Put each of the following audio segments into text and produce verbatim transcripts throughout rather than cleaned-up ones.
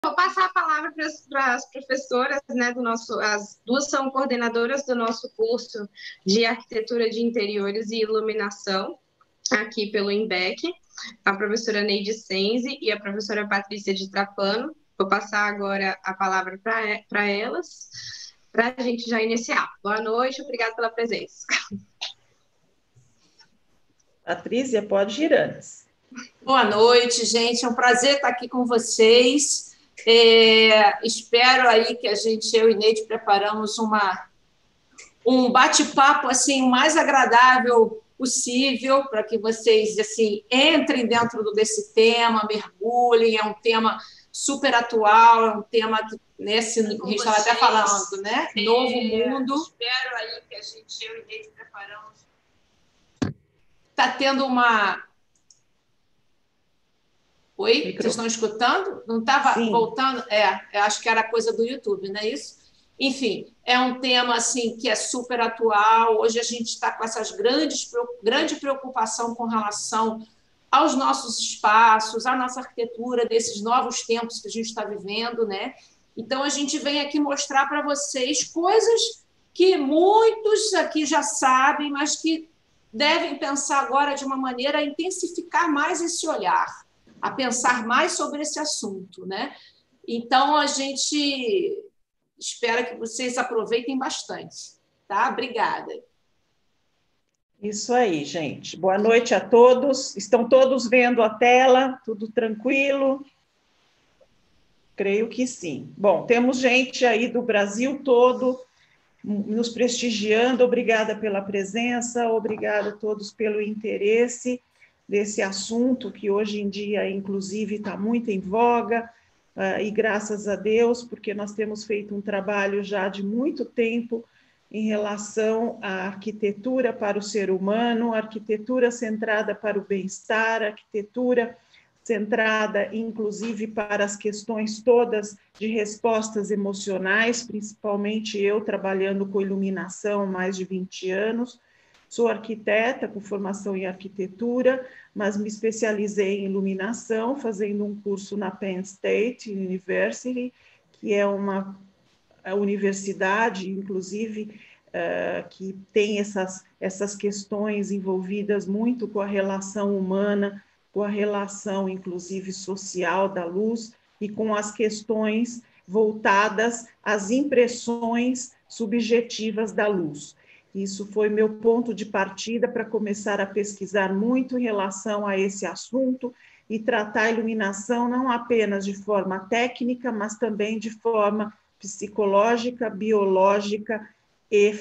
Vou passar a palavra para as professoras, né, do nosso, as duas são coordenadoras do nosso curso de Arquitetura de Interiores e Iluminação, aqui pelo INBEC, a professora Neide Senzi e a professora Patrícia de Trapano. Vou passar agora a palavra para elas, para a gente já iniciar. Boa noite, obrigada pela presença. Patrícia, pode ir antes. Boa noite, gente. É um prazer estar aqui com vocês. É, espero aí que a gente, eu e Neide, preparamos uma, um bate-papo assim, o mais agradável possível para que vocês assim, entrem dentro desse tema, mergulhem. É um tema super atual, é um tema que nesse, a gente estava até falando, né? É, Novo mundo. Espero aí que a gente, eu e Neide, preparamos. Está tendo uma... Oi? Micro. Vocês estão escutando? Não estava voltando? É, eu acho que era coisa do YouTube, não é isso? Enfim, é um tema assim, que é super atual. Hoje a gente está com essas grandes grande preocupação com relação aos nossos espaços, à nossa arquitetura, desses novos tempos que a gente está vivendo, né? Então, a gente vem aqui mostrar para vocês coisas que muitos aqui já sabem, mas que devem pensar agora de uma maneira a intensificar mais esse olhar, a pensar mais sobre esse assunto, né? Então, a gente espera que vocês aproveitem bastante, tá? Obrigada. Isso aí, gente. Boa noite a todos. Estão todos vendo a tela? Tudo tranquilo? Creio que sim. Bom, temos gente aí do Brasil todo nos prestigiando. Obrigada pela presença, obrigada a todos pelo interesse desse assunto que hoje em dia, inclusive, está muito em voga, uh, e graças a Deus, porque nós temos feito um trabalho já de muito tempo em relação à arquitetura para o ser humano, arquitetura centrada para o bem-estar, arquitetura centrada, inclusive, para as questões todas de respostas emocionais, principalmente eu trabalhando com iluminação há mais de vinte anos. Sou arquiteta com formação em arquitetura, mas me especializei em iluminação, fazendo um curso na Penn State University, que é uma universidade, inclusive, uh, que tem essas, essas questões envolvidas muito com a relação humana, com a relação, inclusive, social da luz e com as questões voltadas às impressões subjetivas da luz. Isso foi meu ponto de partida para começar a pesquisar muito em relação a esse assunto e tratar a iluminação não apenas de forma técnica, mas também de forma psicológica, biológica e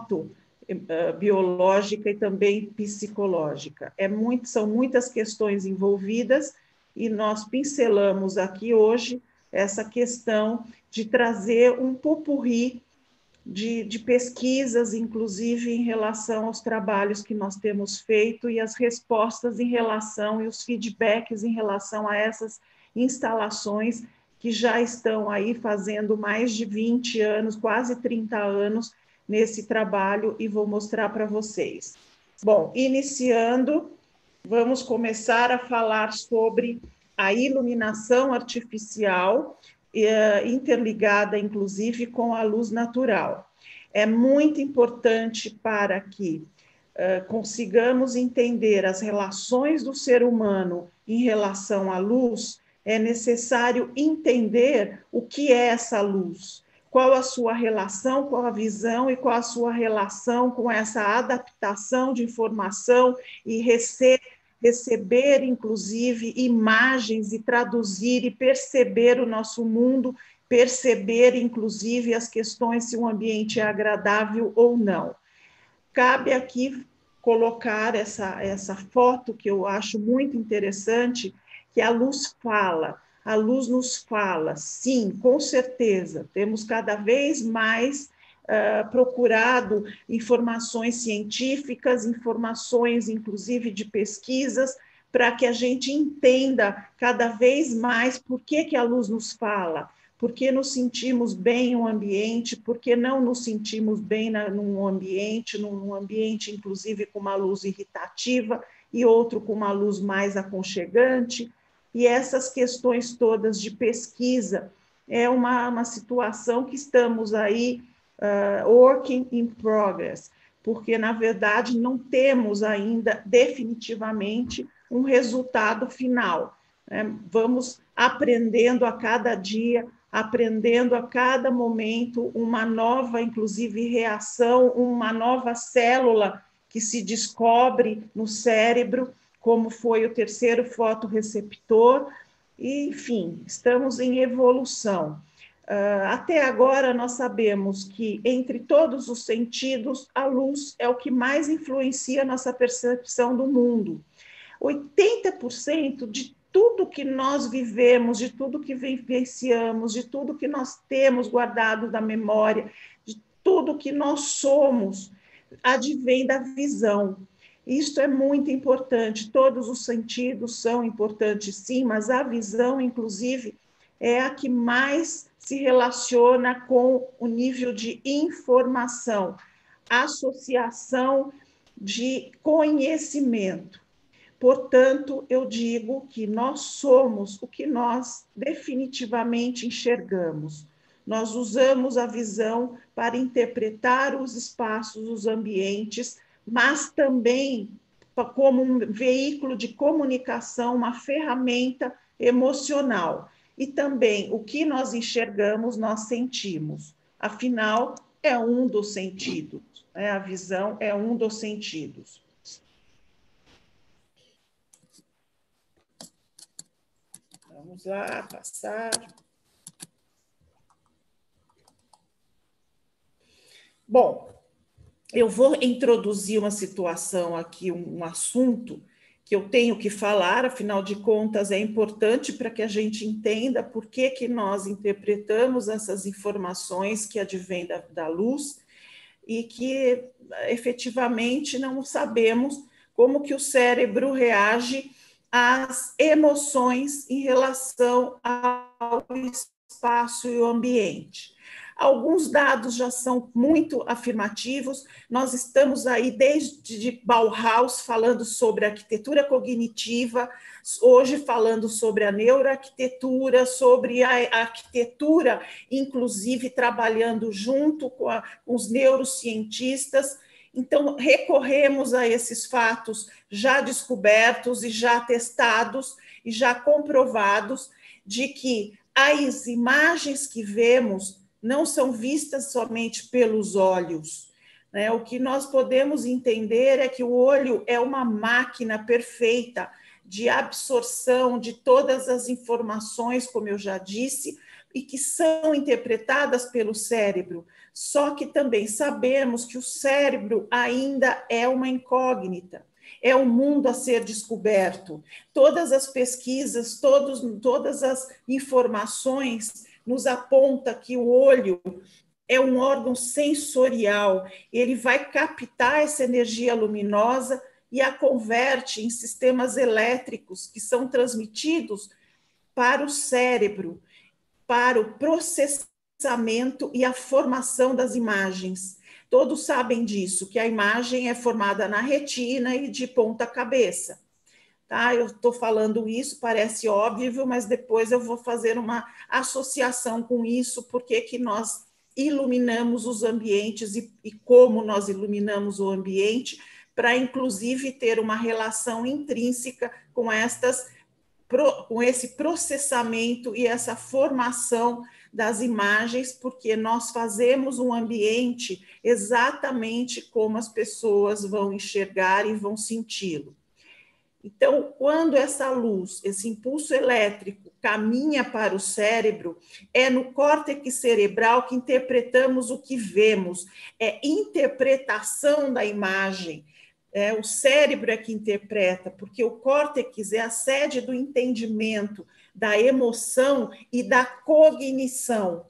fotobiológica e também psicológica. É muito, são muitas questões envolvidas e nós pincelamos aqui hoje essa questão de trazer um popurrí De, de pesquisas, inclusive em relação aos trabalhos que nós temos feito e as respostas em relação e os feedbacks em relação a essas instalações que já estão aí fazendo mais de vinte anos, quase trinta anos nesse trabalho e vou mostrar para vocês. Bom, iniciando, vamos começar a falar sobre a iluminação artificial, interligada, inclusive, com a luz natural. É muito importante para que uh, consigamos entender as relações do ser humano em relação à luz, é necessário entender o que é essa luz, qual a sua relação com a visão e qual a sua relação com essa adaptação de informação e receber receber, inclusive, imagens e traduzir e perceber o nosso mundo, perceber, inclusive, as questões se o ambiente é agradável ou não. Cabe aqui colocar essa, essa foto que eu acho muito interessante, que a luz fala. A luz nos fala, sim, com certeza. Temos cada vez mais Uh, procurado informações científicas, informações, inclusive, de pesquisas, para que a gente entenda cada vez mais por que, que a luz nos fala, por que nos sentimos bem em um ambiente, por que não nos sentimos bem na, num ambiente, num ambiente, inclusive, com uma luz irritativa e outro com uma luz mais aconchegante. e essas questões todas de pesquisa é uma, uma situação que estamos aí uh, working in progress, porque, na verdade, não temos ainda definitivamente um resultado final. Né? Vamos aprendendo a cada dia, aprendendo a cada momento uma nova, inclusive, reação, uma nova célula que se descobre no cérebro, como foi o terceiro fotorreceptor, e, enfim, estamos em evolução. Uh, até agora, nós sabemos que, entre todos os sentidos, a luz é o que mais influencia a nossa percepção do mundo. oitenta por cento de tudo que nós vivemos, de tudo que vivenciamos, de tudo que nós temos guardado da memória, de tudo que nós somos, advém da visão. Isto é muito importante, todos os sentidos são importantes, sim, mas a visão, inclusive, é a que mais se relaciona com o nível de informação, associação de conhecimento. Portanto, eu digo que nós somos o que nós definitivamente enxergamos. Nós usamos a visão para interpretar os espaços, os ambientes, mas também como um veículo de comunicação, uma ferramenta emocional. E também o que nós enxergamos, nós sentimos. Afinal, é um dos sentidos, né? A visão é um dos sentidos. Vamos lá, passar. Bom, eu vou introduzir uma situação aqui, um assunto que eu tenho que falar, afinal de contas, é importante para que a gente entenda por que, que nós interpretamos essas informações que advêm da, da luz e que efetivamente não sabemos como que o cérebro reage às emoções em relação ao espaço e o ambiente. Alguns dados já são muito afirmativos. Nós estamos aí desde Bauhaus falando sobre arquitetura cognitiva, hoje falando sobre a neuroarquitetura, sobre a arquitetura, inclusive trabalhando junto com, a, com os neurocientistas. Então, recorremos a esses fatos já descobertos e já testados e já comprovados de que as imagens que vemos não são vistas somente pelos olhos. Né? O que nós podemos entender é que o olho é uma máquina perfeita de absorção de todas as informações, como eu já disse, e que são interpretadas pelo cérebro. Só que também sabemos que o cérebro ainda é uma incógnita. É um mundo a ser descoberto. Todas as pesquisas, todos, todas as informações nos aponta que o olho é um órgão sensorial, ele vai captar essa energia luminosa e a converte em sistemas elétricos que são transmitidos para o cérebro, para o processamento e a formação das imagens. Todos sabem disso, que a imagem é formada na retina e de ponta cabeça. Tá? Eu estou falando isso, parece óbvio, mas depois eu vou fazer uma associação com isso, porque que nós iluminamos os ambientes e, e como nós iluminamos o ambiente, para inclusive ter uma relação intrínseca com estas, com esse processamento e essa formação das imagens, porque nós fazemos um ambiente exatamente como as pessoas vão enxergar e vão senti-lo. Então, quando essa luz, esse impulso elétrico caminha para o cérebro, é no córtex cerebral que interpretamos o que vemos, é interpretação da imagem. É, o cérebro é que interpreta, porque o córtex é a sede do entendimento, da emoção e da cognição.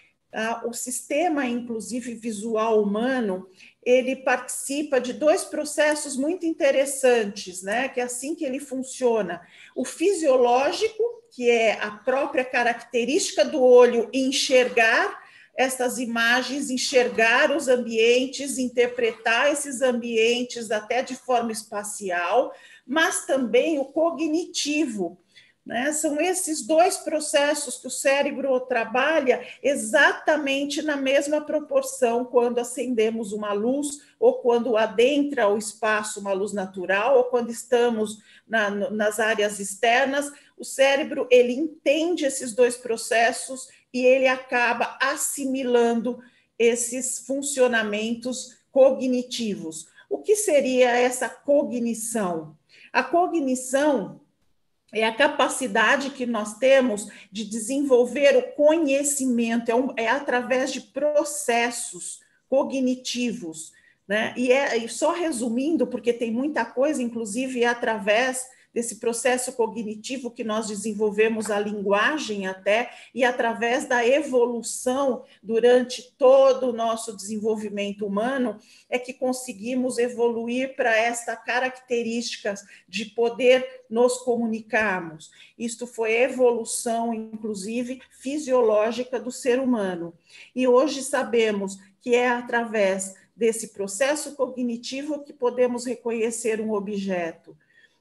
Tá? O sistema, inclusive, visual humano, ele participa de dois processos muito interessantes, né? Que é assim que ele funciona. O fisiológico, que é a própria característica do olho enxergar essas imagens, enxergar os ambientes, interpretar esses ambientes até de forma espacial, mas também o cognitivo, né? São esses dois processos que o cérebro trabalha exatamente na mesma proporção quando acendemos uma luz, ou quando adentra o espaço uma luz natural, ou quando estamos na, nas áreas externas. O cérebro, ele entende esses dois processos e ele acaba assimilando esses funcionamentos cognitivos. O que seria essa cognição? A cognição é a capacidade que nós temos de desenvolver o conhecimento, é, um, é através de processos cognitivos, né? E, é, e só resumindo, porque tem muita coisa, inclusive é através desse processo cognitivo que nós desenvolvemos a linguagem até, e através da evolução durante todo o nosso desenvolvimento humano, é que conseguimos evoluir para esta característica de poder nos comunicarmos. Isto foi evolução, inclusive, fisiológica do ser humano. E hoje sabemos que é através desse processo cognitivo que podemos reconhecer um objeto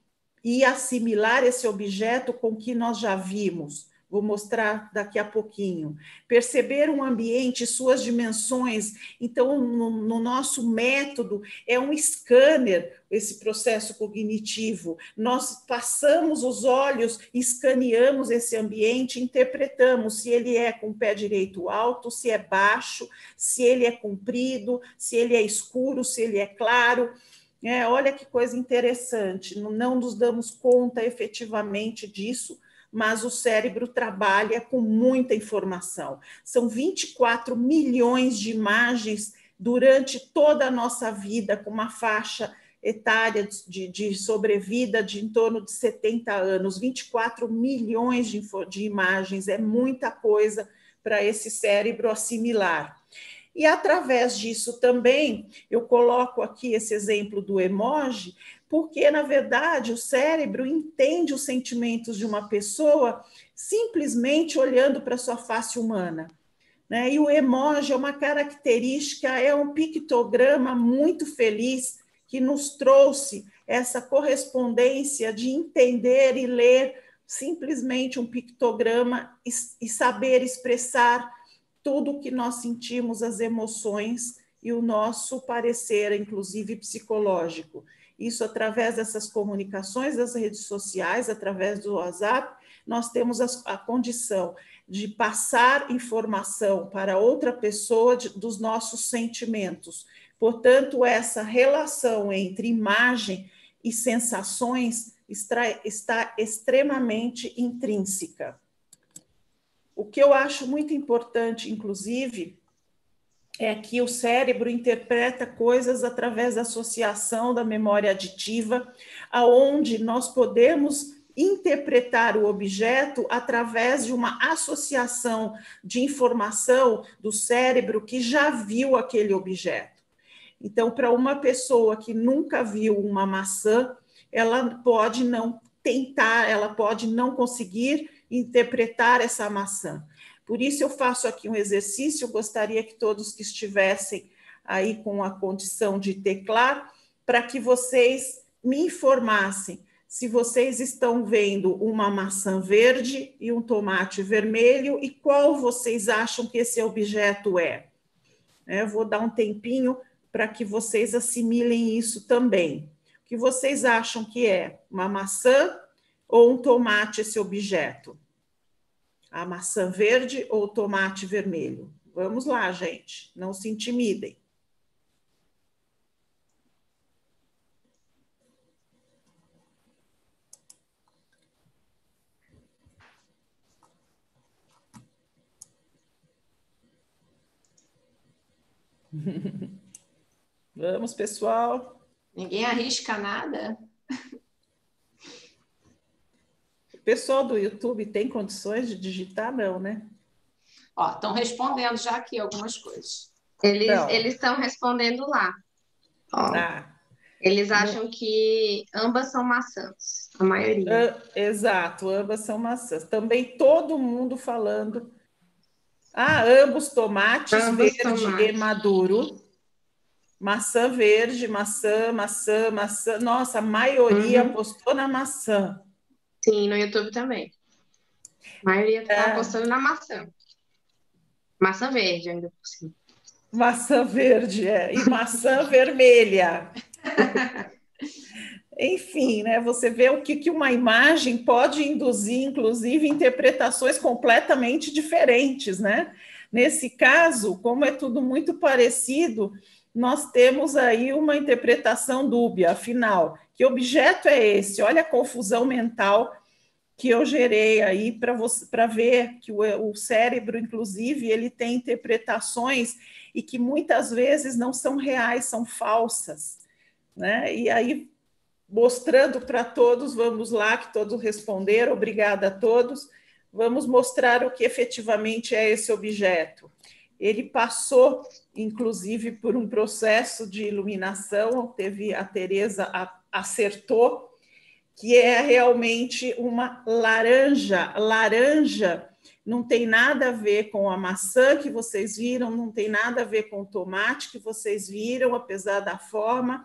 e assimilar esse objeto com o que nós já vimos. Vou mostrar daqui a pouquinho. Perceber um ambiente, suas dimensões. Então, no, no nosso método, é um scanner, esse processo cognitivo. Nós passamos os olhos, escaneamos esse ambiente, interpretamos se ele é com o pé direito alto, se é baixo, se ele é comprido, se ele é escuro, se ele é claro. É, olha que coisa interessante, não nos damos conta efetivamente disso, mas o cérebro trabalha com muita informação. São vinte e quatro milhões de imagens durante toda a nossa vida, com uma faixa etária de, de sobrevida de em torno de setenta anos. vinte e quatro milhões de, de imagens, é muita coisa para esse cérebro assimilar. E através disso também, eu coloco aqui esse exemplo do emoji, porque, na verdade, o cérebro entende os sentimentos de uma pessoa simplesmente olhando para a sua face humana, né? E o emoji é uma característica, é um pictograma muito feliz que nos trouxe essa correspondência de entender e ler simplesmente um pictograma e, e saber expressar tudo o que nós sentimos, as emoções e o nosso parecer, inclusive psicológico. Isso através dessas comunicações das redes sociais, através do WhatsApp, nós temos a, a condição de passar informação para outra pessoa de, dos nossos sentimentos. Portanto, essa relação entre imagem e sensações está, está extremamente intrínseca. O que eu acho muito importante, inclusive, é que o cérebro interpreta coisas através da associação da memória aditiva, aonde nós podemos interpretar o objeto através de uma associação de informação do cérebro que já viu aquele objeto. Então, para uma pessoa que nunca viu uma maçã, ela pode não tentar, ela pode não conseguir interpretar essa maçã. Por isso eu faço aqui um exercício, eu gostaria que todos que estivessem aí com a condição de teclar, para que vocês me informassem se vocês estão vendo uma maçã verde e um tomate vermelho e qual vocês acham que esse objeto é. Eu vou dar um tempinho para que vocês assimilem isso também. O que vocês acham que é? Uma maçã ou um tomate esse objeto? A maçã verde ou o tomate vermelho? Vamos lá, gente, não se intimidem. Vamos, pessoal. Ninguém arrisca nada. O pessoal do YouTube tem condições de digitar, não, né? Ó, estão respondendo já aqui algumas coisas. Eles então, eles estão respondendo lá. Ó, ah, eles acham no... que ambas são maçãs, a maioria. Uh, exato, ambas são maçãs. Também todo mundo falando. Ah, ambos tomates, ambos verde tomates. E maduro. Maçã verde, maçã, maçã, maçã. Nossa, a maioria uhum. apostou na maçã. Sim, no YouTube também. A maioria está É, apostando na maçã. Maçã verde, ainda por cima. maçã verde, é, e maçã vermelha. Enfim, né, você vê o que, que uma imagem pode induzir, inclusive, interpretações completamente diferentes, né? Nesse caso, como é tudo muito parecido, nós temos aí uma interpretação dúbia, afinal, que objeto é esse? Olha a confusão mental que eu gerei aí para você para ver que o, o cérebro, inclusive, ele tem interpretações e que muitas vezes não são reais, são falsas, né? E aí mostrando para todos, vamos lá, que todos responderam, obrigada a todos, vamos mostrar o que efetivamente é esse objeto. Ele passou, inclusive, por um processo de iluminação, teve a Tereza acertou, que é realmente uma laranja. Laranja não tem nada a ver com a maçã que vocês viram, não tem nada a ver com o tomate que vocês viram, apesar da forma,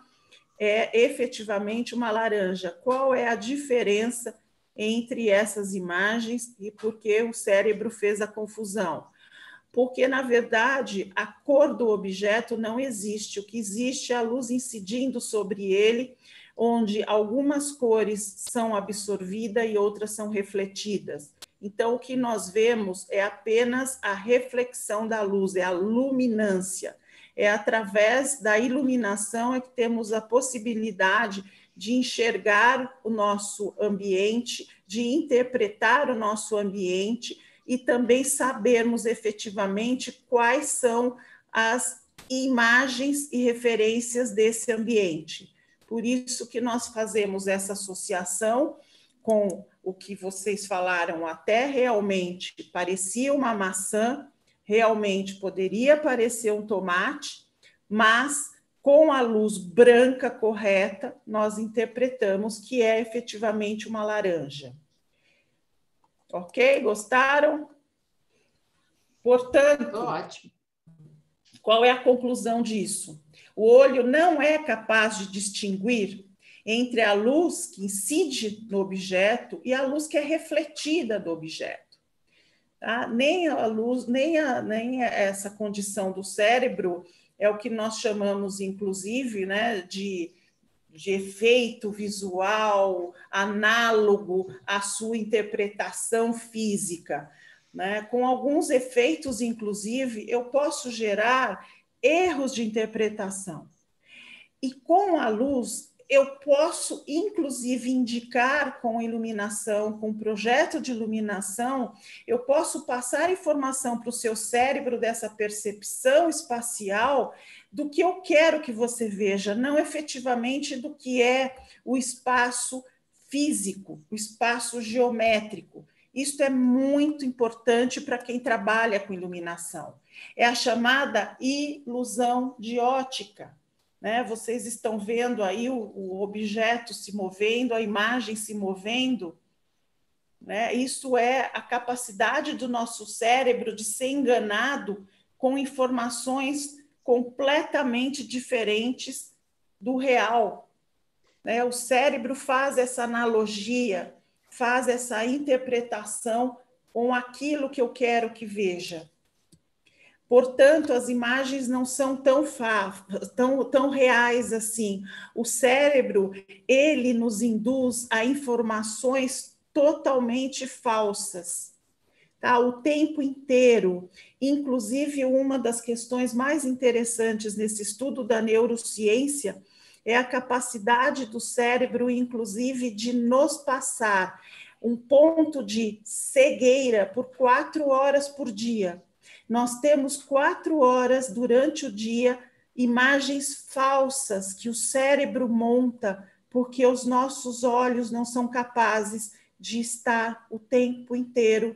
é efetivamente uma laranja. Qual é a diferença entre essas imagens e por que o cérebro fez a confusão? Porque, na verdade, a cor do objeto não existe. O que existe é a luz incidindo sobre ele, onde algumas cores são absorvidas e outras são refletidas. Então, o que nós vemos é apenas a reflexão da luz, é a luminância. É através da iluminação é que temos a possibilidade de enxergar o nosso ambiente, de interpretar o nosso ambiente e também sabermos efetivamente quais são as imagens e referências desse ambiente. Por isso que nós fazemos essa associação com o que vocês falaram, até realmente parecia uma maçã, realmente poderia parecer um tomate, mas com a luz branca correta, nós interpretamos que é efetivamente uma laranja. Ok? Gostaram? Portanto, ótimo. Qual é a conclusão disso? O olho não é capaz de distinguir entre a luz que incide no objeto e a luz que é refletida do objeto. Tá? Nem a luz, nem, a, nem essa condição do cérebro é o que nós chamamos, inclusive, né, de, de efeito visual, análogo à sua interpretação física. Né? Com alguns efeitos, inclusive, eu posso gerar erros de interpretação. E com a luz, eu posso, inclusive, indicar com iluminação, com projeto de iluminação, eu posso passar informação para o seu cérebro dessa percepção espacial do que eu quero que você veja, não efetivamente do que é o espaço físico, o espaço geométrico. Isso é muito importante para quem trabalha com iluminação. É a chamada ilusão de ótica. Né? Vocês estão vendo aí o, o objeto se movendo, a imagem se movendo. Né? Isso é a capacidade do nosso cérebro de ser enganado com informações completamente diferentes do real. Né? O cérebro faz essa analogia, faz essa interpretação com aquilo que eu quero que veja. Portanto, as imagens não são tão, tão, tão reais assim. O cérebro, ele nos induz a informações totalmente falsas, tá? O tempo inteiro. Inclusive, uma das questões mais interessantes nesse estudo da neurociência é a capacidade do cérebro, inclusive, de nos passar um ponto de cegueira por quatro horas por dia. Nós temos quatro horas durante o dia, imagens falsas que o cérebro monta, porque os nossos olhos não são capazes de estar o tempo inteiro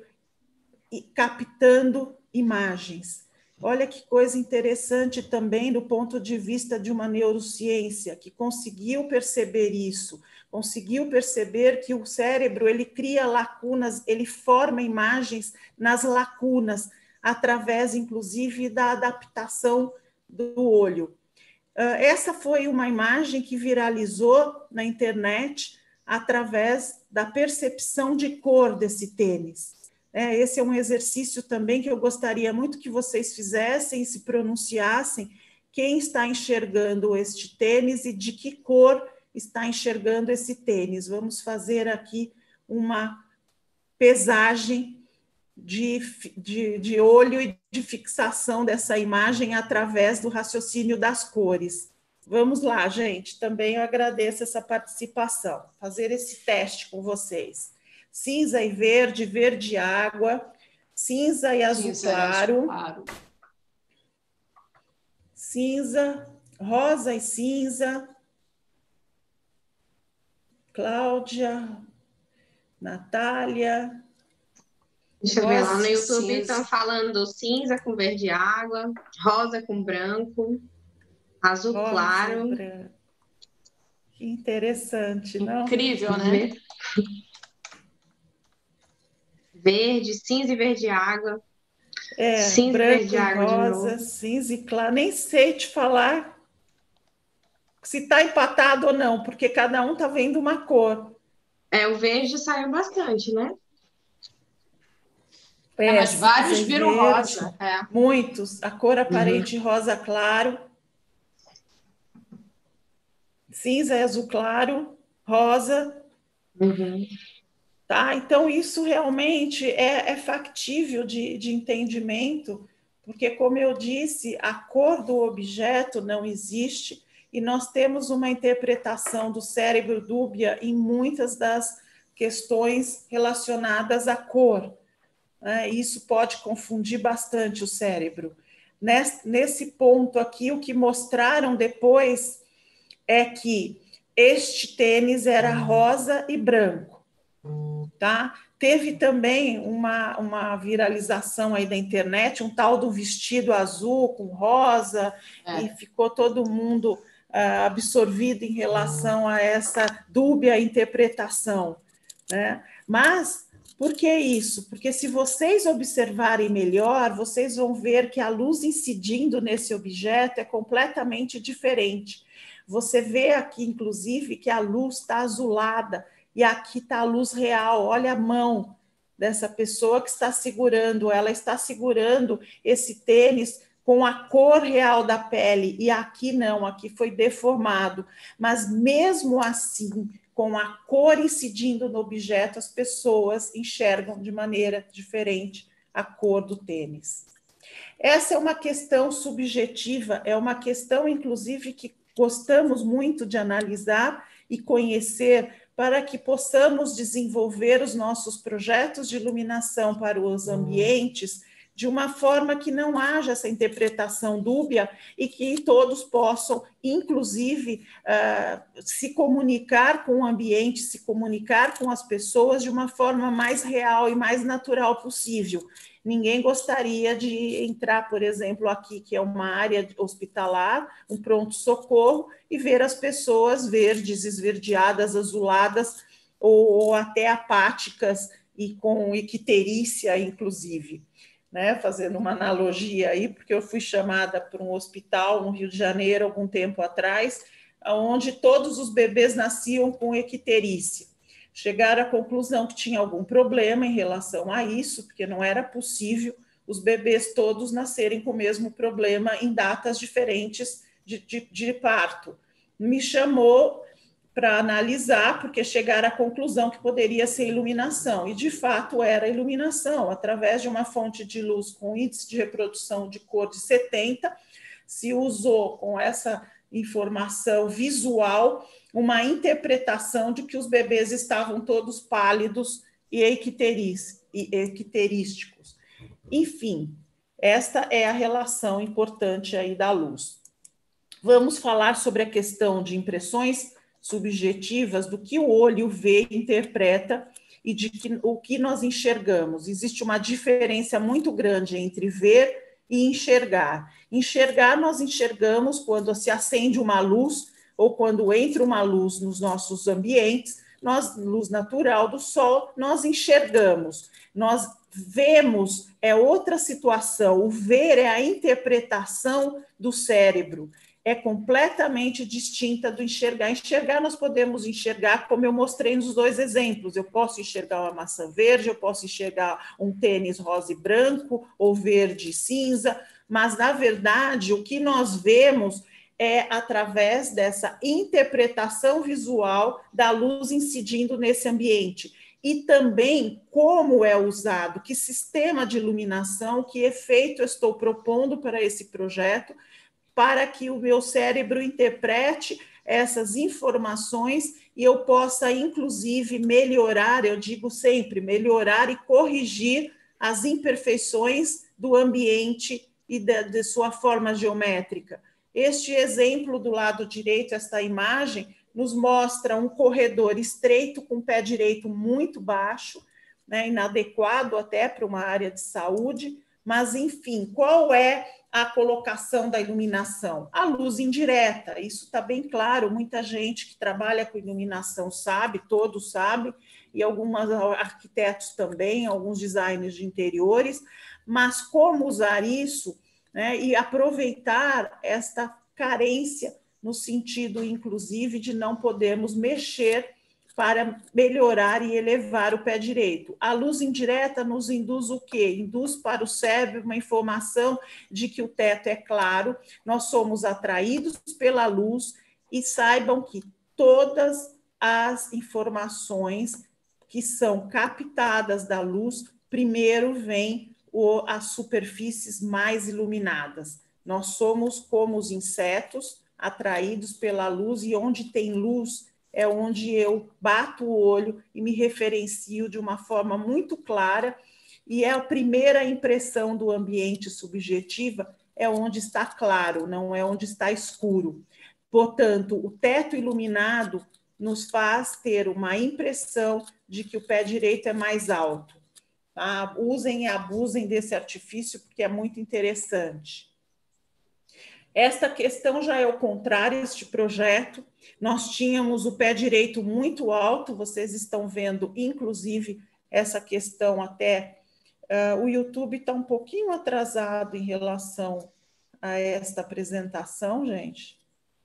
captando imagens. Olha que coisa interessante também do ponto de vista de uma neurociência, que conseguiu perceber isso, conseguiu perceber que o cérebro, ele cria lacunas, ele forma imagens nas lacunas, através, inclusive, da adaptação do olho. Essa foi uma imagem que viralizou na internet, através da percepção de cor desse tênis. É, esse é um exercício também que eu gostaria muito que vocês fizessem, se pronunciassem, quem está enxergando este tênis e de que cor está enxergando esse tênis. Vamos fazer aqui uma pesagem de, de, de olho e de fixação dessa imagem através do raciocínio das cores. Vamos lá, gente. Também eu agradeço essa participação. Fazer esse teste com vocês. Cinza e verde, verde água, cinza e azul Cinza e claro, azul claro. Cinza, rosa e cinza. Cláudia, Natália. Deixa eu ver lá no YouTube, cinza. estão falando cinza com verde água, rosa com branco, azul Rosa, claro. branco. Que interessante, não? Incrível, né? Verde, cinza e verde água. É, cinza branco e verde e água de rosa, novo. cinza e claro. Nem sei te falar se está empatado ou não, porque cada um está vendo uma cor. É, o verde saiu bastante, né? É, É, mas vários cinza e viram verde, rosa. É. muitos. A cor aparente rosa claro, cinza e azul claro, rosa. Uhum. Tá? Então, isso realmente é, é factível de, de entendimento, porque, como eu disse, a cor do objeto não existe e nós temos uma interpretação do cérebro dúbia em muitas das questões relacionadas à cor. Né? Isso pode confundir bastante o cérebro. Nesse, nesse ponto aqui, o que mostraram depois é que este tênis era rosa e branco. Tá? Teve também uma, uma viralização aí da internet, um tal do vestido azul com rosa, é. E ficou todo mundo uh, absorvido em relação a essa dúbia interpretação. Né? Mas por que isso? Porque se vocês observarem melhor, vocês vão ver que a luz incidindo nesse objeto é completamente diferente. Você vê aqui, inclusive, que a luz está azulada, e aqui está a luz real. Olha a mão dessa pessoa que está segurando, ela está segurando esse tênis com a cor real da pele, e aqui não, aqui foi deformado. Mas mesmo assim, com a cor incidindo no objeto, as pessoas enxergam de maneira diferente a cor do tênis. Essa é uma questão subjetiva, é uma questão, inclusive, que gostamos muito de analisar e conhecer, para que possamos desenvolver os nossos projetos de iluminação para os ambientes de uma forma que não haja essa interpretação dúbia e que todos possam, inclusive, uh, se comunicar com o ambiente, se comunicar com as pessoas de uma forma mais real e mais natural possível. Ninguém gostaria de entrar, por exemplo, aqui, que é uma área hospitalar, um pronto-socorro, e ver as pessoas verdes, esverdeadas, azuladas, ou, ou até apáticas e com icterícia, inclusive. Né? Fazendo uma analogia aí, porque eu fui chamada para um hospital no Rio de Janeiro, algum tempo atrás, onde todos os bebês nasciam com icterícia. Chegaram à conclusão que tinha algum problema em relação a isso, porque não era possível os bebês todos nascerem com o mesmo problema em datas diferentes de, de, de parto. Me chamou para analisar, porque chegaram à conclusão que poderia ser iluminação, e de fato era iluminação, através de uma fonte de luz com índice de reprodução de cor de setenta, se usou com essa informação visual uma interpretação de que os bebês estavam todos pálidos e icterísticos. Enfim, esta é a relação importante aí da luz. Vamos falar sobre a questão de impressões subjetivas, do que o olho vê e interpreta e de que, o que nós enxergamos. Existe uma diferença muito grande entre ver e enxergar. Enxergar, nós enxergamos quando se acende uma luz ou quando entra uma luz nos nossos ambientes, nós, luz natural do sol, nós enxergamos. Nós vemos, é outra situação. O ver é a interpretação do cérebro. é completamente distinta do enxergar. Enxergar, nós podemos enxergar, como eu mostrei nos dois exemplos. Eu posso enxergar uma maçã verde, eu posso enxergar um tênis rosa e branco, ou verde e cinza, mas, na verdade, o que nós vemos é através dessa interpretação visual da luz incidindo nesse ambiente. E também como é usado, que sistema de iluminação, que efeito eu estou propondo para esse projeto, para que o meu cérebro interprete essas informações e eu possa, inclusive, melhorar, eu digo sempre, melhorar e corrigir as imperfeições do ambiente e de, de sua forma geométrica. Este exemplo do lado direito, esta imagem, nos mostra um corredor estreito com o pé direito muito baixo, né, inadequado até para uma área de saúde, mas, enfim, qual é a colocação da iluminação? A luz indireta, isso está bem claro, muita gente que trabalha com iluminação sabe, todos sabem, e alguns arquitetos também, alguns designers de interiores, mas como usar isso, né, e aproveitar esta carência, no sentido, inclusive, de não podermos mexer para melhorar e elevar o pé direito. A luz indireta nos induz o quê? Induz para o cérebro uma informação de que o teto é claro, nós somos atraídos pela luz e saibam que todas as informações que são captadas da luz, primeiro vêm as superfícies mais iluminadas. Nós somos como os insetos, atraídos pela luz, e onde tem luz é onde eu bato o olho e me referencio de uma forma muito clara, e é a primeira impressão do ambiente subjetiva, é onde está claro, não é onde está escuro. Portanto, o teto iluminado nos faz ter uma impressão de que o pé direito é mais alto. Tá? Usem e abusem desse artifício, porque é muito interessante. Esta questão já é o contrário, este projeto. Nós tínhamos o pé direito muito alto, vocês estão vendo, inclusive, essa questão até... Uh, o YouTube está um pouquinho atrasado em relação a esta apresentação, gente.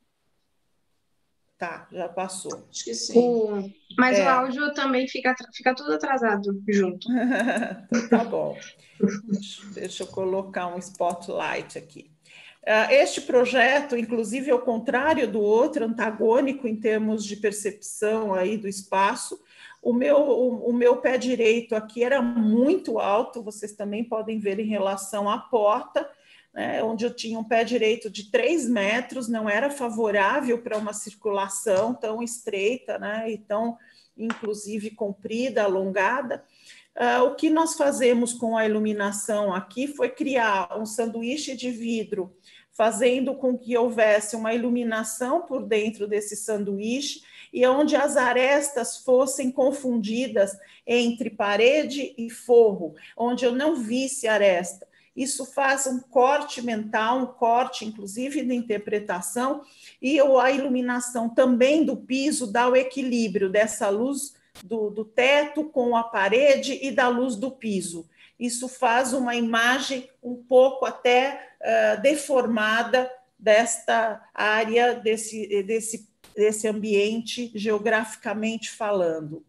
Tá, já passou. Acho que sim. O... Mas é. o áudio também fica, fica tudo atrasado junto. Então, tá bom. Deixa eu colocar um spotlight aqui. Este projeto, inclusive, ao contrário do outro, antagônico em termos de percepção aí do espaço, o meu, o, o meu pé direito aqui era muito alto, vocês também podem ver em relação à porta, né, onde eu tinha um pé direito de três metros, não era favorável para uma circulação tão estreita, né, e tão, inclusive, comprida, alongada. Uh, o que nós fazemos com a iluminação aqui foi criar um sanduíche de vidro, fazendo com que houvesse uma iluminação por dentro desse sanduíche e onde as arestas fossem confundidas entre parede e forro, onde eu não visse aresta. Isso faz um corte mental, um corte, inclusive, de interpretação, e a iluminação também do piso dá o equilíbrio dessa luz do, do teto com a parede e da luz do piso. Isso faz uma imagem um pouco até uh, deformada desta área, desse, desse, desse ambiente, geograficamente falando.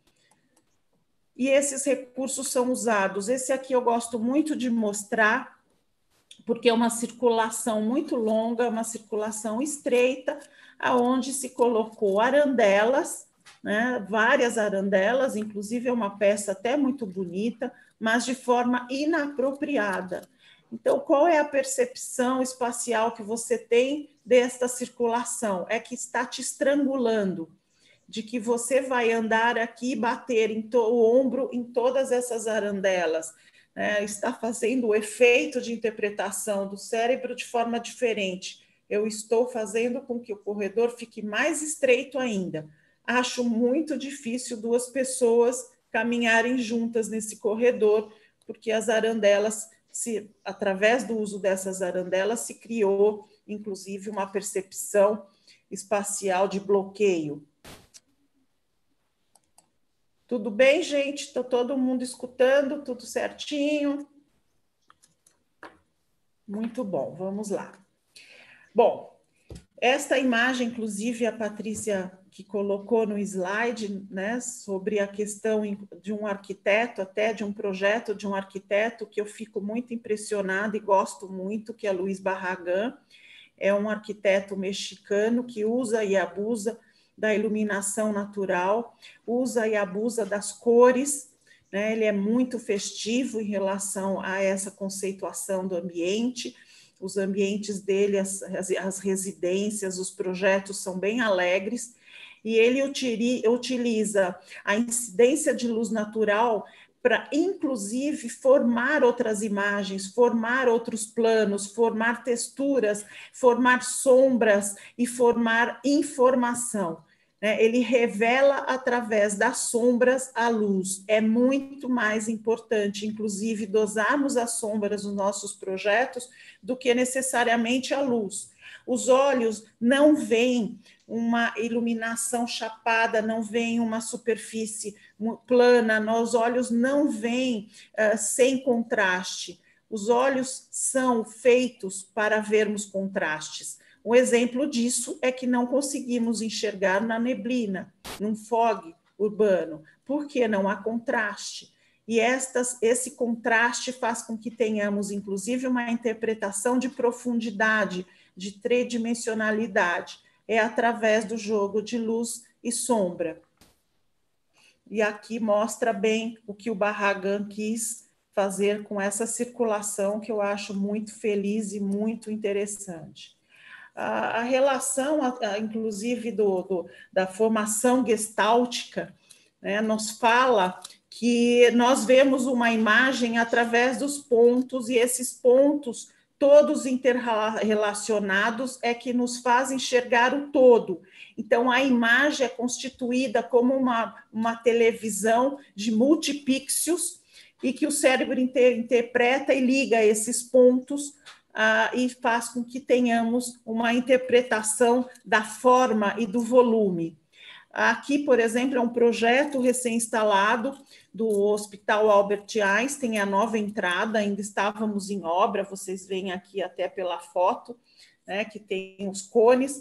E esses recursos são usados. Esse aqui eu gosto muito de mostrar, porque é uma circulação muito longa, uma circulação estreita, aonde se colocou arandelas, né, várias arandelas, inclusive é uma peça até muito bonita, mas de forma inapropriada. Então, qual é a percepção espacial que você tem desta circulação? É que está te estrangulando, de que você vai andar aqui e bater em o ombro em todas essas arandelas, né? Está fazendo o efeito de interpretação do cérebro de forma diferente. Eu estou fazendo com que o corredor fique mais estreito ainda. Acho muito difícil duas pessoas caminharem juntas nesse corredor, porque as arandelas, se, através do uso dessas arandelas, se criou, inclusive, uma percepção espacial de bloqueio. Tudo bem, gente? Está todo mundo escutando? Tudo certinho? Muito bom, vamos lá. Bom, Esta imagem, inclusive, a Patrícia que colocou no slide, né, sobre a questão de um arquiteto, até de um projeto de um arquiteto, que eu fico muito impressionada e gosto muito, que é Luiz Barragán, é um arquiteto mexicano que usa e abusa da iluminação natural, usa e abusa das cores, né, ele é muito festivo em relação a essa conceituação do ambiente. Os ambientes dele, as, as residências, os projetos são bem alegres, e ele utiliza a incidência de luz natural para, inclusive, formar outras imagens, formar outros planos, formar texturas, formar sombras e formar informação. Ele revela através das sombras a luz. É muito mais importante, inclusive, dosarmos as sombras nos nossos projetos do que necessariamente a luz. Os olhos não veem uma iluminação chapada, não veem uma superfície plana, os olhos não veem uh, sem contraste. Os olhos são feitos para vermos contrastes. Um exemplo disso é que não conseguimos enxergar na neblina, num fog urbano, porque não há contraste. E estas, esse contraste faz com que tenhamos, inclusive, uma interpretação de profundidade, de tridimensionalidade. É através do jogo de luz e sombra. E aqui mostra bem o que o Barragán quis fazer com essa circulação, que eu acho muito feliz e muito interessante. A, a relação, a, a, inclusive, do, do, da formação gestáltica, né, nos fala que nós vemos uma imagem através dos pontos, e esses pontos, todos interrelacionados, é que nos fazem enxergar o todo. Então, a imagem é constituída como uma, uma televisão de multipixels, e que o cérebro inter, interpreta e liga esses pontos ah, e faz com que tenhamos uma interpretação da forma e do volume. Aqui, por exemplo, é um projeto recém-instalado do Hospital Albert Einstein, a nova entrada, ainda estávamos em obra, vocês veem aqui até pela foto, né, que tem os cones,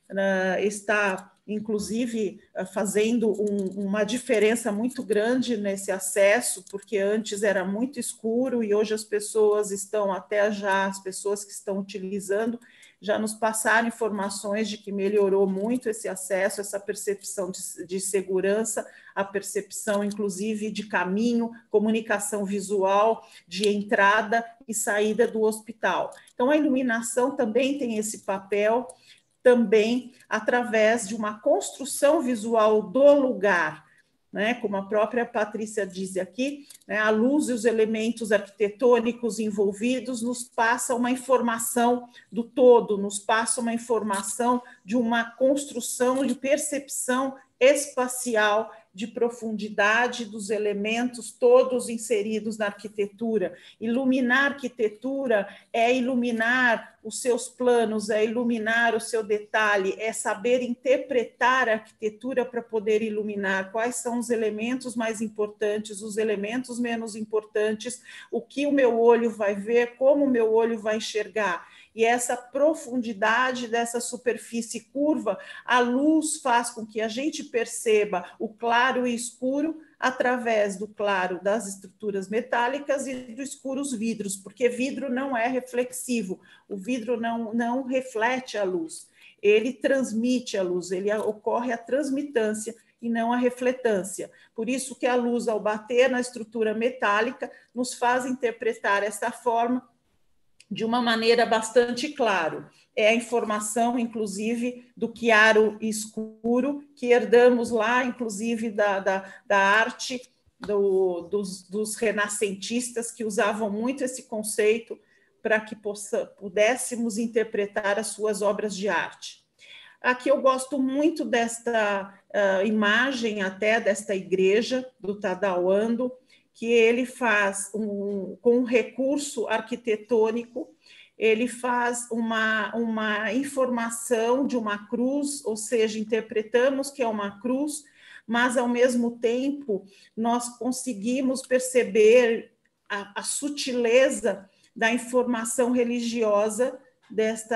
uh, está, inclusive, uh, fazendo um, uma diferença muito grande nesse acesso, porque antes era muito escuro e hoje as pessoas estão, até já, as pessoas que estão utilizando, já nos passaram informações de que melhorou muito esse acesso, essa percepção de, de segurança, a percepção, inclusive, de caminho, comunicação visual, de entrada e saída do hospital. Então, a iluminação também tem esse papel, também através de uma construção visual do lugar, né? Como a própria Patrícia diz aqui, né? A luz e os elementos arquitetônicos envolvidos nos passam uma informação do todo, nos passam uma informação de uma construção de percepção espacial, de profundidade dos elementos todos inseridos na arquitetura. Iluminar a arquitetura é iluminar os seus planos, é iluminar o seu detalhe, é saber interpretar a arquitetura para poder iluminar quais são os elementos mais importantes, os elementos menos importantes, o que o meu olho vai ver, como o meu olho vai enxergar. E essa profundidade dessa superfície curva, a luz faz com que a gente perceba o claro e escuro através do claro das estruturas metálicas e do escuro os vidros, porque vidro não é reflexivo, o vidro não, não reflete a luz, ele transmite a luz, ele ocorre a transmitância e não a refletância. Por isso que a luz, ao bater na estrutura metálica, nos faz interpretar essa forma de uma maneira bastante clara. É a informação, inclusive, do chiaro e escuro, que herdamos lá, inclusive, da, da, da arte do, dos, dos renascentistas, que usavam muito esse conceito para que possa, pudéssemos interpretar as suas obras de arte. Aqui eu gosto muito desta uh, imagem, até desta igreja do Tadauando, que ele faz um, com um recurso arquitetônico, ele faz uma, uma informação de uma cruz, ou seja, interpretamos que é uma cruz, mas, ao mesmo tempo, nós conseguimos perceber a, a sutileza da informação religiosa desta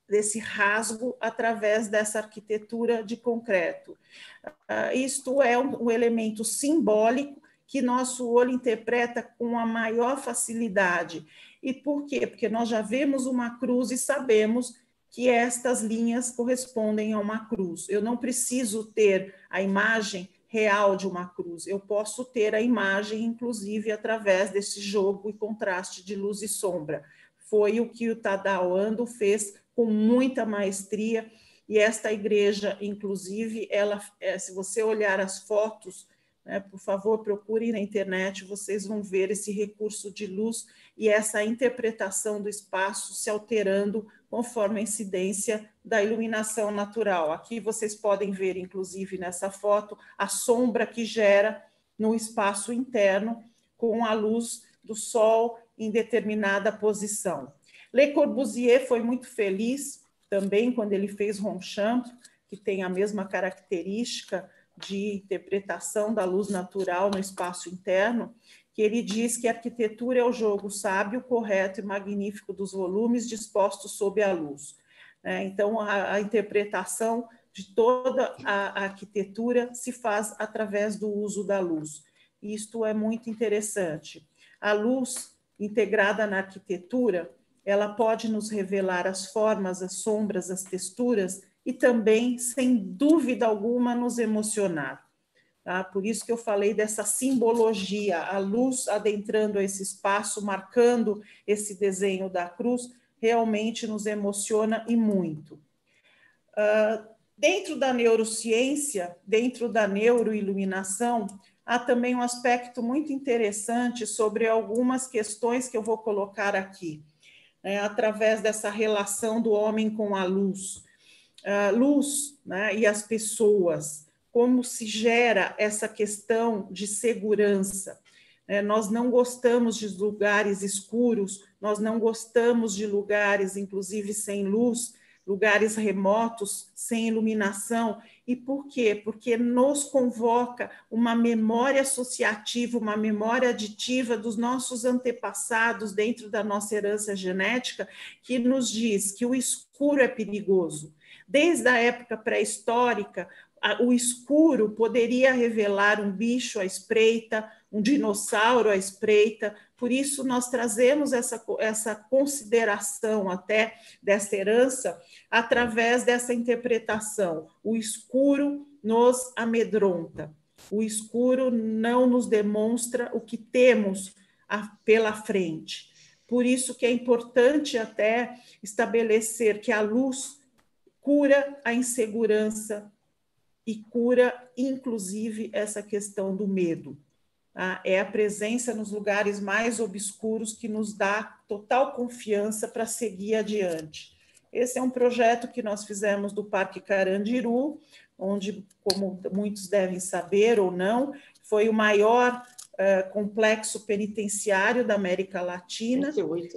desse rasgo através dessa arquitetura de concreto. Uh, isto é um, um elemento simbólico que nosso olho interpreta com a maior facilidade. E por quê? Porque nós já vemos uma cruz e sabemos que estas linhas correspondem a uma cruz. Eu não preciso ter a imagem real de uma cruz, eu posso ter a imagem, inclusive, através desse jogo e contraste de luz e sombra. Foi o que o Tadao Ando fez com muita maestria, e esta igreja, inclusive, ela, se você olhar as fotos, né, por favor, procurem na internet, vocês vão ver esse recurso de luz e essa interpretação do espaço se alterando conforme a incidência da iluminação natural. Aqui vocês podem ver, inclusive, nessa foto, a sombra que gera no espaço interno com a luz do sol em determinada posição. Le Corbusier foi muito feliz também quando ele fez Ronchamp, que tem a mesma característica de interpretação da luz natural no espaço interno, que ele diz que a arquitetura é o jogo sábio, correto e magnífico dos volumes dispostos sob a luz. Então, a, a interpretação de toda a arquitetura se faz através do uso da luz. Isto é muito interessante. A luz integrada na arquitetura, ela pode nos revelar as formas, as sombras, as texturas e também, sem dúvida alguma, nos emocionar. Tá? Por isso que eu falei dessa simbologia, a luz adentrando esse espaço, marcando esse desenho da cruz, realmente nos emociona e muito. Uh, dentro da neurociência, dentro da neuroiluminação, há também um aspecto muito interessante sobre algumas questões que eu vou colocar aqui, né, através dessa relação do homem com a luz. Uh, luz, né, e as pessoas, como se gera essa questão de segurança. É, nós não gostamos de lugares escuros, nós não gostamos de lugares, inclusive, sem luz, lugares remotos, sem iluminação. E por quê? Porque nos convoca uma memória associativa, uma memória aditiva dos nossos antepassados dentro da nossa herança genética, que nos diz que o escuro é perigoso. Desde a época pré-histórica, o escuro poderia revelar um bicho à espreita, um dinossauro à espreita, por isso nós trazemos essa, essa consideração até dessa herança através dessa interpretação. O escuro nos amedronta, o escuro não nos demonstra o que temos pela frente. Por isso que é importante até estabelecer que a luz cura a insegurança e cura, inclusive, essa questão do medo. Tá? É a presença nos lugares mais obscuros que nos dá total confiança para seguir adiante. Esse é um projeto que nós fizemos do Parque Carandiru, onde, como muitos devem saber ou não, foi o maior uh, complexo penitenciário da América Latina.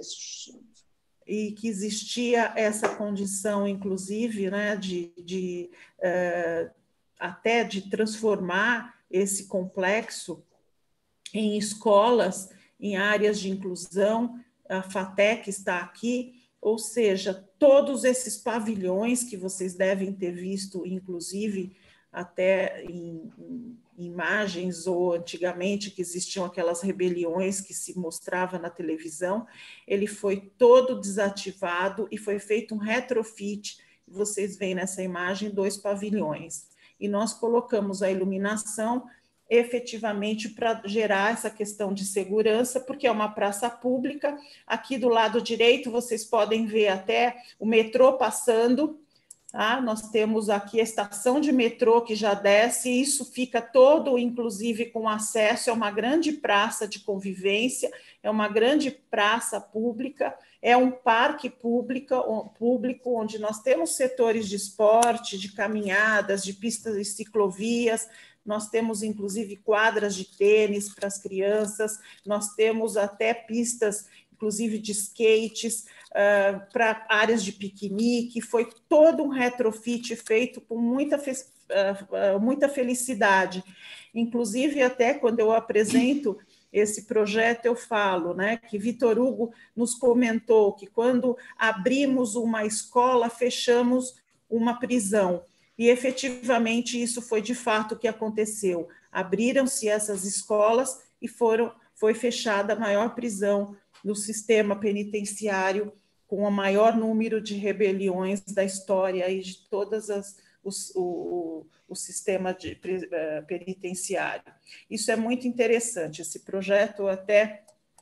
E que existia essa condição, inclusive, né, de, de uh, até de transformar esse complexo em escolas, em áreas de inclusão. A FATEC está aqui, ou seja, todos esses pavilhões que vocês devem ter visto, inclusive até em, em imagens, ou antigamente que existiam aquelas rebeliões que se mostrava na televisão, ele foi todo desativado e foi feito um retrofit. Vocês veem nessa imagem dois pavilhões. E nós colocamos a iluminação efetivamente para gerar essa questão de segurança, porque é uma praça pública. Aqui do lado direito vocês podem ver até o metrô passando. Tá? Nós temos aqui a estação de metrô que já desce, e isso fica todo, inclusive, com acesso, é uma grande praça de convivência, é uma grande praça pública, é um parque público, público onde nós temos setores de esporte, de caminhadas, de pistas e ciclovias, nós temos, inclusive, quadras de tênis para as crianças, nós temos até pistas, inclusive, de skates, uh, para áreas de piquenique. Foi todo um retrofit feito com muita, fe uh, uh, muita felicidade. Inclusive, até quando eu apresento esse projeto, eu falo, né, que Vitor Hugo nos comentou que quando abrimos uma escola, fechamos uma prisão. E efetivamente isso foi de fato o que aconteceu. Abriram-se essas escolas e foram, foi fechada a maior prisão no sistema penitenciário, com o maior número de rebeliões da história e de todas as os, o, o sistema de, uh, penitenciário. Isso é muito interessante. Esse projeto até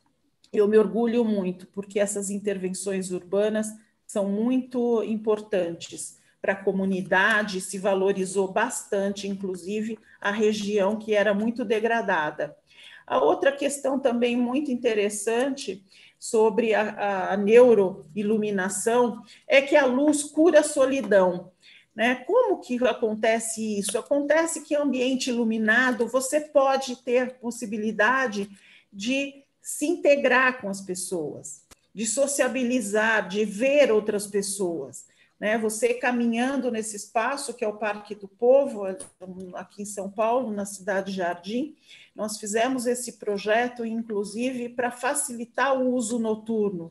eu me orgulho muito, porque essas intervenções urbanas são muito importantes para a comunidade, se valorizou bastante, inclusive, a região que era muito degradada. A outra questão também muito interessante sobre a, a neuroiluminação é que a luz cura a solidão. Né? Como que acontece isso? Acontece que em ambiente iluminado você pode ter possibilidade de se integrar com as pessoas, de sociabilizar, de ver outras pessoas. Né? Você caminhando nesse espaço, que é o Parque do Povo, aqui em São Paulo, na Cidade Jardim, nós fizemos esse projeto, inclusive, para facilitar o uso noturno.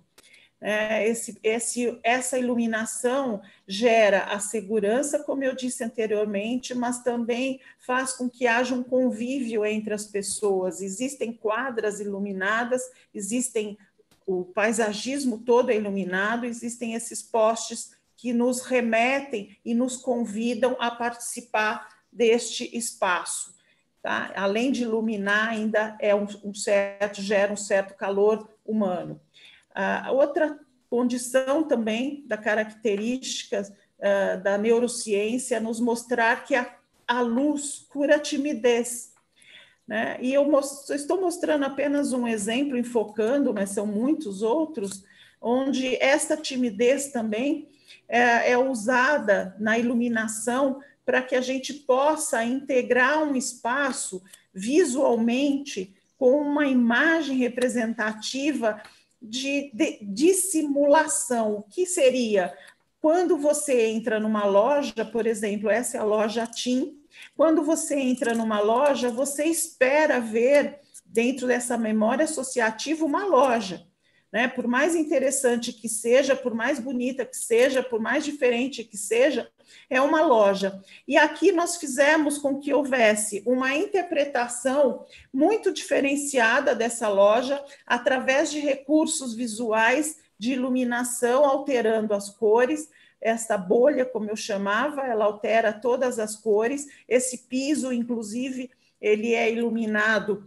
É, esse, esse, essa iluminação gera a segurança, como eu disse anteriormente, mas também faz com que haja um convívio entre as pessoas. Existem quadras iluminadas, existem o paisagismo todo é iluminado, existem esses postes que nos remetem e nos convidam a participar deste espaço. Tá? Além de iluminar, ainda é um, um certo, gera um certo calor humano. A outra condição também da característica uh, da neurociência é nos mostrar que a, a luz cura a timidez. Né? E eu most, estou mostrando apenas um exemplo, enfocando, mas são muitos outros, onde essa timidez também é, é usada na iluminação para que a gente possa integrar um espaço visualmente com uma imagem representativa de, de dissimulação. O que seria? Quando você entra numa loja, por exemplo, essa é a loja TIM, quando você entra numa loja, você espera ver, dentro dessa memória associativa, uma loja. Né? Por mais interessante que seja, por mais bonita que seja, por mais diferente que seja, é uma loja. E aqui nós fizemos com que houvesse uma interpretação muito diferenciada dessa loja, através de recursos visuais de iluminação, alterando as cores. Esta bolha, como eu chamava, ela altera todas as cores. Esse piso, inclusive, ele é iluminado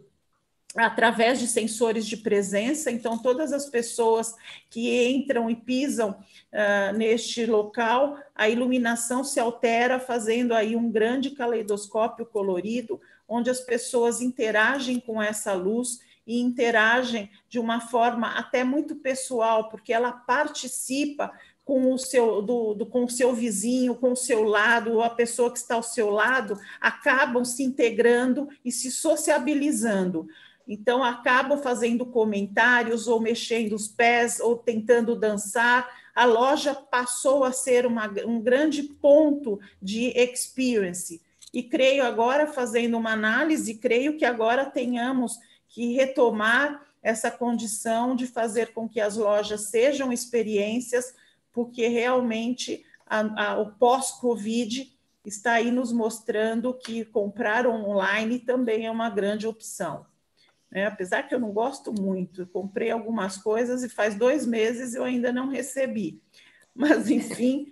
através de sensores de presença, então todas as pessoas que entram e pisam uh, neste local, a iluminação se altera, fazendo aí um grande caleidoscópio colorido, onde as pessoas interagem com essa luz e interagem de uma forma até muito pessoal, porque ela participa com o seu, do, do, com o seu vizinho, com o seu lado, ou a pessoa que está ao seu lado, acabam se integrando e se sociabilizando. Então, acabam fazendo comentários, ou mexendo os pés, ou tentando dançar. A loja passou a ser uma, um grande ponto de experience. E creio agora, fazendo uma análise, creio que agora tenhamos que retomar essa condição de fazer com que as lojas sejam experiências, porque realmente a, a, o pós-Covid está aí nos mostrando que comprar online também é uma grande opção. É, apesar que eu não gosto muito, eu comprei algumas coisas e faz dois meses eu ainda não recebi. Mas, enfim,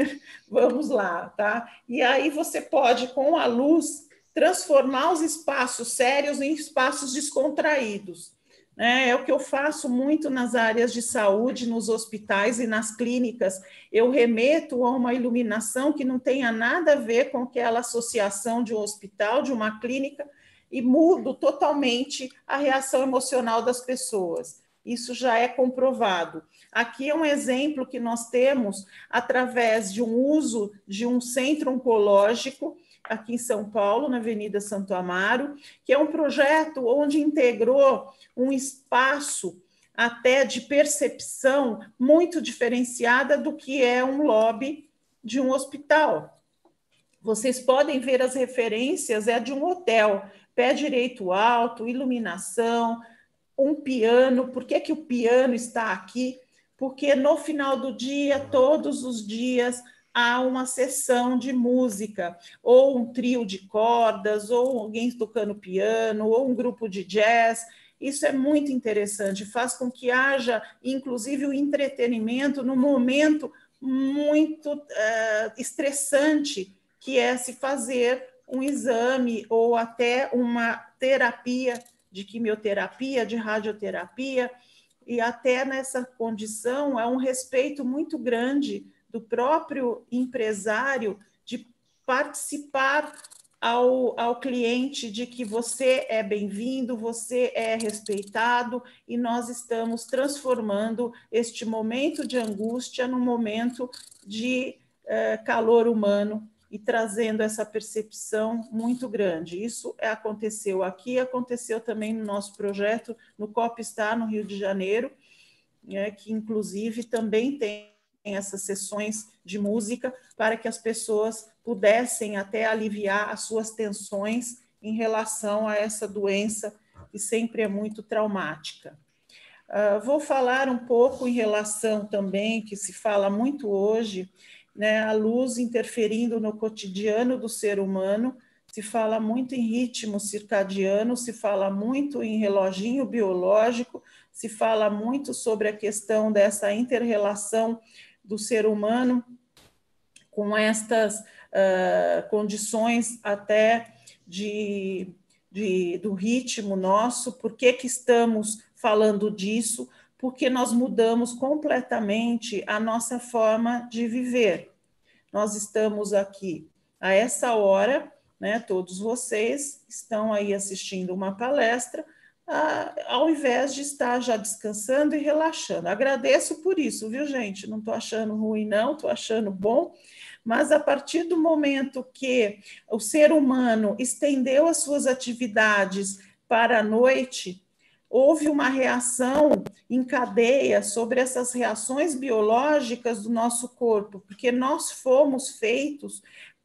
vamos lá, tá? E aí você pode, com a luz, transformar os espaços sérios em espaços descontraídos. Né? É o que eu faço muito nas áreas de saúde, nos hospitais e nas clínicas. Eu remeto a uma iluminação que não tenha nada a ver com aquela associação de um hospital, de uma clínica, e mudo totalmente a reação emocional das pessoas. Isso já é comprovado. Aqui é um exemplo que nós temos através de um uso de um centro oncológico, aqui em São Paulo, na Avenida Santo Amaro, que é um projeto onde integrou um espaço até de percepção muito diferenciada do que é um lobby de um hospital. Vocês podem ver as referências, é de um hotel, pé direito alto, iluminação, um piano. Por que que o piano está aqui? Porque no final do dia, todos os dias, há uma sessão de música, ou um trio de cordas, ou alguém tocando piano, ou um grupo de jazz. Isso é muito interessante, faz com que haja, inclusive, o entretenimento no momento muito uh, estressante, que é se fazer um exame ou até uma terapia de quimioterapia, de radioterapia, e até nessa condição é um respeito muito grande do próprio empresário de participar ao, ao cliente de que você é bem-vindo, você é respeitado, e nós estamos transformando este momento de angústia num momento de eh, calor humano e trazendo essa percepção muito grande. Isso aconteceu aqui, aconteceu também no nosso projeto, no COPSTAR, no Rio de Janeiro, né, que inclusive também tem essas sessões de música para que as pessoas pudessem até aliviar as suas tensões em relação a essa doença que sempre é muito traumática. Uh, vou falar um pouco em relação também, que se fala muito hoje, né, a luz interferindo no cotidiano do ser humano. Se fala muito em ritmo circadiano, se fala muito em reloginho biológico, se fala muito sobre a questão dessa inter-relação do ser humano com estas uh, condições até de, de, do ritmo nosso. Por que que estamos falando disso? Porque nós mudamos completamente a nossa forma de viver. Nós estamos aqui a essa hora, né, todos vocês estão aí assistindo uma palestra, ah, ao invés de estar já descansando e relaxando. Agradeço por isso, viu, gente? Não estou achando ruim, não, estou achando bom, mas a partir do momento que o ser humano estendeu as suas atividades para a noite, houve uma reação em cadeia sobre essas reações biológicas do nosso corpo, porque nós fomos feitos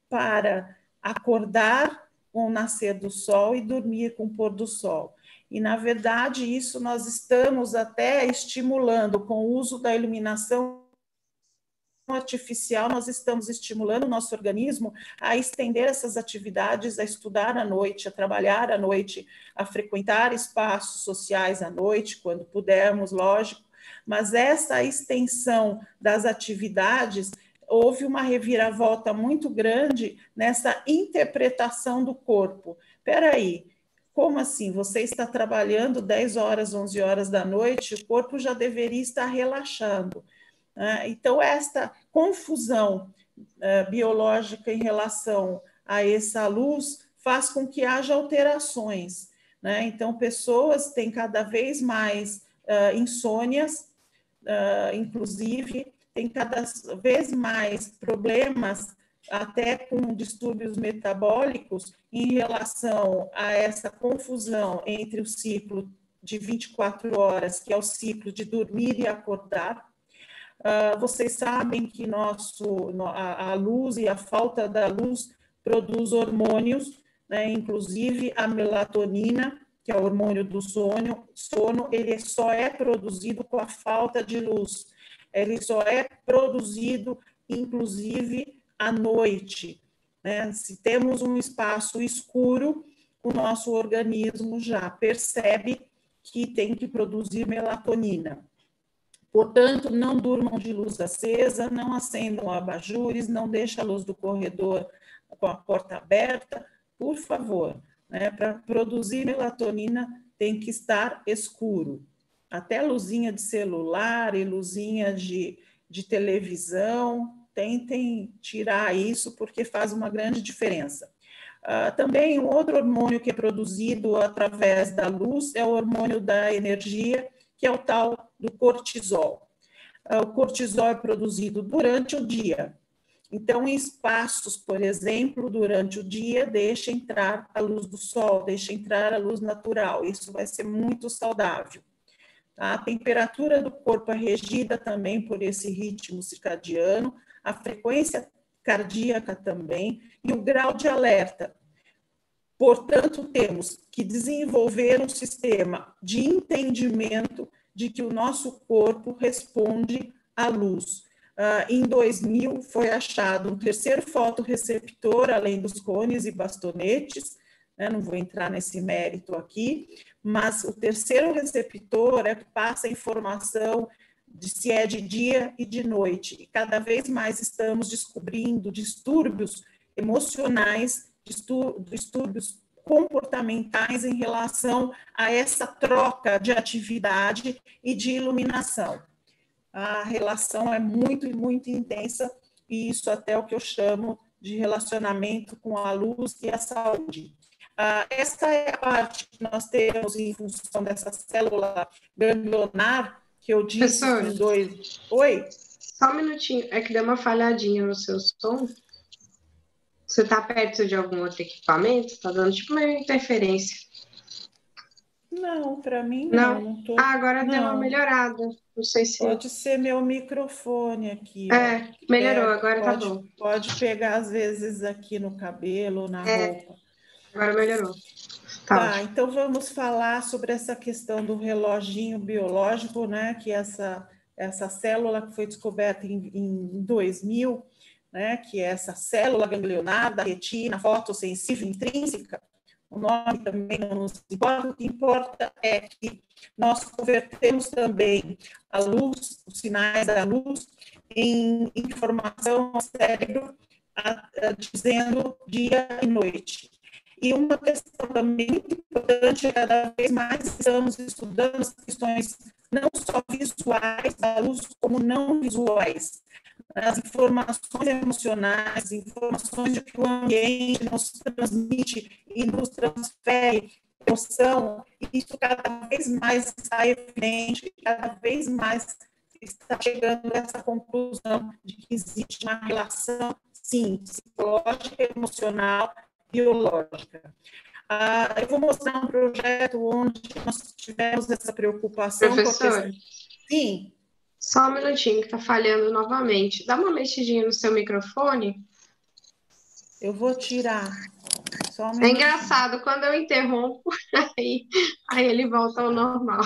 para acordar com o nascer do sol e dormir com o pôr do sol. E, na verdade, isso nós estamos até estimulando com o uso da iluminação artificial, nós estamos estimulando o nosso organismo a estender essas atividades, a estudar à noite, a trabalhar à noite, a frequentar espaços sociais à noite, quando pudermos, lógico, mas essa extensão das atividades, houve uma reviravolta muito grande nessa interpretação do corpo. Espera aí, como assim? Você está trabalhando dez horas, onze horas da noite, o corpo já deveria estar relaxando. Então, esta confusão uh, biológica em relação a essa luz faz com que haja alterações, né? Então, pessoas têm cada vez mais uh, insônias, uh, inclusive, têm cada vez mais problemas, até com distúrbios metabólicos, em relação a essa confusão entre o ciclo de vinte e quatro horas, que é o ciclo de dormir e acordar. Uh, vocês sabem que nosso, a, a luz e a falta da luz produz hormônios, né, inclusive a melatonina, que é o hormônio do sono, sono, ele só é produzido com a falta de luz. Ele só é produzido, inclusive, à noite, né? Se temos um espaço escuro, o nosso organismo já percebe que tem que produzir melatonina. Portanto, não durmam de luz acesa, não acendam abajures, não deixem a luz do corredor com a porta aberta, por favor. Né? Para produzir melatonina tem que estar escuro. Até luzinha de celular e luzinha de, de televisão, tentem tirar isso porque faz uma grande diferença. Uh, também um outro hormônio que é produzido através da luz é o hormônio da energia, que é o tal do cortisol. O cortisol é produzido durante o dia. Então, em espaços, por exemplo, durante o dia, deixa entrar a luz do sol, deixa entrar a luz natural. Isso vai ser muito saudável. A temperatura do corpo é regida também por esse ritmo circadiano, a frequência cardíaca também, e o grau de alerta. Portanto, temos que desenvolver um sistema de entendimento de que o nosso corpo responde à luz. Uh, em dois mil, foi achado um terceiro fotorreceptor, além dos cones e bastonetes, né? Não vou entrar nesse mérito aqui, mas o terceiro receptor é que passa a informação de se é de dia e de noite. E cada vez mais estamos descobrindo distúrbios emocionais, distúrbios comportamentais em relação a essa troca de atividade e de iluminação. A relação é muito, muito intensa, e isso até é o que eu chamo de relacionamento com a luz e a saúde. Ah, essa é a parte que nós temos em função dessa célula ganglionar, que eu disse Professora, em dois... Oi? só um minutinho, é que deu uma falhadinha no seu som. Você está perto de algum outro equipamento? Está dando tipo uma interferência. Não, para mim não. Não? não tô... Ah, agora não. deu uma melhorada. Não sei se... Pode ser meu microfone aqui. É, ó, melhorou, pega, agora pode, tá bom. Pode pegar, às vezes, aqui no cabelo, na É, roupa. agora melhorou. Tá, Tá, ótimo. então vamos falar sobre essa questão do reloginho biológico, né? Que essa, essa célula que foi descoberta em, em dois mil, né? Que é essa célula ganglionar da retina fotossensível intrínseca. O nome também não nos importa, o que importa é que nós convertemos também a luz, os sinais da luz, em informação ao cérebro, a, a, dizendo dia e noite. E uma questão também muito importante é que cada vez mais estamos estudando as questões não só visuais da luz, como não visuais. As informações emocionais, informações de que o ambiente nos transmite e nos transfere emoção, isso cada vez mais está evidente, cada vez mais está chegando a essa conclusão de que existe uma relação, sim, psicológica, emocional, biológica. Ah, eu vou mostrar um projeto onde nós tivemos essa preocupação. Professor? Porque... Sim. Só um minutinho, que está falhando novamente. Dá uma mexidinha no seu microfone. Eu vou tirar. Só um é engraçado, quando eu interrompo, aí, aí ele volta ao normal.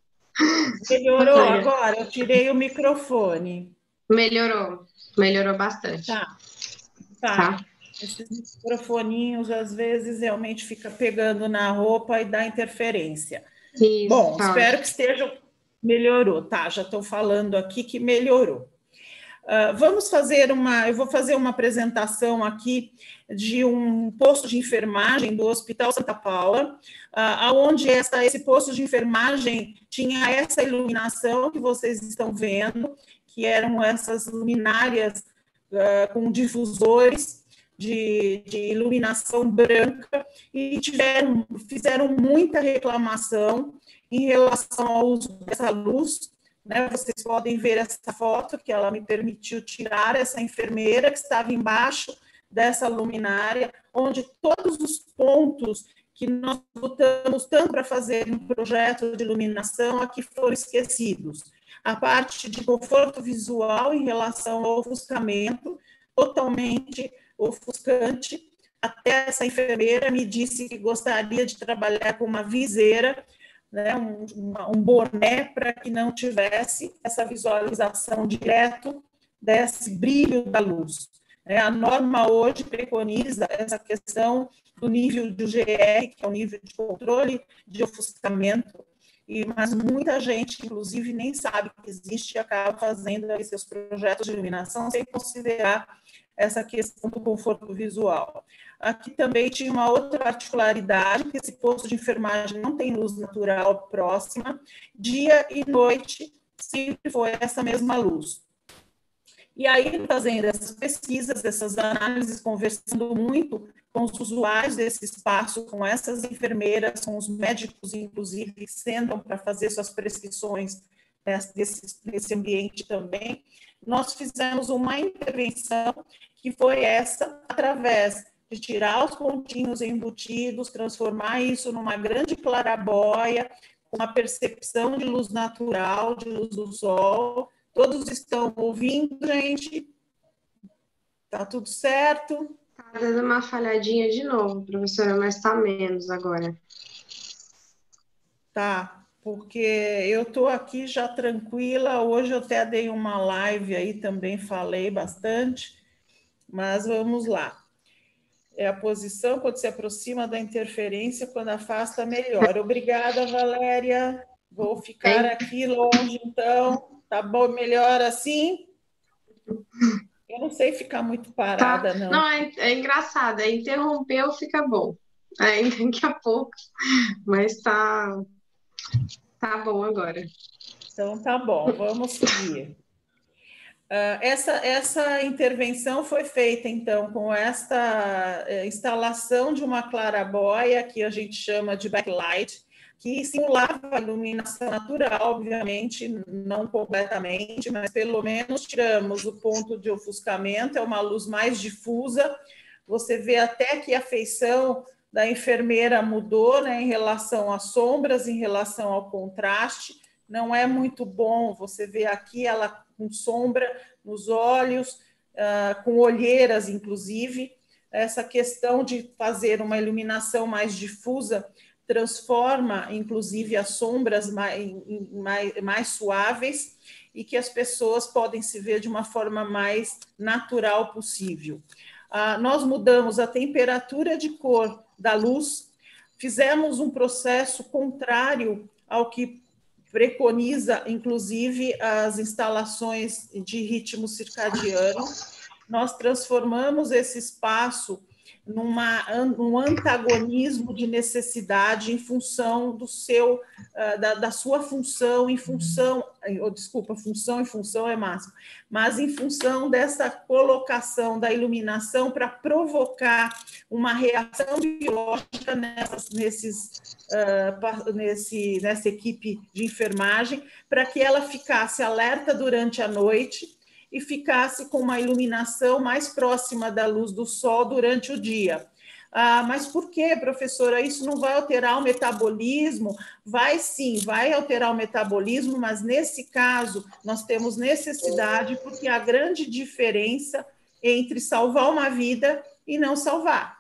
Melhorou agora? Eu tirei o microfone. Melhorou, melhorou bastante. Tá, tá. tá. Esses microfoninhos, às vezes, realmente fica pegando na roupa e dá interferência. Isso, Bom, tá. espero que esteja... Melhorou, tá? Já estou falando aqui que melhorou. Uh, vamos fazer uma... Eu vou fazer uma apresentação aqui de um posto de enfermagem do Hospital Santa Paula, uh, onde essa, esse posto de enfermagem tinha essa iluminação que vocês estão vendo, que eram essas luminárias uh, com difusores de, de iluminação branca, e tiveram, fizeram muita reclamação em relação ao uso dessa luz, né? Vocês podem ver essa foto que ela me permitiu tirar, essa enfermeira que estava embaixo dessa luminária, onde todos os pontos que nós lutamos tanto para fazer um projeto de iluminação aqui foram esquecidos. A parte de conforto visual em relação ao ofuscamento, totalmente ofuscante. Até essa enfermeira me disse que gostaria de trabalhar com uma viseira, né, um, um boné, para que não tivesse essa visualização direto desse brilho da luz. A norma hoje preconiza essa questão do nível do G R, que é o nível de controle de ofuscamento, e, mas muita gente, inclusive, nem sabe que existe e acaba fazendo aí seus projetos de iluminação sem considerar essa questão do conforto visual. Aqui também tinha uma outra particularidade, que esse posto de enfermagem não tem luz natural próxima, dia e noite sempre foi essa mesma luz. E aí, fazendo essas pesquisas, essas análises, conversando muito com os usuários desse espaço, com essas enfermeiras, com os médicos, inclusive, que sentam para fazer suas prescrições desse, desse ambiente também, nós fizemos uma intervenção que foi essa, através de tirar os pontinhos embutidos, transformar isso numa grande clarabóia, com uma percepção de luz natural, de luz do sol. Todos estão ouvindo, gente? Tá tudo certo? Tá dando uma falhadinha de novo, professora, mas está menos agora. Tá, porque eu estou aqui já tranquila. Hoje eu até dei uma live aí, também falei bastante, mas vamos lá. É a posição quando se aproxima da interferência, quando afasta, melhor. Obrigada, Valéria. Vou ficar É, aqui longe, então. Tá bom, melhor assim? Eu não sei ficar muito tá. parada, não. Não, é, é engraçado, é interrompeu, fica bom. Aí daqui a pouco, mas tá, tá bom agora. Então, tá bom, vamos seguir. Uh, essa, essa intervenção foi feita, então, com esta uh, instalação de uma clarabóia, que a gente chama de backlight, que simulava a iluminação natural, obviamente, não completamente, mas pelo menos tiramos o ponto de ofuscamento, é uma luz mais difusa. Você vê até que a feição da enfermeira mudou, né, em relação às sombras, em relação ao contraste. Não é muito bom, você vê aqui ela com sombra nos olhos, uh, com olheiras, inclusive. Essa questão de fazer uma iluminação mais difusa transforma, inclusive, as sombras mais, mais, mais suaves e que as pessoas podem se ver de uma forma mais natural possível. Uh, nós mudamos a temperatura de cor da luz, fizemos um processo contrário ao que preconiza, inclusive, as instalações de ritmo circadiano. Nós transformamos esse espaço numa, num antagonismo de necessidade em função do seu, da, da sua função, em função, oh, desculpa, função e função é máximo, mas em função dessa colocação da iluminação para provocar uma reação biológica nessas, nesses, uh, nesse, nessa equipe de enfermagem, para que ela ficasse alerta durante a noite e ficasse com uma iluminação mais próxima da luz do sol durante o dia. Ah, mas por que, professora? Isso não vai alterar o metabolismo? Vai sim, vai alterar o metabolismo, mas nesse caso nós temos necessidade, porque há grande diferença entre salvar uma vida e não salvar.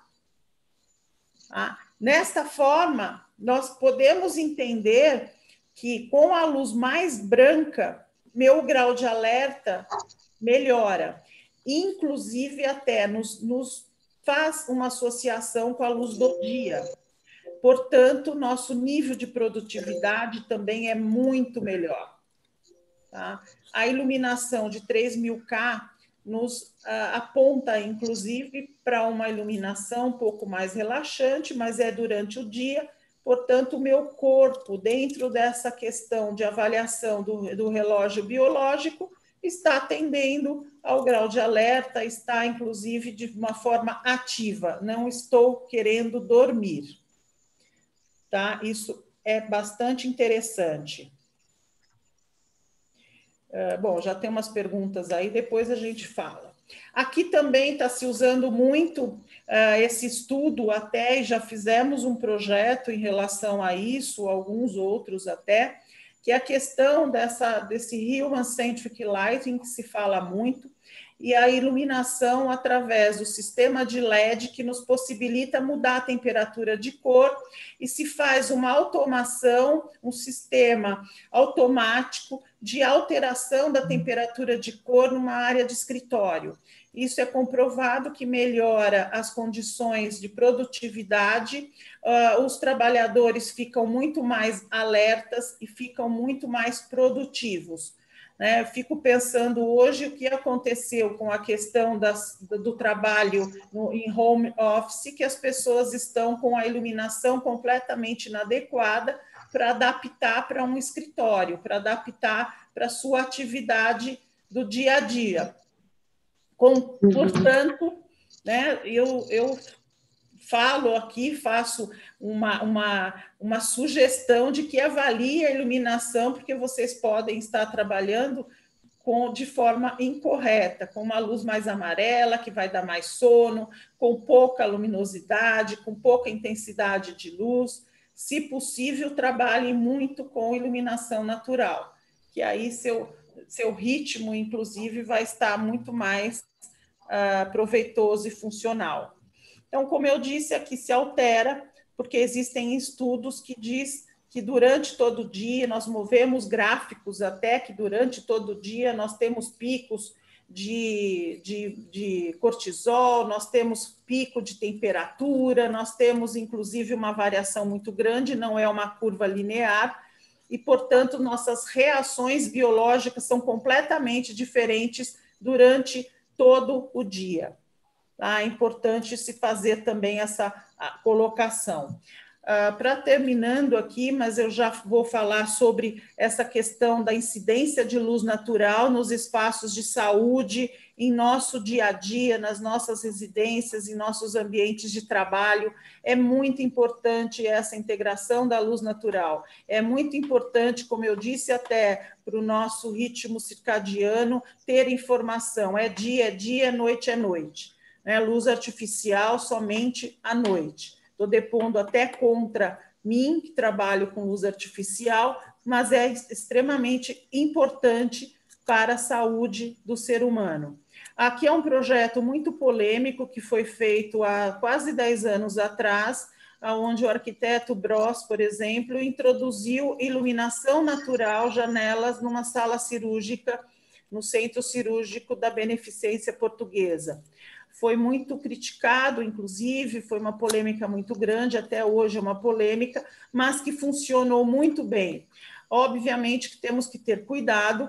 Tá? Nesta forma, nós podemos entender que com a luz mais branca, meu grau de alerta melhora, inclusive até nos, nos faz uma associação com a luz do dia. Portanto, nosso nível de produtividade também é muito melhor. Tá? A iluminação de três mil K nos ah, aponta, inclusive, para uma iluminação um pouco mais relaxante, mas é durante o dia. Portanto, o meu corpo, dentro dessa questão de avaliação do, do relógio biológico, está atendendo ao grau de alerta, está, inclusive, de uma forma ativa. Não estou querendo dormir. Tá? Isso é bastante interessante. Uh, bom, já tem umas perguntas aí, depois a gente fala. Aqui também está se usando muito uh, esse estudo até, e já fizemos um projeto em relação a isso, alguns outros até, que é a questão dessa, desse Human Centric Lighting, que se fala muito, e a iluminação através do sistema de L E D, que nos possibilita mudar a temperatura de cor, e se faz uma automação, um sistema automático de alteração da temperatura de cor numa área de escritório. Isso é comprovado que melhora as condições de produtividade, uh, os trabalhadores ficam muito mais alertas e ficam muito mais produtivos. Né? Fico pensando hoje o que aconteceu com a questão das, do trabalho no, em home office, que as pessoas estão com a iluminação completamente inadequada para adaptar para um escritório, para adaptar para a sua atividade do dia a dia. Com, portanto, né, eu, eu falo aqui, faço uma, uma, uma sugestão de que avalie a iluminação, porque vocês podem estar trabalhando com, de forma incorreta, com uma luz mais amarela, que vai dar mais sono, com pouca luminosidade, com pouca intensidade de luz. Se possível, trabalhe muito com iluminação natural, que aí seu, seu ritmo, inclusive, vai estar muito mais uh, proveitoso e funcional. Então, como eu disse, aqui se altera, porque existem estudos que diz que durante todo o dia, nós movemos gráficos até que durante todo o dia nós temos picos de, de, de cortisol, nós temos pico de temperatura, nós temos, inclusive, uma variação muito grande, não é uma curva linear, e, portanto, nossas reações biológicas são completamente diferentes durante todo o dia. Tá? É importante se fazer também essa colocação. Uh, para terminando aqui, mas eu já vou falar sobre essa questão da incidência de luz natural nos espaços de saúde, em nosso dia a dia, nas nossas residências, em nossos ambientes de trabalho. É muito importante essa integração da luz natural. É muito importante, como eu disse, até para o nosso ritmo circadiano, ter informação. É dia, é dia, noite, é noite. Né? Luz artificial somente à noite. Estou depondo até contra mim, que trabalho com luz artificial, mas é extremamente importante para a saúde do ser humano. Aqui é um projeto muito polêmico que foi feito há quase dez anos atrás, onde o arquiteto Bros, por exemplo, introduziu iluminação natural, janelas, numa sala cirúrgica, no Centro Cirúrgico da Beneficência Portuguesa. Foi muito criticado, inclusive, foi uma polêmica muito grande, até hoje é uma polêmica, mas que funcionou muito bem. Obviamente que temos que ter cuidado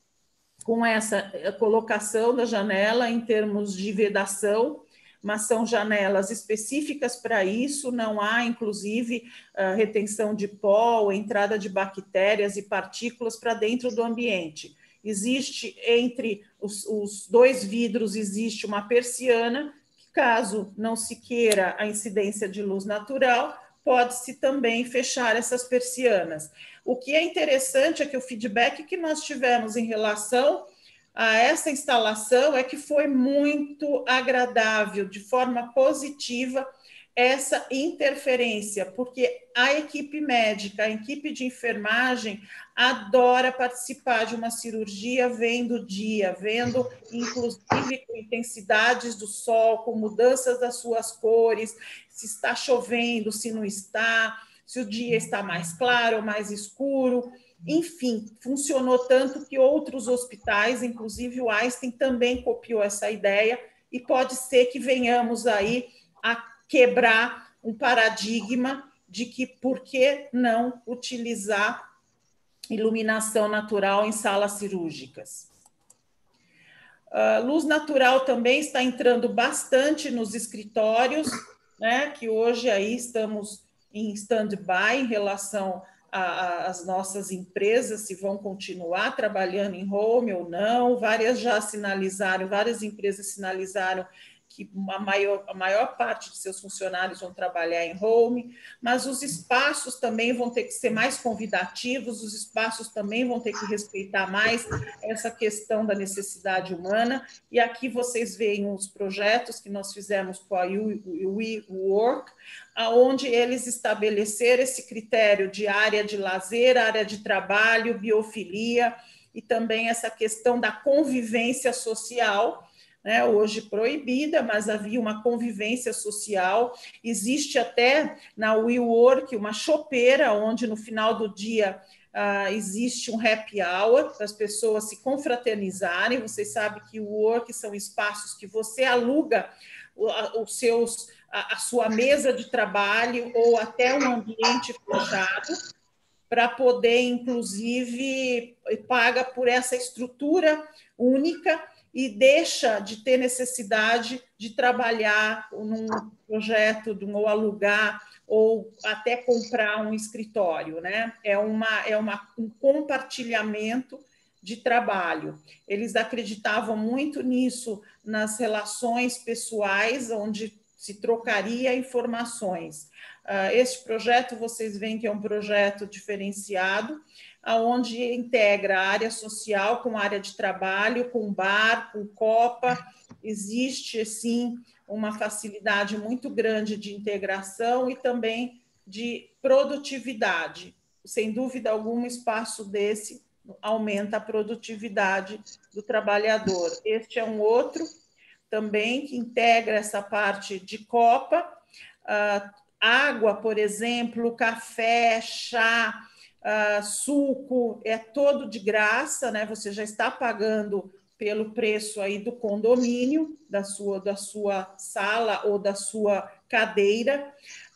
com essa colocação da janela em termos de vedação, mas são janelas específicas para isso, não há, inclusive, retenção de pó, entrada de bactérias e partículas para dentro do ambiente. Existe entre os, os dois vidros, existe uma persiana, que caso não se queira a incidência de luz natural, pode-se também fechar essas persianas. O que é interessante é que o feedback que nós tivemos em relação a essa instalação é que foi muito agradável, de forma positiva, essa interferência, porque a equipe médica, a equipe de enfermagem adora participar de uma cirurgia vendo o dia, vendo, inclusive, com intensidades do sol, com mudanças das suas cores, se está chovendo, se não está, se o dia está mais claro ou mais escuro. Enfim, funcionou tanto que outros hospitais, inclusive o Einstein, também copiou essa ideia, e pode ser que venhamos aí a quebrar um paradigma de que por que não utilizar iluminação natural em salas cirúrgicas. A luz natural também está entrando bastante nos escritórios, né, que hoje aí estamos em stand-by em relação às nossas empresas, se vão continuar trabalhando em home ou não. Várias já sinalizaram, várias empresas sinalizaram que a maior, a maior parte de seus funcionários vão trabalhar em home, mas os espaços também vão ter que ser mais convidativos, os espaços também vão ter que respeitar mais essa questão da necessidade humana, e aqui vocês veem os projetos que nós fizemos com a WeWork, onde eles estabeleceram esse critério de área de lazer, área de trabalho, biofilia, e também essa questão da convivência social, né, hoje proibida, mas havia uma convivência social. Existe até na WeWork uma chopeira, onde no final do dia uh, existe um happy hour para as pessoas se confraternizarem. Vocês sabem que o WeWork são espaços que você aluga os seus, a, a sua mesa de trabalho ou até um ambiente fechado, para poder, inclusive, paga por essa estrutura única e deixa de ter necessidade de trabalhar num projeto, de um, ou alugar, ou até comprar um escritório, né? É, uma, é uma, um compartilhamento de trabalho. Eles acreditavam muito nisso nas relações pessoais, onde se trocaria informações. Este projeto, vocês veem que é um projeto diferenciado, onde integra a área social com a área de trabalho, com bar, com copa. Existe, sim, uma facilidade muito grande de integração e também de produtividade. Sem dúvida alguma, um espaço desse aumenta a produtividade do trabalhador. Este é um outro também, que integra essa parte de copa. Uh, água, por exemplo, café, chá, uh, suco, é todo de graça, né? Você já está pagando pelo preço aí do condomínio, da sua, da sua sala ou da sua cadeira.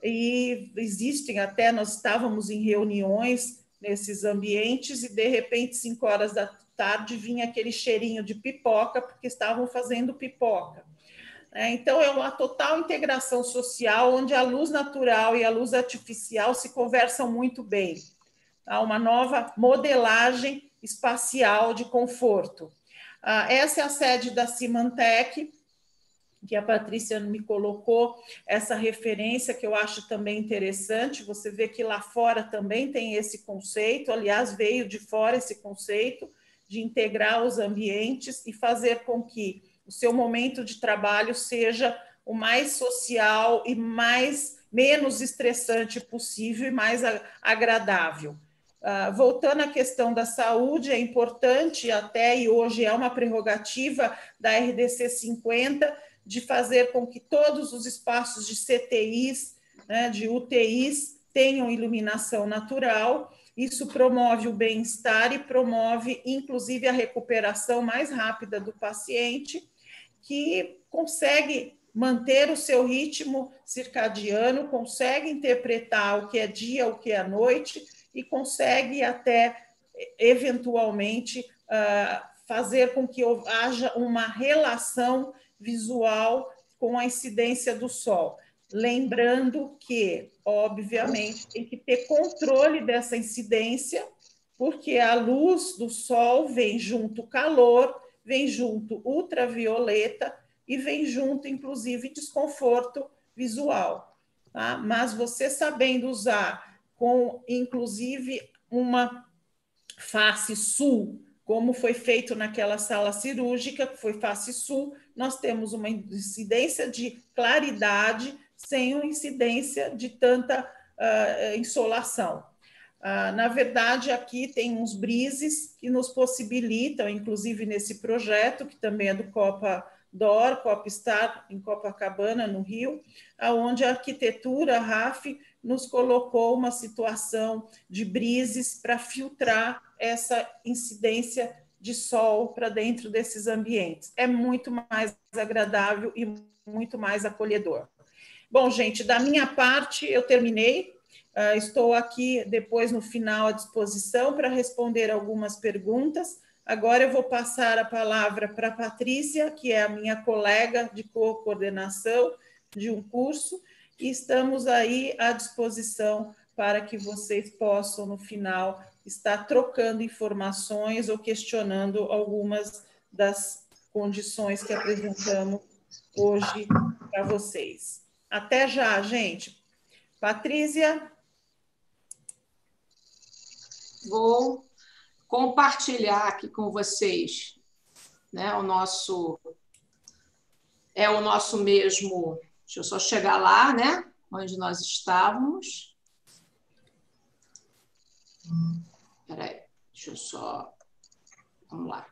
E existem até, nós estávamos em reuniões nesses ambientes e, de repente, cinco horas da tarde, vinha aquele cheirinho de pipoca, porque estavam fazendo pipoca. Então, é uma total integração social, onde a luz natural e a luz artificial se conversam muito bem. Há uma nova modelagem espacial de conforto. Essa é a sede da Symantec, que a Patrícia me colocou essa referência, que eu acho também interessante. Você vê que lá fora também tem esse conceito, aliás, veio de fora esse conceito de integrar os ambientes e fazer com que o seu momento de trabalho seja o mais social e mais menos estressante possível e mais agradável. Uh, voltando à questão da saúde, é importante até, e hoje é uma prerrogativa da R D C cinquenta, de fazer com que todos os espaços de C T Is, né, de U T Is, tenham iluminação natural. Isso promove o bem-estar e promove, inclusive, a recuperação mais rápida do paciente, que consegue manter o seu ritmo circadiano, consegue interpretar o que é dia, o que é noite, e consegue até, eventualmente, fazer com que haja uma relação visual com a incidência do sol. Lembrando que, obviamente, tem que ter controle dessa incidência, porque a luz do sol vem junto calor, vem junto ultravioleta e vem junto, inclusive, desconforto visual. Tá? Mas você sabendo usar com, inclusive, uma face sul, como foi feito naquela sala cirúrgica, que foi face sul, nós temos uma incidência de claridade sem uma incidência de tanta uh, insolação. Uh, na verdade, aqui tem uns brises que nos possibilitam, inclusive nesse projeto, que também é do Copa D O R, Copa Star, em Copacabana, no Rio, onde a arquitetura, a R A F, nos colocou uma situação de brises para filtrar essa incidência de sol para dentro desses ambientes. É muito mais agradável e muito mais acolhedor. Bom, gente, da minha parte, eu terminei. Uh, estou aqui depois, no final, à disposição para responder algumas perguntas. Agora eu vou passar a palavra para a Patrícia, que é a minha colega de co-coordenação de um curso, e estamos aí à disposição para que vocês possam, no final, estar trocando informações ou questionando algumas das condições que apresentamos hoje para vocês. Até já, gente. Patrícia? Vou compartilhar aqui com vocês, né, o nosso... É o nosso mesmo... Deixa eu só chegar lá, né, onde nós estávamos. Espera aí, deixa eu só... Vamos lá.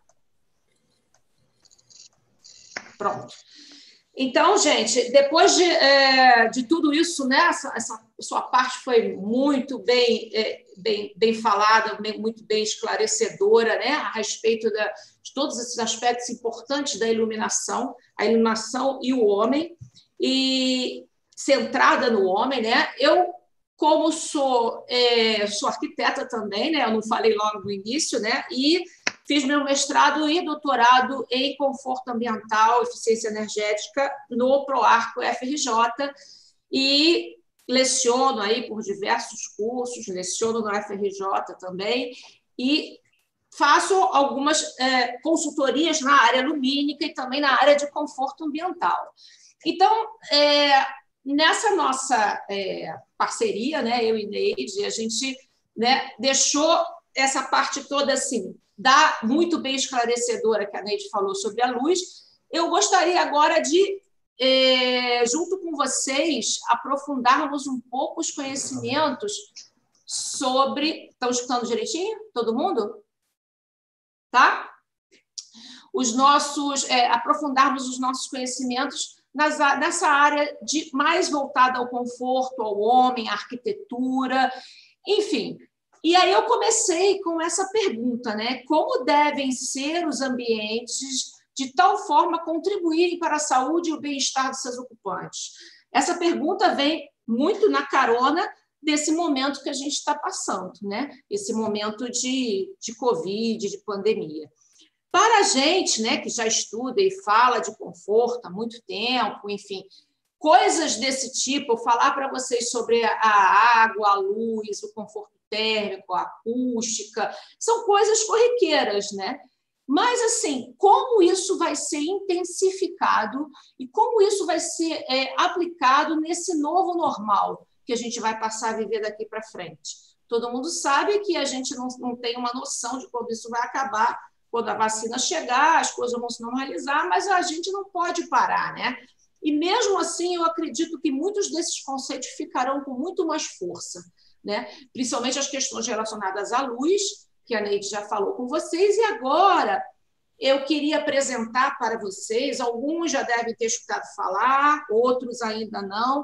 Pronto. Então, gente, depois de, é, de tudo isso, né, essa, essa sua parte foi muito bem, é, bem, bem falada, bem, muito bem esclarecedora, né, a respeito da, de todos esses aspectos importantes da iluminação, a iluminação e o homem, e centrada no homem, né? Eu, como sou, é, sou arquiteta também, né? Eu não falei logo no início, né? E fiz meu mestrado e doutorado em conforto ambiental, eficiência energética no ProArco F R J e leciono aí por diversos cursos, leciono no F R J também e faço algumas é, consultorias na área lumínica e também na área de conforto ambiental. Então, é, nessa nossa é, parceria, né, eu e Neide, a gente, né, deixou essa parte toda assim, da muito bem esclarecedora que a Neide falou sobre a luz. Eu gostaria agora de, é, junto com vocês, aprofundarmos um pouco os conhecimentos sobre... Estão escutando direitinho? Todo mundo? Tá? os nossos, é, aprofundarmos os nossos conhecimentos nas, nessa área de, mais voltada ao conforto, ao homem, à arquitetura, enfim. E aí eu comecei com essa pergunta, né? Como devem ser os ambientes de tal forma a contribuírem para a saúde e o bem-estar dos seus ocupantes? Essa pergunta vem muito na carona desse momento que a gente está passando, né? Esse momento de, de Covid, de pandemia. Para a gente, né, que já estuda e fala de conforto há muito tempo, enfim, coisas desse tipo, eu falar para vocês sobre a água, a luz, o conforto térmico, a acústica, são coisas corriqueiras, né? Mas, assim, como isso vai ser intensificado e como isso vai ser é, aplicado nesse novo normal que a gente vai passar a viver daqui para frente? Todo mundo sabe que a gente não, não tem uma noção de quando isso vai acabar, quando a vacina chegar, as coisas vão se normalizar, mas a gente não pode parar, né? E, mesmo assim, eu acredito que muitos desses conceitos ficarão com muito mais força, né? Principalmente as questões relacionadas à luz, que a Neide já falou com vocês, e agora eu queria apresentar para vocês, alguns já devem ter escutado falar, outros ainda não,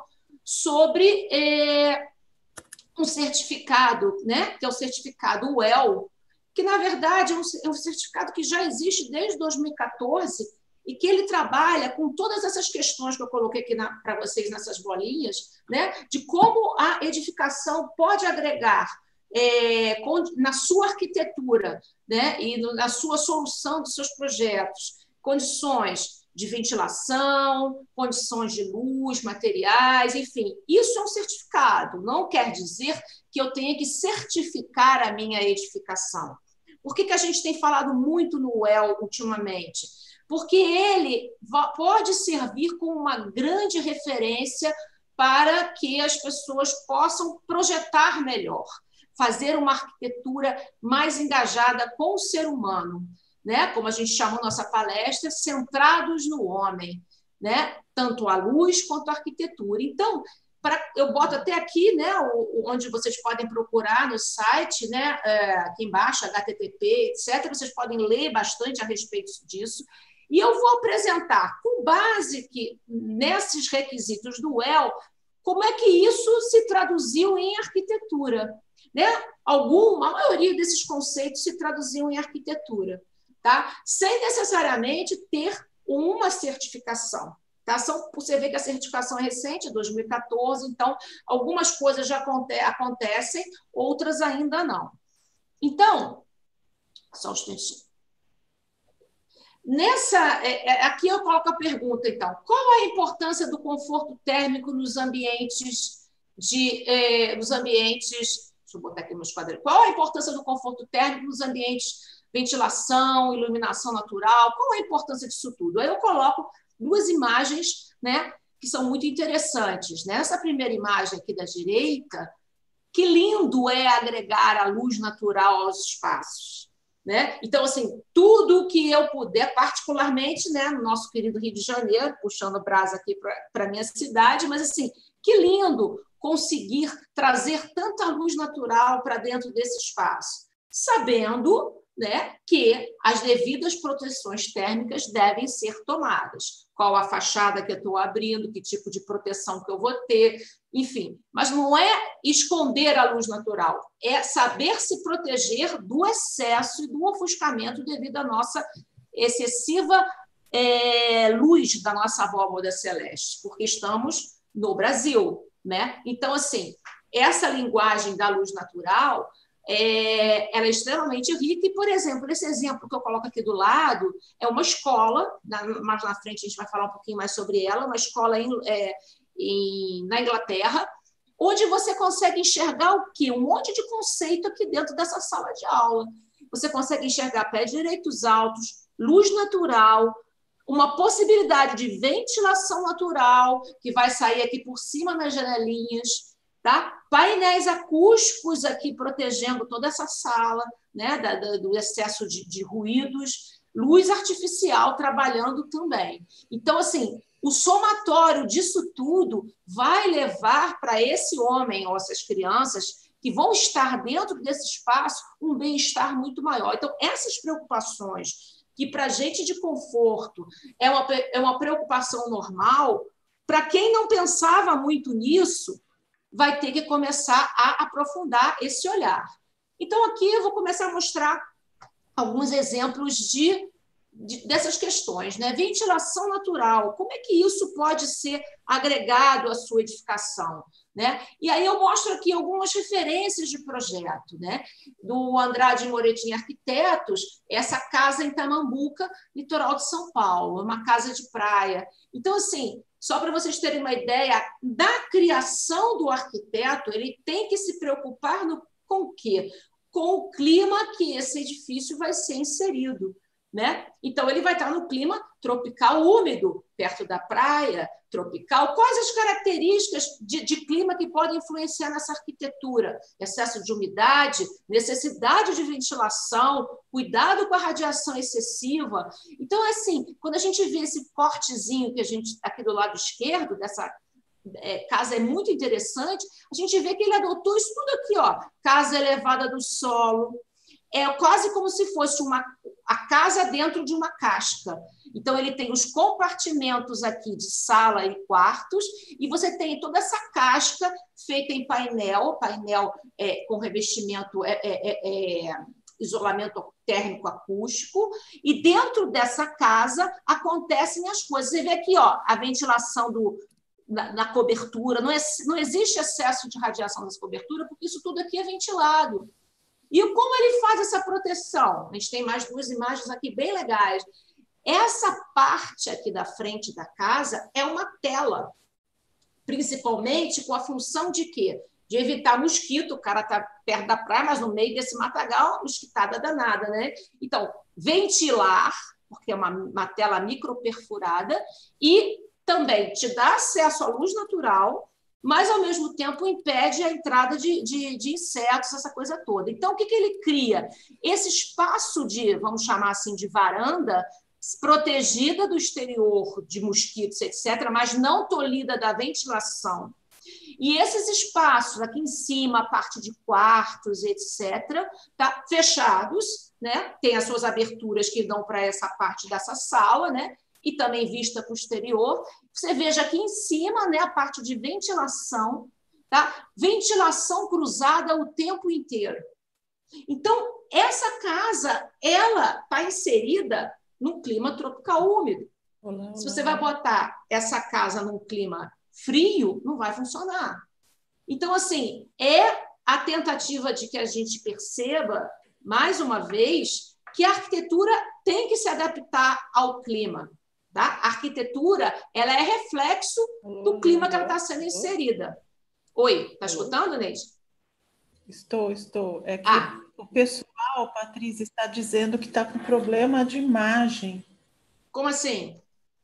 sobre é, um certificado, né? Que é o certificado U E L, que, na verdade, é um, é um certificado que já existe desde dois mil e quatorze e que ele trabalha com todas essas questões que eu coloquei aqui para vocês nessas bolinhas, né? De como a edificação pode agregar É, na sua arquitetura, né, e na sua solução dos seus projetos, condições de ventilação, condições de luz, materiais, enfim. Isso é um certificado, não quer dizer que eu tenha que certificar a minha edificação. Por que que a gente tem falado muito no U E L ultimamente? Porque ele pode servir como uma grande referência para que as pessoas possam projetar melhor, fazer uma arquitetura mais engajada com o ser humano, né? Como a gente chamou nossa palestra, centrados no homem, né? Tanto a luz quanto a arquitetura. Então, pra, eu boto até aqui, né, o, onde vocês podem procurar no site, né, é, aqui embaixo, H T T P, etcétera. Vocês podem ler bastante a respeito disso. E eu vou apresentar, com base que, nesses requisitos do U E L, como é que isso se traduziu em arquitetura. Né? Alguma, a maioria desses conceitos se traduziam em arquitetura, tá? Sem necessariamente ter uma certificação. Tá? São, você vê que a certificação é recente, dois mil e quatorze, então algumas coisas já aconte acontecem, outras ainda não. Então, só um instantinho. Nessa, é, aqui eu coloco a pergunta, então, qual a importância do conforto térmico nos ambientes de, é, nos ambientes Deixa eu botar aqui meus quadrinhos. Qual a importância do conforto térmico nos ambientes, ventilação, iluminação natural? Qual a importância disso tudo? Aí eu coloco duas imagens, né, que são muito interessantes. Nessa primeira imagem aqui da direita, que lindo é agregar a luz natural aos espaços, né? Então, assim, tudo que eu puder, particularmente, né, no nosso querido Rio de Janeiro, puxando brasa aqui para a minha cidade, mas, assim, que lindo conseguir trazer tanta luz natural para dentro desse espaço, sabendo, né, que as devidas proteções térmicas devem ser tomadas. Qual a fachada que eu estou abrindo, que tipo de proteção que eu vou ter, enfim. Mas não é esconder a luz natural, é saber se proteger do excesso e do ofuscamento devido à nossa excessiva é, luz da nossa abóbora celeste, porque estamos no Brasil. Né? Então, assim, essa linguagem da luz natural é, ela é extremamente rica e, por exemplo, esse exemplo que eu coloco aqui do lado é uma escola, mais na frente a gente vai falar um pouquinho mais sobre ela, uma escola em, é, em, na Inglaterra, onde você consegue enxergar o quê? Um monte de conceito aqui dentro dessa sala de aula. Você consegue enxergar pés direitos altos, luz natural, uma possibilidade de ventilação natural, que vai sair aqui por cima nas janelinhas, tá? Painéis acústicos aqui protegendo toda essa sala, né? da, da, do excesso de, de ruídos, luz artificial trabalhando também. Então, assim, o somatório disso tudo vai levar para esse homem ou essas crianças que vão estar dentro desse espaço um bem-estar muito maior. Então, essas preocupações que para gente de conforto é uma, é uma preocupação normal, para quem não pensava muito nisso, vai ter que começar a aprofundar esse olhar. Então, aqui eu vou começar a mostrar alguns exemplos de, de, dessas questões, né? Ventilação natural, como é que isso pode ser agregado à sua edificação? Né? E aí eu mostro aqui algumas referências de projeto, né? Do Andrade Moretti Arquitetos, essa casa em Tamambuca, litoral de São Paulo, uma casa de praia. Então, assim, só para vocês terem uma ideia, da criação do arquiteto, ele tem que se preocupar no, com o quê? Com o clima que esse edifício vai ser inserido. Né? Então, ele vai estar no clima tropical úmido, perto da praia, tropical. Quais as características de, de clima que podem influenciar nessa arquitetura? Excesso de umidade, necessidade de ventilação, cuidado com a radiação excessiva. Então, assim, quando a gente vê esse cortezinho que a gente aqui do lado esquerdo dessa é, casa é muito interessante, a gente vê que ele adotou isso tudo aqui, ó, casa elevada do solo. É quase como se fosse uma, a casa dentro de uma casca. Então, ele tem os compartimentos aqui de sala e quartos, e você tem toda essa casca feita em painel, painel é, com revestimento, é, é, é, isolamento térmico acústico, e dentro dessa casa acontecem as coisas. Você vê aqui, ó, a ventilação do, na, na cobertura, não, é, não existe excesso de radiação nessa cobertura, porque isso tudo aqui é ventilado. E como ele faz essa proteção? A gente tem mais duas imagens aqui bem legais. Essa parte aqui da frente da casa é uma tela, principalmente com a função de quê? De evitar mosquito. O cara está perto da praia, mas no meio desse matagal, mosquitada danada, né? Então, ventilar, porque é uma, uma tela microperfurada, e também te dá acesso à luz natural, mas, ao mesmo tempo, impede a entrada de, de, de insetos, essa coisa toda. Então, o que, que ele cria? Esse espaço de, vamos chamar assim, de varanda, protegida do exterior de mosquitos, etcétera, mas não tolhida da ventilação. E esses espaços, aqui em cima, a parte de quartos, etcétera, tá, fechados, né? Tem as suas aberturas que dão para essa parte dessa sala, né? E também vista para o exterior. Você veja aqui em cima, né, a parte de ventilação, tá? Ventilação cruzada o tempo inteiro. Então, essa casa, ela está inserida num clima tropical úmido. Olá, olá. Se você vai botar essa casa num clima frio, não vai funcionar. Então, assim, é a tentativa de que a gente perceba, mais uma vez, que a arquitetura tem que se adaptar ao clima. Tá? A arquitetura, ela é reflexo do clima que ela está sendo inserida. Oi, está escutando, Neide? Estou, estou. É que ah. o pessoal, Patrícia, está dizendo que está com problema de imagem. Como assim?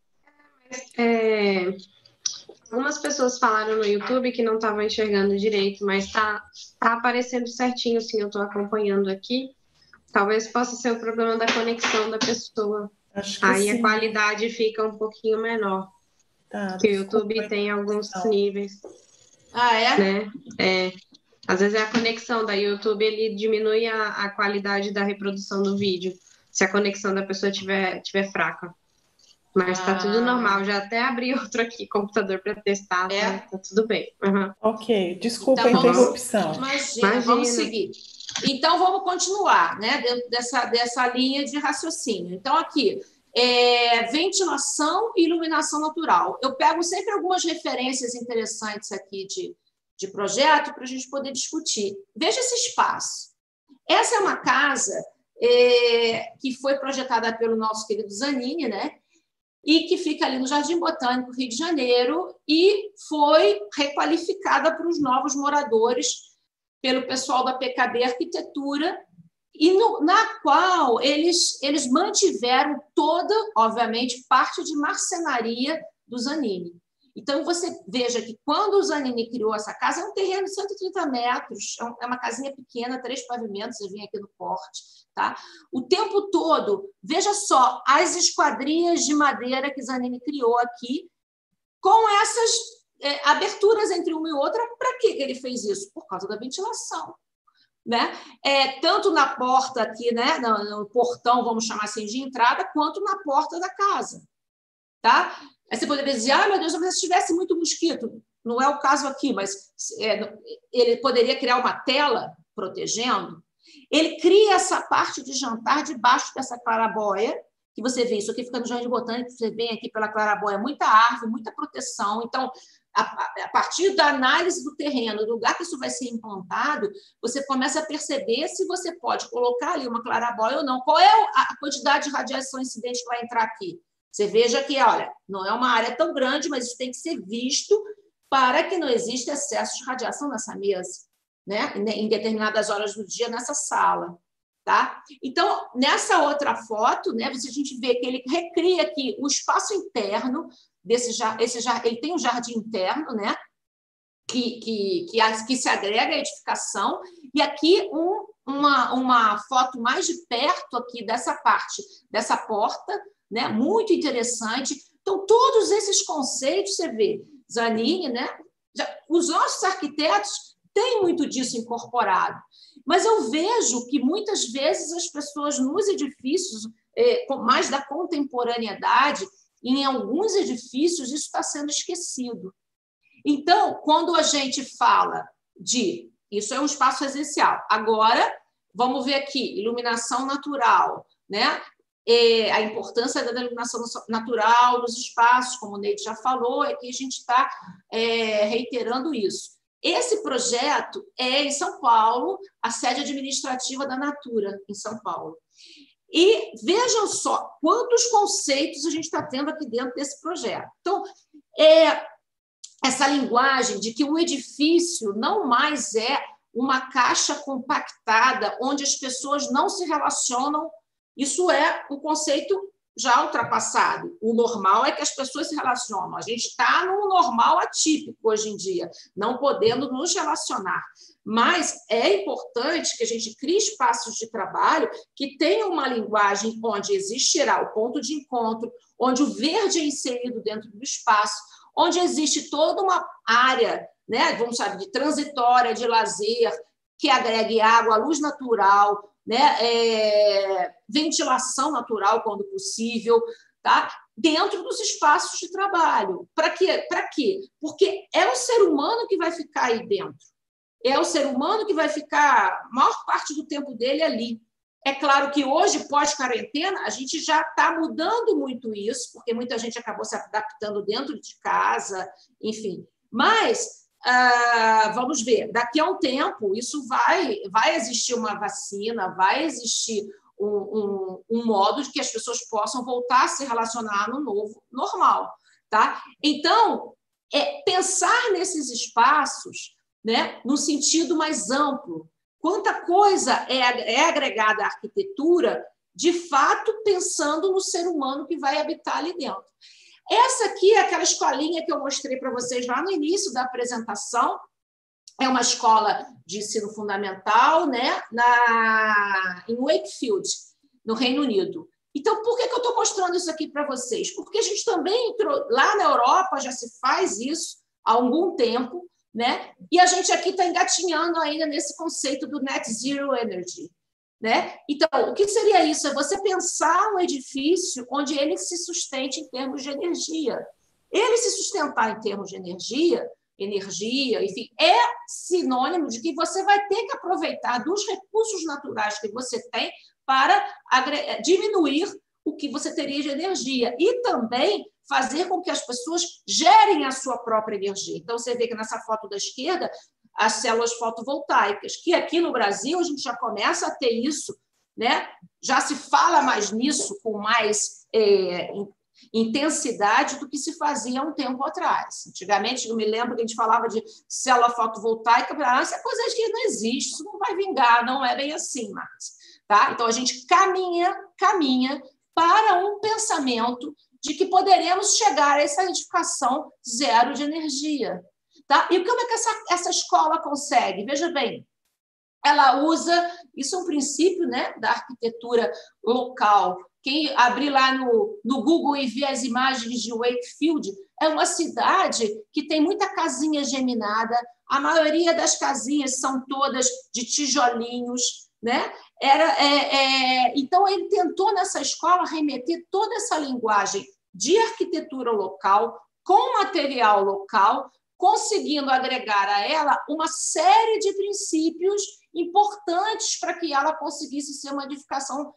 É, algumas pessoas falaram no YouTube que não estavam enxergando direito, mas está tá aparecendo certinho, sim, eu estou acompanhando aqui. Talvez possa ser o problema da conexão da pessoa. Acho que Aí sim. A qualidade fica um pouquinho menor. Tá, porque o YouTube tem alguns níveis. Ah, é? Né? É. Às vezes é a conexão da YouTube, ele diminui a, a qualidade da reprodução do vídeo, se a conexão da pessoa tiver, tiver fraca. Mas tá ah. tudo normal. Já até abri outro aqui, computador, para testar. É? Tá, tá tudo bem. Uhum. Ok, desculpa então, a interrupção. Imagina, imagina, vamos seguir. Então, vamos continuar, né, dentro dessa, dessa linha de raciocínio. Então, aqui, é, ventilação e iluminação natural. Eu pego sempre algumas referências interessantes aqui de, de projeto para a gente poder discutir. Veja esse espaço. Essa é uma casa é, que foi projetada pelo nosso querido Zanini, né? E que fica ali no Jardim Botânico, Rio de Janeiro, e foi requalificada para os novos moradores pelo pessoal da P K B Arquitetura, e no, na qual eles, eles mantiveram toda, obviamente, parte de marcenaria do Zanini. Então, você veja que quando o Zanini criou essa casa, é um terreno de cento e trinta metros, é uma casinha pequena, três pavimentos, você vem aqui no corte. Tá? O tempo todo, veja só, as esquadrias de madeira que Zanini criou aqui, com essas é, aberturas entre uma e outra. Para que ele fez isso? Por causa da ventilação. né? É, tanto na porta aqui, né? no, no portão, vamos chamar assim, de entrada, quanto na porta da casa. Tá? Aí você poderia dizer, ah, meu Deus, mas se tivesse muito mosquito. Não é o caso aqui, mas é, ele poderia criar uma tela protegendo. Ele cria essa parte de jantar debaixo dessa clarabóia, que você vê, isso aqui fica no Jardim Botânico, você vem aqui pela clarabóia, muita árvore, muita proteção. Então, a, a partir da análise do terreno, do lugar que isso vai ser implantado, você começa a perceber se você pode colocar ali uma clarabóia ou não. Qual é a quantidade de radiação incidente que vai entrar aqui? Você veja que, olha, não é uma área tão grande, mas isso tem que ser visto para que não exista excesso de radiação nessa mesa, né? Em determinadas horas do dia nessa sala. Tá? Então, nessa outra foto, né, você, a gente vê que ele recria aqui o espaço interno desse esse, ele tem um jardim interno, né, que, que, que, que se agrega à edificação, e aqui um, uma, uma foto mais de perto aqui dessa parte, dessa porta, né, muito interessante. Então, todos esses conceitos, você vê, Zanini, né, já, os nossos arquitetos têm muito disso incorporado. Mas eu vejo que, muitas vezes, as pessoas nos edifícios, eh, mais da contemporaneidade, em alguns edifícios, isso está sendo esquecido. Então, quando a gente fala de... Isso é um espaço residencial. Agora, vamos ver aqui, iluminação natural, né? E a importância da iluminação natural nos espaços, como o Neide já falou, é que a gente está é, reiterando isso. Esse projeto é em São Paulo, a sede administrativa da Natura, em São Paulo. E vejam só quantos conceitos a gente está tendo aqui dentro desse projeto. Então, é, essa linguagem de que o edifício não mais é uma caixa compactada, onde as pessoas não se relacionam, isso é um conceito já ultrapassado. O normal é que as pessoas se relacionam. A gente está num normal atípico hoje em dia, não podendo nos relacionar. Mas é importante que a gente crie espaços de trabalho que tenham uma linguagem onde existirá o ponto de encontro, onde o verde é inserido dentro do espaço, onde existe toda uma área, né, vamos saber, de transitória, de lazer, que agregue água, luz natural, né, é, ventilação natural, quando possível, tá? Dentro dos espaços de trabalho. Para quê? Para quê? Porque é o ser humano que vai ficar aí dentro. É o ser humano que vai ficar a maior parte do tempo dele ali. É claro que hoje, pós-quarentena, a gente já está mudando muito isso, porque muita gente acabou se adaptando dentro de casa, enfim. Mas... Ah, vamos ver, daqui a um tempo isso vai, vai existir uma vacina, vai existir um, um, um modo de que as pessoas possam voltar a se relacionar no novo normal, tá? Então, é pensar nesses espaços, né, no sentido mais amplo. Quanta coisa é, é agregada à arquitetura, de fato, pensando no ser humano que vai habitar ali dentro. Essa aqui é aquela escolinha que eu mostrei para vocês lá no início da apresentação. É uma escola de ensino fundamental, né, na, em Wakefield, no Reino Unido. Então, por que, que eu estou mostrando isso aqui para vocês? Porque a gente também entrou... Lá na Europa já se faz isso há algum tempo, né? E a gente aqui está engatinhando ainda nesse conceito do Net Zero Energy. Né? Então, o que seria isso? É você pensar um edifício onde ele se sustente em termos de energia. Ele se sustentar em termos de energia, energia, enfim, é sinônimo de que você vai ter que aproveitar dos recursos naturais que você tem para diminuir o que você teria de energia e também fazer com que as pessoas gerem a sua própria energia. Então, você vê que nessa foto da esquerda, as células fotovoltaicas, que aqui no Brasil a gente já começa a ter isso, né? Já se fala mais nisso com mais é, intensidade do que se fazia há um tempo atrás. Antigamente, eu me lembro que a gente falava de célula fotovoltaica, ah, essa coisa que não existe, isso não vai vingar, não é bem assim, mas, tá? Então, a gente caminha, caminha para um pensamento de que poderemos chegar a essa edificação zero de energia. Tá? E como é que essa, essa escola consegue? Veja bem, ela usa, isso é um princípio, né, da arquitetura local. Quem abrir lá no, no Google e ver as imagens de Wakefield, é uma cidade que tem muita casinha geminada, a maioria das casinhas são todas de tijolinhos, né? Era, é, é... Então, ele tentou, nessa escola, remeter toda essa linguagem de arquitetura local, com material local, conseguindo agregar a ela uma série de princípios importantes para que ela conseguisse ser uma edificação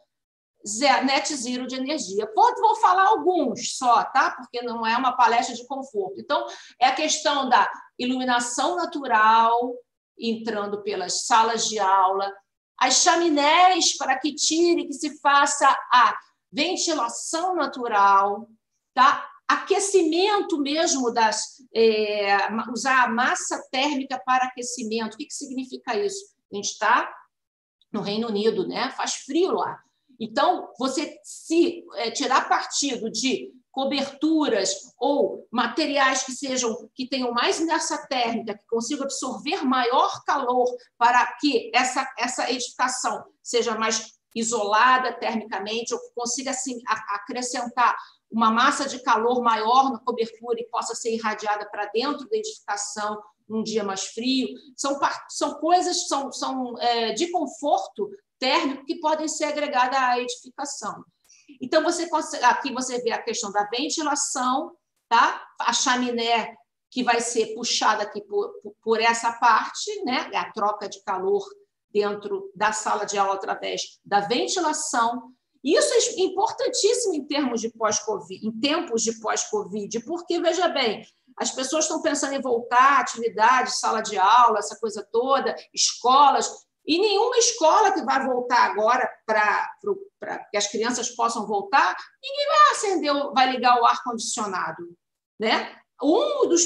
net zero de energia. Vou, vou falar alguns só, tá? Porque não é uma palestra de conforto. Então, é a questão da iluminação natural, entrando pelas salas de aula, as chaminés para que tire, que se faça a ventilação natural, tá? Aquecimento mesmo, das, é, usar a massa térmica para aquecimento. O que, que significa isso? A gente está no Reino Unido, né? Faz frio lá. Então, você se é, tirar partido de coberturas ou materiais que sejam que tenham mais massa térmica, que consigam absorver maior calor para que essa, essa edificação seja mais isolada termicamente, ou que consiga assim, acrescentar uma massa de calor maior na cobertura e possa ser irradiada para dentro da edificação num dia mais frio. São, são coisas são, são, é, de conforto térmico que podem ser agregadas à edificação. Então, você consegue, aqui você vê a questão da ventilação, tá? A chaminé que vai ser puxada aqui por, por essa parte, né? A troca de calor dentro da sala de aula através da ventilação. Isso é importantíssimo em termos de pós-Covid, em tempos de pós-Covid, porque, veja bem, as pessoas estão pensando em voltar à atividade, sala de aula, essa coisa toda, escolas, e nenhuma escola que vai voltar agora para que as crianças possam voltar, ninguém vai acender, vai ligar o ar-condicionado, né? Um dos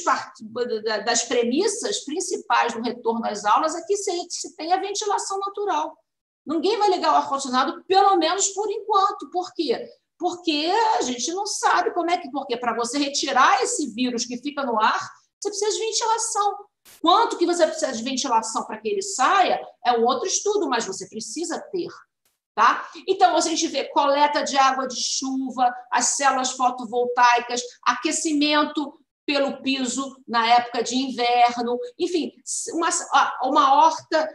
das premissas principais do retorno às aulas é que se tem a ventilação natural. Ninguém vai ligar o ar-condicionado, pelo menos por enquanto. Por quê? Porque a gente não sabe como é que... Porque para você retirar esse vírus que fica no ar, você precisa de ventilação. Quanto que você precisa de ventilação para que ele saia é um outro estudo, mas você precisa ter. Tá? Então, a gente vê coleta de água de chuva, as células fotovoltaicas, aquecimento pelo piso na época de inverno, enfim, uma, uma horta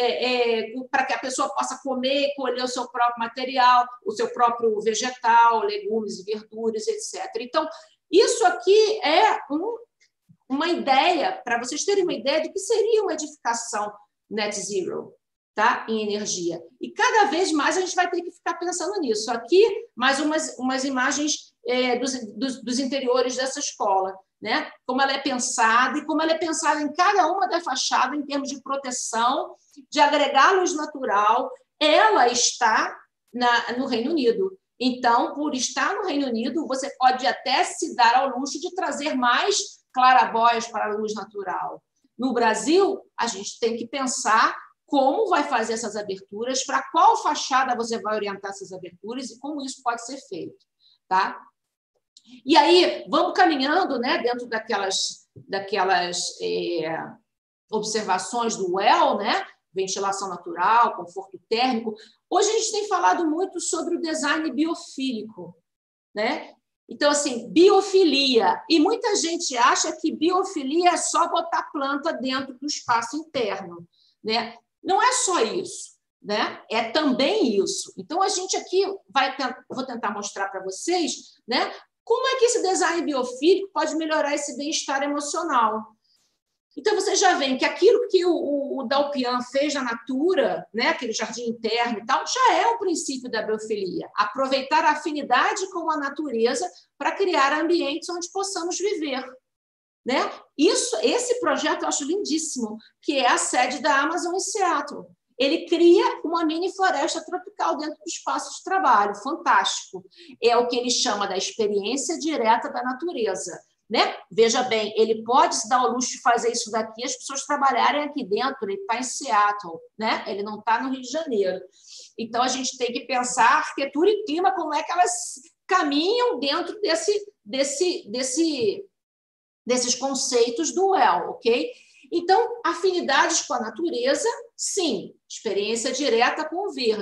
é, é, para que a pessoa possa comer e colher o seu próprio material, o seu próprio vegetal, legumes e verduras, etcétera. Então, isso aqui é um, uma ideia, para vocês terem uma ideia do que seria uma edificação net zero, tá? Em energia. E cada vez mais a gente vai ter que ficar pensando nisso. Aqui, mais umas, umas imagens é, dos, dos, dos interiores dessa escola, né? Como ela é pensada e como ela é pensada em cada uma das fachadas em termos de proteção, de agregar luz natural. Ela está na, no Reino Unido. Então, por estar no Reino Unido, você pode até se dar ao luxo de trazer mais clarabóias para a luz natural. No Brasil, a gente tem que pensar como vai fazer essas aberturas, para qual fachada você vai orientar essas aberturas e como isso pode ser feito, tá? E aí, vamos caminhando, né, dentro daquelas, daquelas é, observações do Well, né, ventilação natural, conforto térmico. Hoje a gente tem falado muito sobre o design biofílico, né? Então, assim, biofilia. E muita gente acha que biofilia é só botar planta dentro do espaço interno, né? Não é só isso, né? É também isso. Então, a gente aqui vai tentar, vou tentar mostrar para vocês, né, como é que esse design biofílico pode melhorar esse bem-estar emocional. Então, vocês já veem que aquilo que o, o, o Dalpian fez na Natura, né, aquele jardim interno e tal, já é um princípio da biofilia. Aproveitar a afinidade com a natureza para criar ambientes onde possamos viver. Né? Isso, esse projeto eu acho lindíssimo, que é a sede da Amazon em Seattle. Ele cria uma mini floresta tropical dentro do espaço de trabalho, fantástico. É o que ele chama da experiência direta da natureza. Né? Veja bem, ele pode se dar ao luxo de fazer isso daqui, as pessoas trabalharem aqui dentro, ele está em Seattle, né? Ele não está no Rio de Janeiro. Então, a gente tem que pensar arquitetura e clima, como é que elas caminham dentro desse, desse, desse, desses conceitos do Well, ok? Então, afinidades com a natureza, sim, experiência direta com o verde.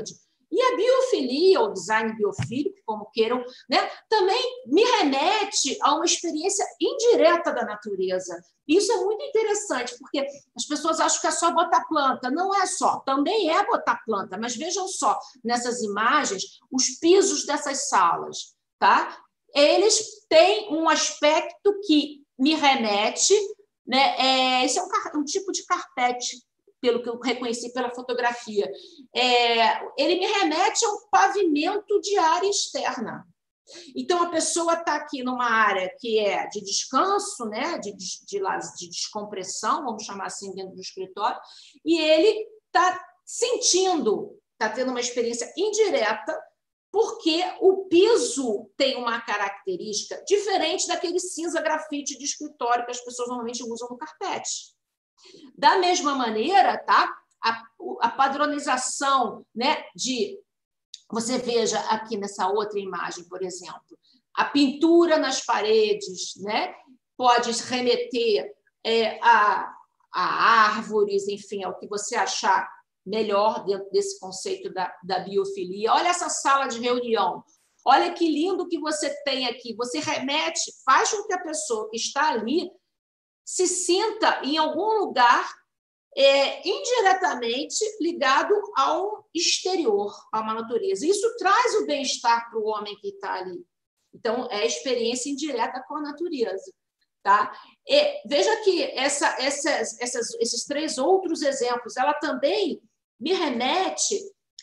E a biofilia, ou design biofílico, como queiram, né, também me remete a uma experiência indireta da natureza. Isso é muito interessante, porque as pessoas acham que é só botar planta. Não é só, também é botar planta, mas vejam só, nessas imagens, os pisos dessas salas, tá? Eles têm um aspecto que me remete, né, é, esse é um, um tipo de carpete, pelo que eu reconheci pela fotografia, é, ele me remete a um pavimento de área externa. Então, a pessoa está aqui numa área que é de descanso, né, de, de, de descompressão, vamos chamar assim, dentro do escritório, e ele está sentindo, está tendo uma experiência indireta, porque o piso tem uma característica diferente daquele cinza grafite de escritório que as pessoas normalmente usam no carpete. Da mesma maneira, tá? a, a padronização, né, de... Você veja aqui nessa outra imagem, por exemplo, a pintura nas paredes, né, pode remeter é, a, a árvores, enfim, ao que você achar melhor dentro desse conceito da, da biofilia. Olha essa sala de reunião. Olha que lindo que você tem aqui. Você remete, faz com que a pessoa que está ali se sinta em algum lugar é, indiretamente ligado ao exterior, a uma natureza. Isso traz o bem-estar para o homem que está ali. Então, é experiência indireta com a natureza. Tá? E veja que essa, essas, essas, esses três outros exemplos, ela também me remete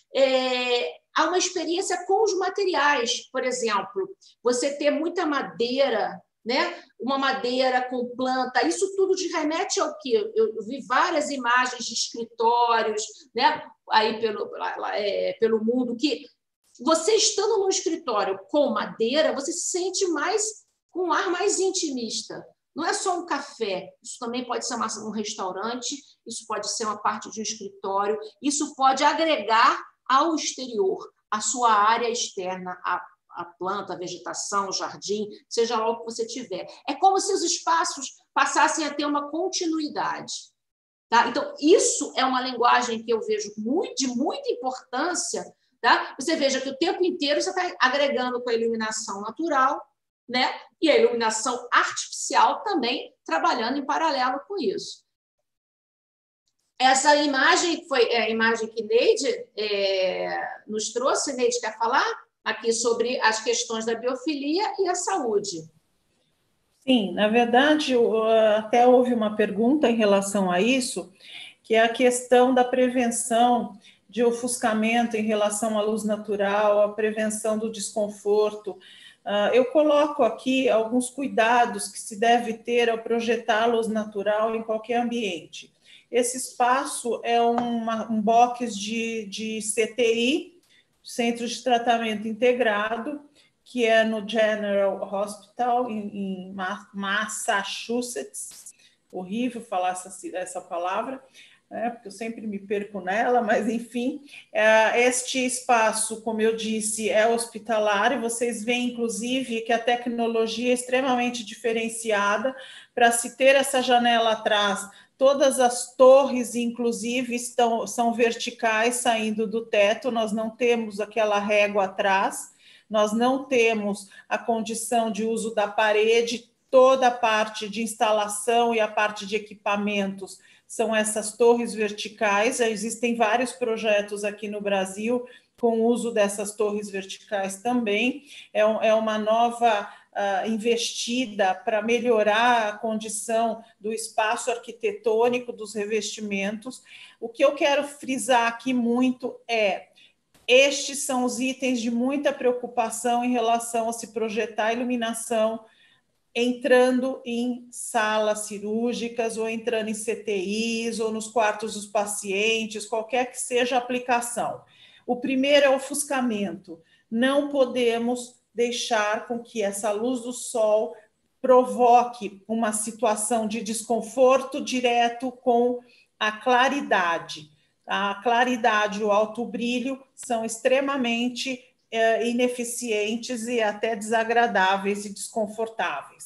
é, a uma experiência com os materiais. Por exemplo, você ter muita madeira, né? Uma madeira com planta, isso tudo te remete ao quê? Eu vi várias imagens de escritórios, né? Aí pelo, é, pelo mundo, que você estando no escritório com madeira, você se sente mais com um ar mais intimista. Não é só um café, isso também pode ser uma, um restaurante, isso pode ser uma parte de um escritório, isso pode agregar ao exterior, a sua área externa, a a planta, a vegetação, o jardim, seja lá o que você tiver. É como se os espaços passassem a ter uma continuidade. Tá? Então, isso é uma linguagem que eu vejo muito, de muita importância. Tá? Você veja que o tempo inteiro você está agregando com a iluminação natural, né? E a iluminação artificial também trabalhando em paralelo com isso. Essa imagem foi é, a imagem que Neide é, nos trouxe. Neide, quer falar? Aqui sobre as questões da biofilia e a saúde. Sim, na verdade, até houve uma pergunta em relação a isso, que é a questão da prevenção de ofuscamento em relação à luz natural, a prevenção do desconforto. Eu coloco aqui alguns cuidados que se deve ter ao projetar a luz natural em qualquer ambiente. Esse espaço é uma, um box de, de C T I, Centro de Tratamento Integrado, que é no General Hospital, em, em Massachusetts. Horrível falar essa, essa palavra, né, porque eu sempre me perco nela, mas, enfim, é, este espaço, como eu disse, é hospitalar, e vocês veem, inclusive, que a tecnologia é extremamente diferenciada para se ter essa janela atrás. Todas as torres, inclusive, estão, são verticais, saindo do teto, nós não temos aquela régua atrás, nós não temos a condição de uso da parede, toda a parte de instalação e a parte de equipamentos são essas torres verticais. Existem vários projetos aqui no Brasil com o uso dessas torres verticais também. É, um, é uma nova... Uh, investida para melhorar a condição do espaço arquitetônico, dos revestimentos. O que eu quero frisar aqui muito é, estes são os itens de muita preocupação em relação a se projetar a iluminação entrando em salas cirúrgicas ou entrando em C T Is ou nos quartos dos pacientes, qualquer que seja a aplicação. O primeiro é o ofuscamento. Não podemos deixar com que essa luz do sol provoque uma situação de desconforto direto com a claridade. A claridade e o alto brilho são extremamente é, ineficientes e até desagradáveis e desconfortáveis.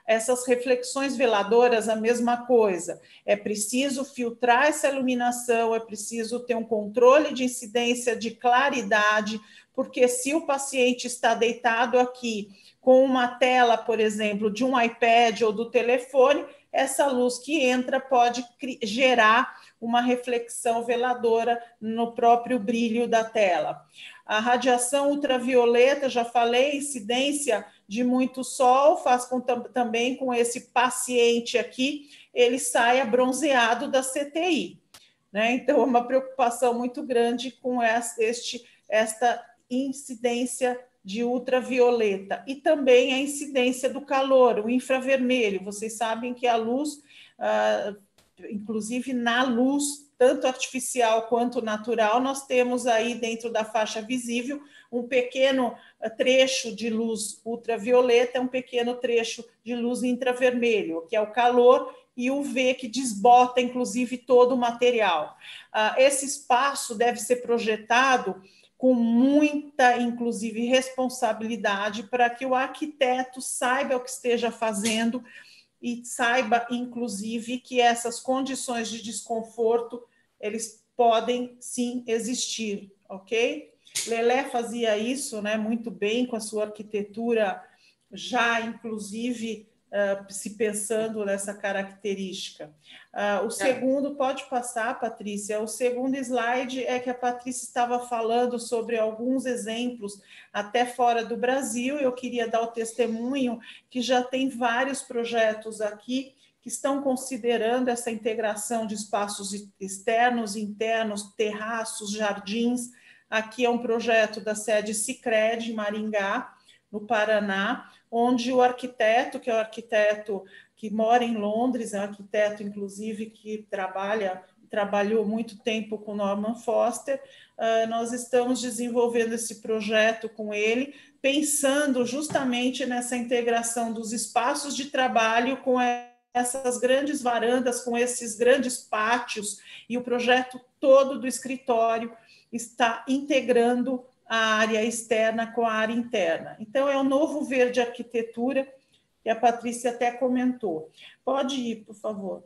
essas reflexões veladoras, a mesma coisa. É preciso filtrar essa iluminação, é preciso ter um controle de incidência de claridade, porque se o paciente está deitado aqui com uma tela, por exemplo, de um iPad ou do telefone, essa luz que entra pode gerar uma reflexão veladora no próprio brilho da tela. A radiação ultravioleta, já falei, incidência de muito sol, faz com, também com esse paciente aqui, ele saia bronzeado da C T I. Né? Então, é uma preocupação muito grande com este, esta incidência de ultravioleta e também a incidência do calor, o infravermelho. Vocês sabem que a luz, ah, inclusive na luz, tanto artificial quanto natural, nós temos aí dentro da faixa visível um pequeno trecho de luz ultravioleta, um pequeno trecho de luz infravermelho, que é o calor, e o U V que desbota, inclusive, todo o material. Ah, esse espaço deve ser projetado com muita, inclusive, responsabilidade para que o arquiteto saiba o que esteja fazendo e saiba, inclusive, que essas condições de desconforto, eles podem, sim, existir, ok? Lelé fazia isso, né, muito bem com a sua arquitetura, já, inclusive, uh, se pensando nessa característica. Uh, o segundo, pode passar, Patrícia, o segundo slide é que a Patrícia estava falando sobre alguns exemplos até fora do Brasil. Eu queria dar o testemunho que já tem vários projetos aqui que estão considerando essa integração de espaços externos, internos, terraços, jardins. Aqui é um projeto da sede Sicredi, Maringá, no Paraná, onde o arquiteto, que é o arquiteto que mora em Londres, é um arquiteto, inclusive, que trabalha, trabalhou muito tempo com Norman Foster, uh, nós estamos desenvolvendo esse projeto com ele, pensando justamente nessa integração dos espaços de trabalho com essas grandes varandas, com esses grandes pátios, e o projeto todo do escritório está integrando a área externa com a área interna. Então, é um novo verde arquitetura, que a Patrícia até comentou. Pode ir, por favor.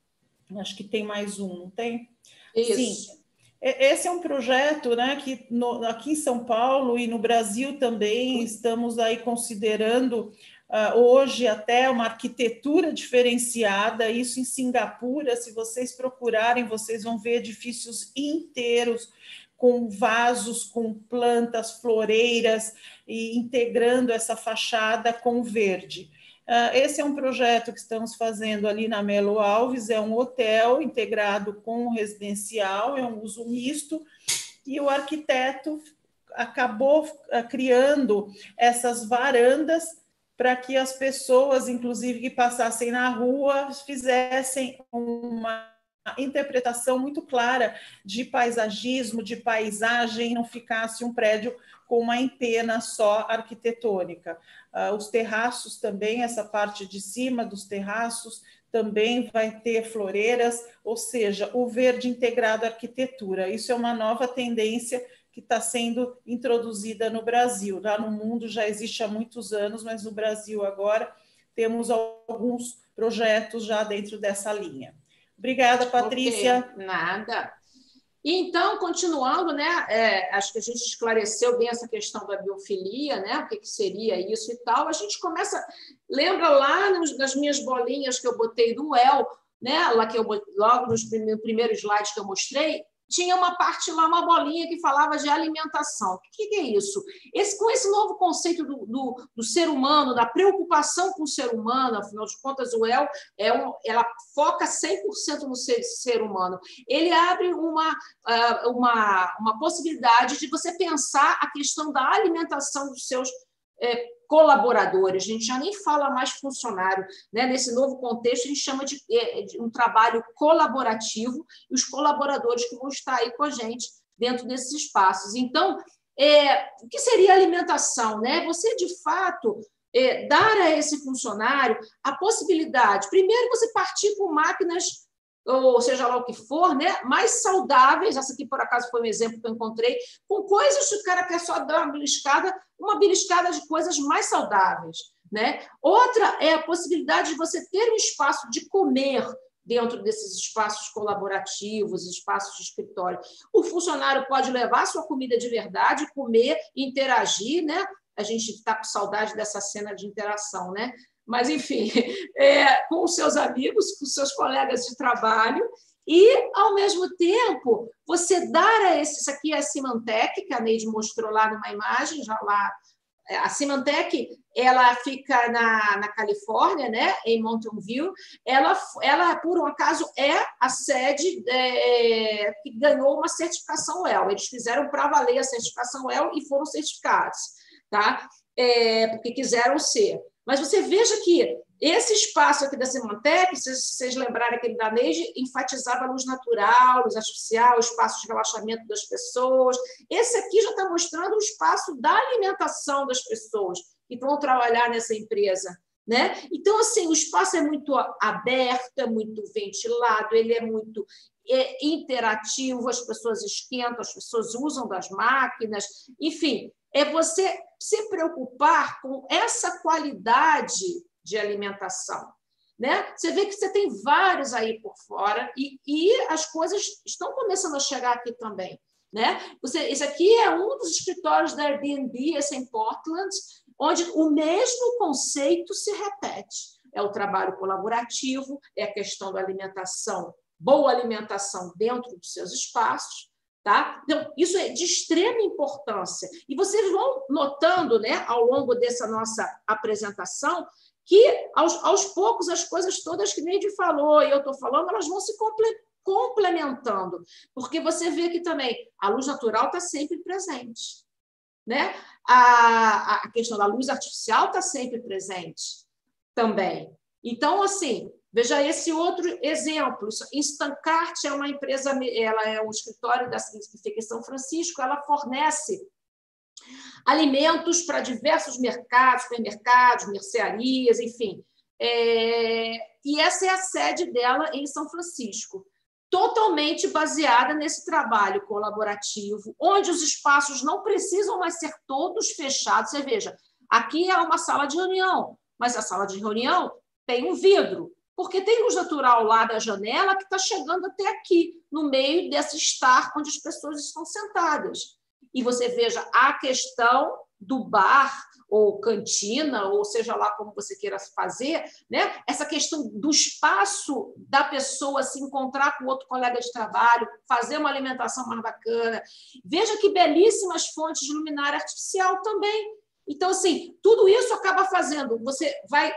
Acho que tem mais um, não tem? Isso. Sim. Esse é um projeto, né, que no, aqui em São Paulo e no Brasil também estamos aí considerando uh, hoje até uma arquitetura diferenciada, isso em Singapura, se vocês procurarem, vocês vão ver edifícios inteiros com vasos, com plantas, floreiras, e integrando essa fachada com verde. Esse é um projeto que estamos fazendo ali na Melo Alves, é um hotel integrado com residencial, é um uso misto, e o arquiteto acabou criando essas varandas para que as pessoas, inclusive, que passassem na rua, fizessem uma interpretação muito clara de paisagismo, de paisagem, não ficasse um prédio com uma empena só arquitetônica. Uh, os terraços também, essa parte de cima dos terraços também vai ter floreiras, ou seja, o verde integrado à arquitetura. Isso é uma nova tendência que está sendo introduzida no Brasil. Lá no mundo já existe há muitos anos, mas no Brasil agora temos alguns projetos já dentro dessa linha. Obrigada, Patrícia. Okay, nada. E então, continuando, né, é, acho que a gente esclareceu bem essa questão da biofilia, né, o que, que seria isso e tal. A gente começa, lembra lá nos, nas minhas bolinhas que eu botei do U E L, né, lá que eu, logo nos primeiros, primeiros slides que eu mostrei, tinha uma parte lá, uma bolinha que falava de alimentação. O que, que é isso? Esse, com esse novo conceito do, do, do ser humano, da preocupação com o ser humano, afinal de contas, o U E L é um, ela foca cem por cento no ser, ser humano. Ele abre uma, uma, uma possibilidade de você pensar a questão da alimentação dos seus é, colaboradores. A gente já nem fala mais funcionário, né? Nesse novo contexto, a gente chama de, de um trabalho colaborativo e os colaboradores que vão estar aí com a gente dentro desses espaços. Então, é, o que seria alimentação, né? Você, de fato, é, dar a esse funcionário a possibilidade, primeiro, você partir com máquinas, ou seja lá o que for, né, mais saudáveis. Essa aqui, por acaso, foi um exemplo que eu encontrei, com coisas que o cara quer só dar uma beliscada, uma beliscada de coisas mais saudáveis, né? Outra é a possibilidade de você ter um espaço de comer dentro desses espaços colaborativos, espaços de escritório. O funcionário pode levar sua comida de verdade, comer, interagir, né? A gente está com saudade dessa cena de interação, né? Mas, enfim, é, com os seus amigos, com os seus colegas de trabalho, e, ao mesmo tempo, você dar a esse... Isso aqui é a Symantec, que a Neide mostrou lá numa imagem, já lá. A Symantec, ela fica na, na Califórnia, né, em Mountain View. Ela, ela, por um acaso, é a sede é, que ganhou uma certificação E L. Eles fizeram para valer a certificação E L e foram certificados, tá? É, porque quiseram ser. Mas você veja que esse espaço aqui da Symantec, se vocês lembrarem aquele da Neide, enfatizava a luz natural, luz artificial, o espaço de relaxamento das pessoas. Esse aqui já está mostrando o espaço da alimentação das pessoas que vão trabalhar nessa empresa, né? Então, assim, o espaço é muito aberto, é muito ventilado, ele é muito é, interativo, as pessoas esquentam, as pessoas usam das máquinas, enfim, é você se preocupar com essa qualidade de alimentação, né? Você vê que você tem vários aí por fora e, e as coisas estão começando a chegar aqui também, né? Você, esse aqui é um dos escritórios da Airbnb, esse em Portland, onde o mesmo conceito se repete. É o trabalho colaborativo, é a questão da alimentação, boa alimentação dentro dos seus espaços, tá? Então, isso é de extrema importância. E vocês vão notando, né, ao longo dessa nossa apresentação, que, aos, aos poucos, as coisas todas que Neide falou e eu estou falando, elas vão se comple complementando, porque você vê que também a luz natural está sempre presente, né? A, a questão da luz artificial está sempre presente também. Então, assim, veja esse outro exemplo. Instancart é uma empresa, ela é um escritório da, que fica em São Francisco, ela fornece alimentos para diversos mercados, supermercados, mercearias, enfim. É, e essa é a sede dela em São Francisco, totalmente baseada nesse trabalho colaborativo, onde os espaços não precisam mais ser todos fechados. Você veja, aqui é uma sala de reunião, mas a sala de reunião tem um vidro, porque tem luz natural lá da janela que está chegando até aqui, no meio desse estar onde as pessoas estão sentadas. E você veja a questão do bar, ou cantina, ou seja lá como você queira fazer, né? Essa questão do espaço da pessoa se encontrar com outro colega de trabalho, fazer uma alimentação mais bacana. Veja que belíssimas fontes de luminária artificial também. Então, assim, tudo isso acaba fazendo, você vai,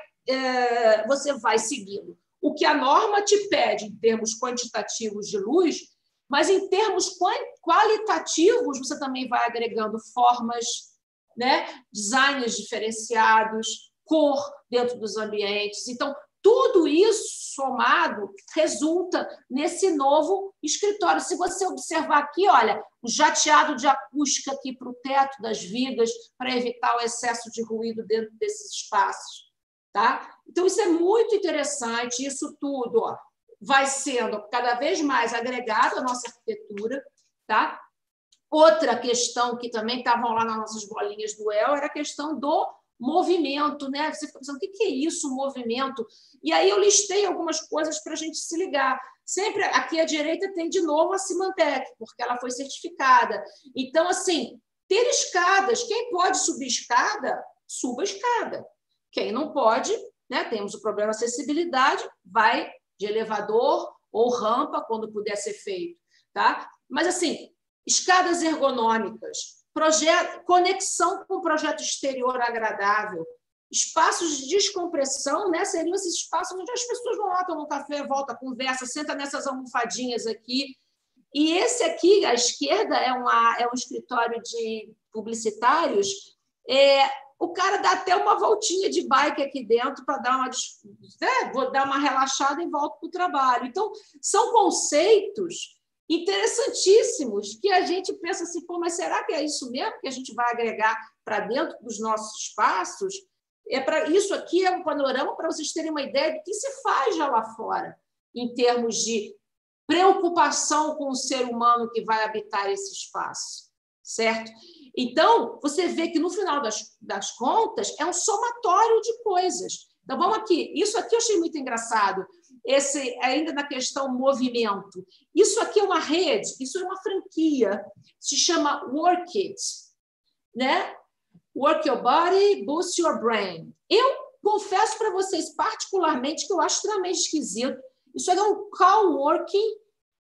é, você vai seguindo o que a norma te pede em termos quantitativos de luz, mas em termos qualitativos você também vai agregando formas, né? Designs diferenciados, cor dentro dos ambientes. Então, tudo isso somado resulta nesse novo escritório. Se você observar aqui, olha, o jateado de acústica aqui para o teto das vigas, para evitar o excesso de ruído dentro desses espaços. Tá? Então, isso é muito interessante, isso tudo ó, vai sendo cada vez mais agregado à nossa arquitetura. Tá? Outra questão que também estavam lá nas nossas bolinhas do E L era a questão do movimento, né? Você fica pensando, o que é isso, movimento? E aí eu listei algumas coisas para a gente se ligar. Sempre aqui à direita tem de novo a Symantec, porque ela foi certificada. Então, assim, ter escadas. Quem pode subir escada, suba a escada. Quem não pode, né? Temos o problema de acessibilidade, vai de elevador ou rampa quando puder ser feito. Tá? Mas, assim, escadas ergonômicas, projeto, conexão com o projeto exterior agradável, espaços de descompressão, né? Seriam esses espaços onde as pessoas vão lá, tomam um café, volta, conversa, senta nessas almofadinhas aqui. E esse aqui, à esquerda, é, uma, é um escritório de publicitários. É, o cara dá até uma voltinha de bike aqui dentro para dar uma, é, vou dar uma relaxada e volto para o trabalho. Então, são conceitos interessantíssimos que a gente pensa assim, pô, mas será que é isso mesmo que a gente vai agregar para dentro dos nossos espaços? É para isso aqui é um panorama para vocês terem uma ideia do que se faz já lá fora, em termos de preocupação com o ser humano que vai habitar esse espaço, certo? Então, você vê que, no final das, das contas, é um somatório de coisas. Então, vamos aqui. Isso aqui eu achei muito engraçado. Esse, ainda na questão movimento. Isso aqui é uma rede, isso é uma franquia. Se chama Work It. Né? Work your body, boost your brain. Eu confesso para vocês, particularmente, que eu acho extremamente esquisito. Isso é um coworking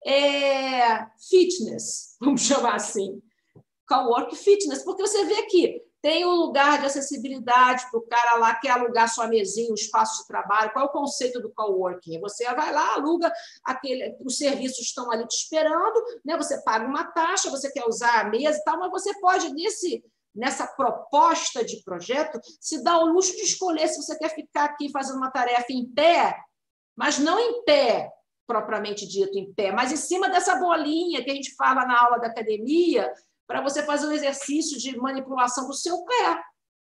é, fitness, vamos chamar assim. Coworking fitness, porque você vê aqui, tem um lugar de acessibilidade para o cara lá que quer alugar sua mesinha, um espaço de trabalho. Qual é o conceito do coworking? Você vai lá, aluga, aquele, os serviços estão ali te esperando, né? Você paga uma taxa, você quer usar a mesa e tal, mas você pode, nesse, nessa proposta de projeto, se dar o luxo de escolher se você quer ficar aqui fazendo uma tarefa em pé, mas não em pé, propriamente dito, em pé, mas em cima dessa bolinha que a gente fala na aula da academia, para você fazer um exercício de manipulação do seu pé.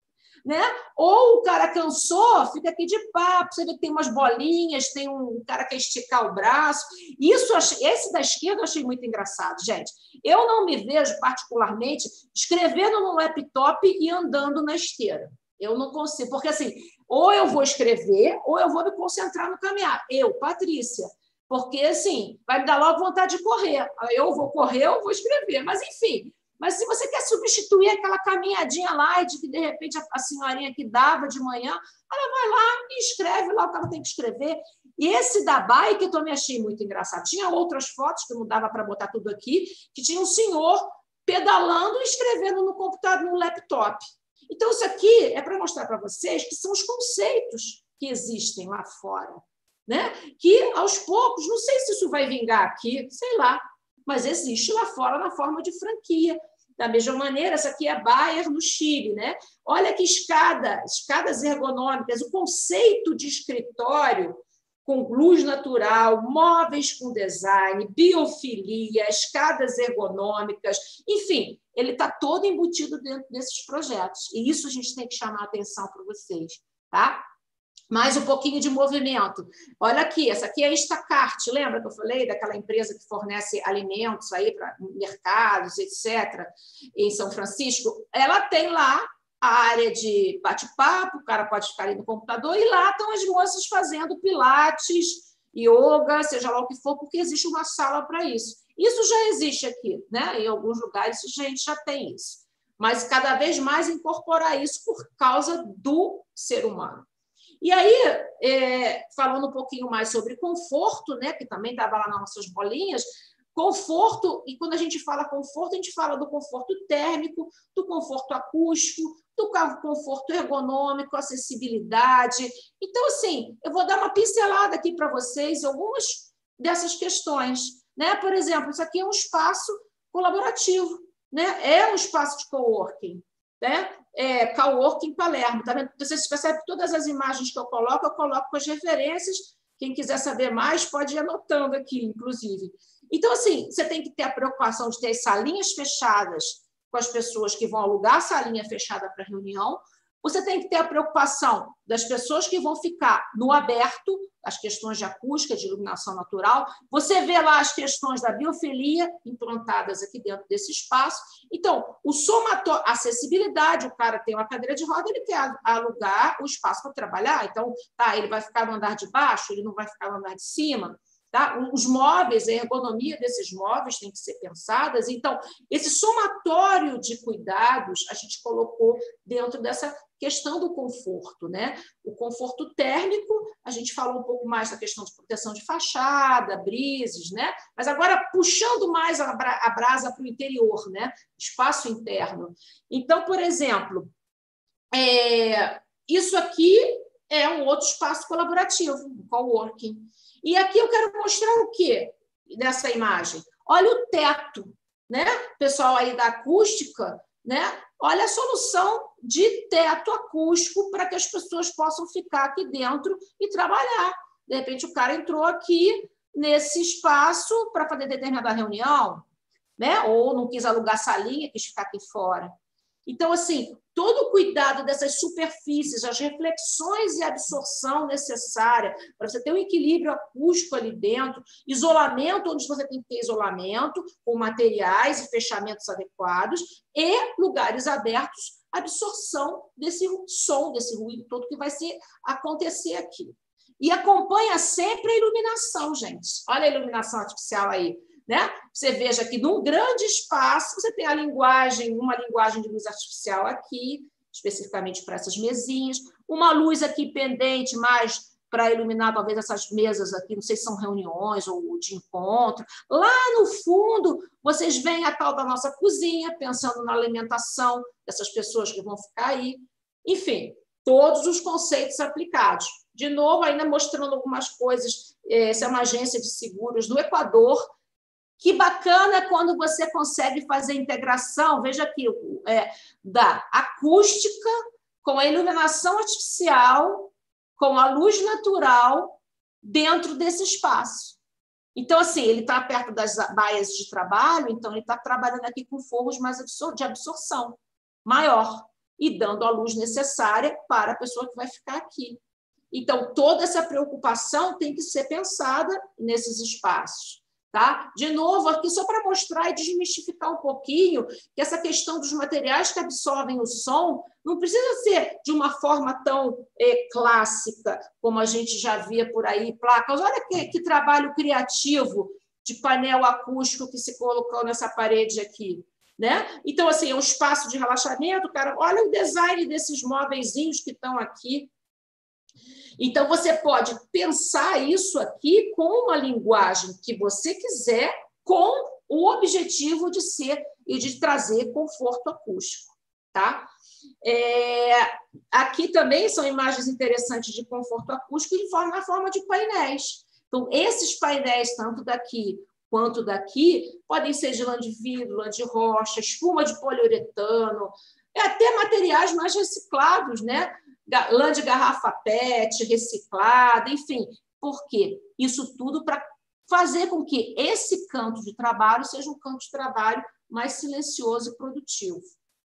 Né? Ou o cara cansou, fica aqui de papo, você vê que tem umas bolinhas, tem um cara que quer esticar o braço. Isso, esse da esquerda eu achei muito engraçado, gente. Eu não me vejo, particularmente, escrevendo no laptop e andando na esteira. Eu não consigo, porque assim, ou eu vou escrever, ou eu vou me concentrar no caminhar. Eu, Patrícia, porque assim, vai me dar logo vontade de correr. Eu vou correr, eu vou escrever, mas enfim... Mas se você quer substituir aquela caminhadinha light que, de repente, a senhorinha que dava de manhã, ela vai lá e escreve lá o que ela tem que escrever. E esse da bike eu também achei muito engraçado. Tinha outras fotos, que não dava para botar tudo aqui, que tinha um senhor pedalando e escrevendo no computador, no laptop. Então, isso aqui é para mostrar para vocês que são os conceitos que existem lá fora. Né? Que, aos poucos, não sei se isso vai vingar aqui, sei lá, mas existe lá fora na forma de franquia. Da mesma maneira, essa aqui é Bayer, no Chile. Né? Olha que escada, escadas ergonômicas, o conceito de escritório com luz natural, móveis com design, biofilia, escadas ergonômicas, enfim, ele está todo embutido dentro desses projetos. E isso a gente tem que chamar a atenção para vocês. Tá? Mais um pouquinho de movimento. Olha aqui, essa aqui é a Instacart, lembra que eu falei daquela empresa que fornece alimentos aí para mercados, etcétera, em São Francisco? Ela tem lá a área de bate-papo, o cara pode ficar ali no computador, e lá estão as moças fazendo pilates, yoga, seja lá o que for, porque existe uma sala para isso. Isso já existe aqui, né? Em alguns lugares a gente já tem isso. Mas cada vez mais incorporar isso por causa do ser humano. E aí, é, falando um pouquinho mais sobre conforto, né, que também estava lá nas nossas bolinhas, conforto, e quando a gente fala conforto, a gente fala do conforto térmico, do conforto acústico, do conforto ergonômico, acessibilidade. Então, assim, eu vou dar uma pincelada aqui para vocês, algumas dessas questões. Né? Por exemplo, isso aqui é um espaço colaborativo, né? É um espaço de coworking. Né? É, coworking Palermo, tá vendo? Vocês percebem que todas as imagens que eu coloco, eu coloco com as referências. Quem quiser saber mais, pode ir anotando aqui, inclusive. Então, assim, você tem que ter a preocupação de ter salinhas fechadas com as pessoas que vão alugar a salinha fechada para reunião. Você tem que ter a preocupação das pessoas que vão ficar no aberto, as questões de acústica, de iluminação natural. Você vê lá as questões da biofilia implantadas aqui dentro desse espaço. Então, o somatório, acessibilidade, o cara tem uma cadeira de roda, ele quer alugar o espaço para trabalhar. Então, tá, ele vai ficar no andar de baixo, ele não vai ficar no andar de cima. Tá? Os móveis, a ergonomia desses móveis tem que ser pensadas. Então, esse somatório de cuidados a gente colocou dentro dessa questão do conforto. Né? O conforto térmico, a gente falou um pouco mais da questão de proteção de fachada, brises, né? Mas agora puxando mais a brasa para o interior, né? Espaço interno. Então, por exemplo, é... isso aqui é um outro espaço colaborativo, um coworking. E aqui eu quero mostrar o quê nessa imagem? Olha o teto, né? Pessoal aí da acústica, né? Olha a solução de teto acústico para que as pessoas possam ficar aqui dentro e trabalhar. De repente, o cara entrou aqui nesse espaço para fazer determinada reunião, né? Ou não quis alugar salinha, quis ficar aqui fora. Então, assim, todo o cuidado dessas superfícies, as reflexões e absorção necessária para você ter um equilíbrio acústico ali dentro, isolamento, onde você tem que ter isolamento, com materiais e fechamentos adequados, e lugares abertos, absorção desse som, desse ruído todo que vai ser, acontecer aqui. E acompanha sempre a iluminação, gente. Olha a iluminação artificial aí. Né? Você veja que num grande espaço você tem a linguagem, uma linguagem de luz artificial aqui, especificamente para essas mesinhas, uma luz aqui pendente mais para iluminar talvez essas mesas aqui, não sei se são reuniões ou de encontro. Lá no fundo, vocês veem a tal da nossa cozinha, pensando na alimentação dessas pessoas que vão ficar aí. Enfim, todos os conceitos aplicados. De novo, ainda mostrando algumas coisas, essa é uma agência de seguros do Equador. Que bacana quando você consegue fazer integração, veja aqui, é, da acústica com a iluminação artificial, com a luz natural dentro desse espaço. Então, assim, ele está perto das baias de trabalho, então ele está trabalhando aqui com forros mais de absorção maior e dando a luz necessária para a pessoa que vai ficar aqui. Então, toda essa preocupação tem que ser pensada nesses espaços. Tá? De novo, aqui só para mostrar e desmistificar um pouquinho que essa questão dos materiais que absorvem o som não precisa ser de uma forma tão é, clássica, como a gente já via por aí, placas. Olha que, que trabalho criativo de painel acústico que se colocou nessa parede aqui. Né? Então, assim, é um espaço de relaxamento, cara. Olha o design desses móveizinhos que estão aqui. Então, você pode pensar isso aqui com uma linguagem que você quiser, com o objetivo de ser e de trazer conforto acústico. Tá? É, aqui também são imagens interessantes de conforto acústico em forma, na forma de painéis. Então, esses painéis, tanto daqui quanto daqui, podem ser de lã de vidro, lã de rocha, espuma de poliuretano, até materiais mais reciclados, né? Lã de garrafa pet, reciclada, enfim. Por quê? Isso tudo para fazer com que esse canto de trabalho seja um canto de trabalho mais silencioso e produtivo.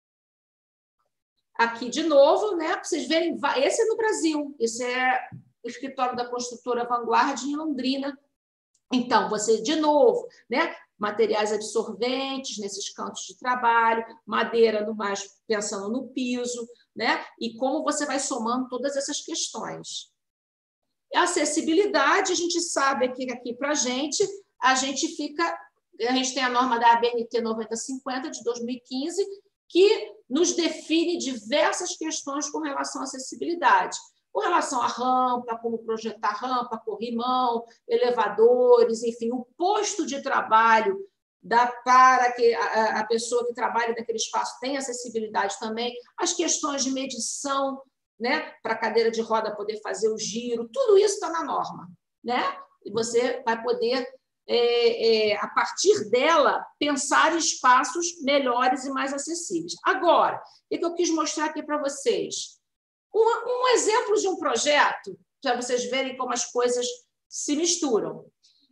Aqui, de novo, né, para vocês verem, esse é no Brasil, esse é o escritório da construtora Vanguard em Londrina. Então, você, de novo, né, materiais absorventes nesses cantos de trabalho, madeira no mais pensando no piso, né? E como você vai somando todas essas questões. A acessibilidade, a gente sabe que aqui para a gente, a gente fica, a gente tem a norma da A B N T noventa cinquenta de dois mil e quinze, que nos define diversas questões com relação à acessibilidade. Com relação à rampa, como projetar rampa, corrimão, elevadores, enfim, o posto de trabalho dá para que a, a pessoa que trabalha naquele espaço tenha acessibilidade também, as questões de medição, né, para a cadeira de roda poder fazer o giro, tudo isso está na norma, né? E você vai poder, é, é, a partir dela, pensar em espaços melhores e mais acessíveis. Agora, o que eu quis mostrar aqui para vocês? Um, um exemplo de um projeto, para vocês verem como as coisas se misturam.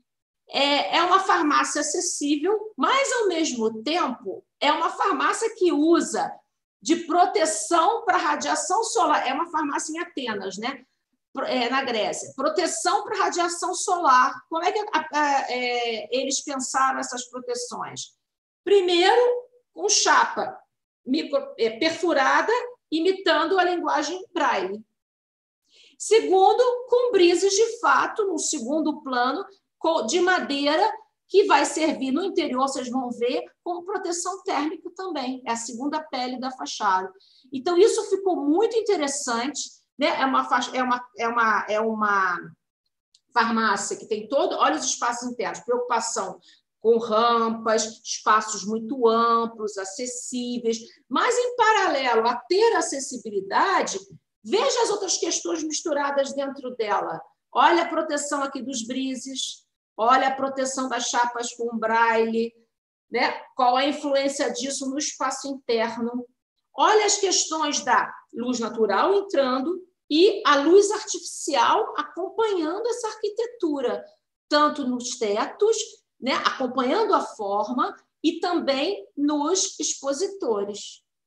É uma farmácia acessível, mas, ao mesmo tempo, é uma farmácia que usa de proteção para radiação solar. É uma farmácia em Atenas, né? É, na Grécia. Proteção para radiação solar. Como é que a, a, é, eles pensaram essas proteções? Primeiro, com chapa micro, é, perfurada, imitando a linguagem Braille. Segundo, com brises de fato, no segundo plano, de madeira, que vai servir no interior, vocês vão ver, como proteção térmica também. É a segunda pele da fachada. Então, isso ficou muito interessante, né? É uma, é uma, é uma, é uma farmácia que tem todo... Olha os espaços internos, preocupação com rampas, espaços muito amplos, acessíveis, mas, em paralelo a ter acessibilidade, veja as outras questões misturadas dentro dela. Olha a proteção aqui dos brises, olha a proteção das chapas com braille, né? Qual a influência disso no espaço interno. Olha as questões da luz natural entrando e a luz artificial acompanhando essa arquitetura, tanto nos tetos, né? Acompanhando a forma, e também nos expositores.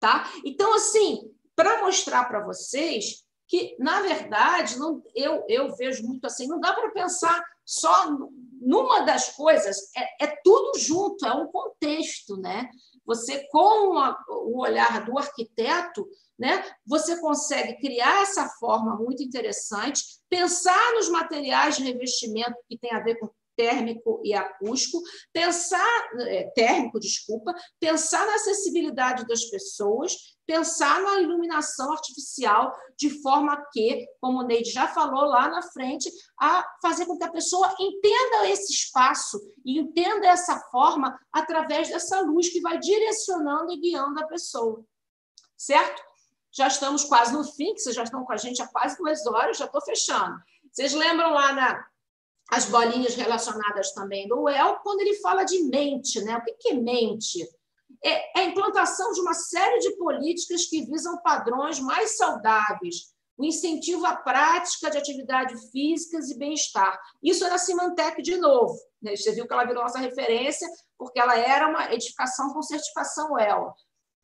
tá? Então, assim, para mostrar para vocês que, na verdade, não, eu, eu vejo muito assim, não dá para pensar só numa das coisas, é, é tudo junto, é um contexto, né? Você, com a, o olhar do arquiteto, né, você consegue criar essa forma muito interessante, pensar nos materiais de revestimento que tem a ver com térmico e acústico, pensar, é, térmico, desculpa, pensar na acessibilidade das pessoas, pensar na iluminação artificial, de forma que, como o Neide já falou lá na frente, a fazer com que a pessoa entenda esse espaço e entenda essa forma através dessa luz que vai direcionando e guiando a pessoa. Certo? Já estamos quase no fim, que vocês já estão com a gente há quase duas horas, já estou fechando. Vocês lembram lá na as bolinhas relacionadas também do Well, quando ele fala de mente, né? O que é mente? É a implantação de uma série de políticas que visam padrões mais saudáveis, o incentivo à prática de atividades físicas e bem-estar. Isso é na Symantec de novo, né? Você viu que ela virou nossa referência, porque ela era uma edificação com certificação Well.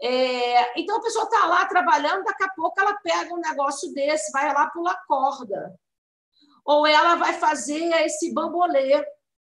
É, então, a pessoa está lá trabalhando, daqui a pouco ela pega um negócio desse, vai lá pular corda. Ou ela vai fazer esse bambolê,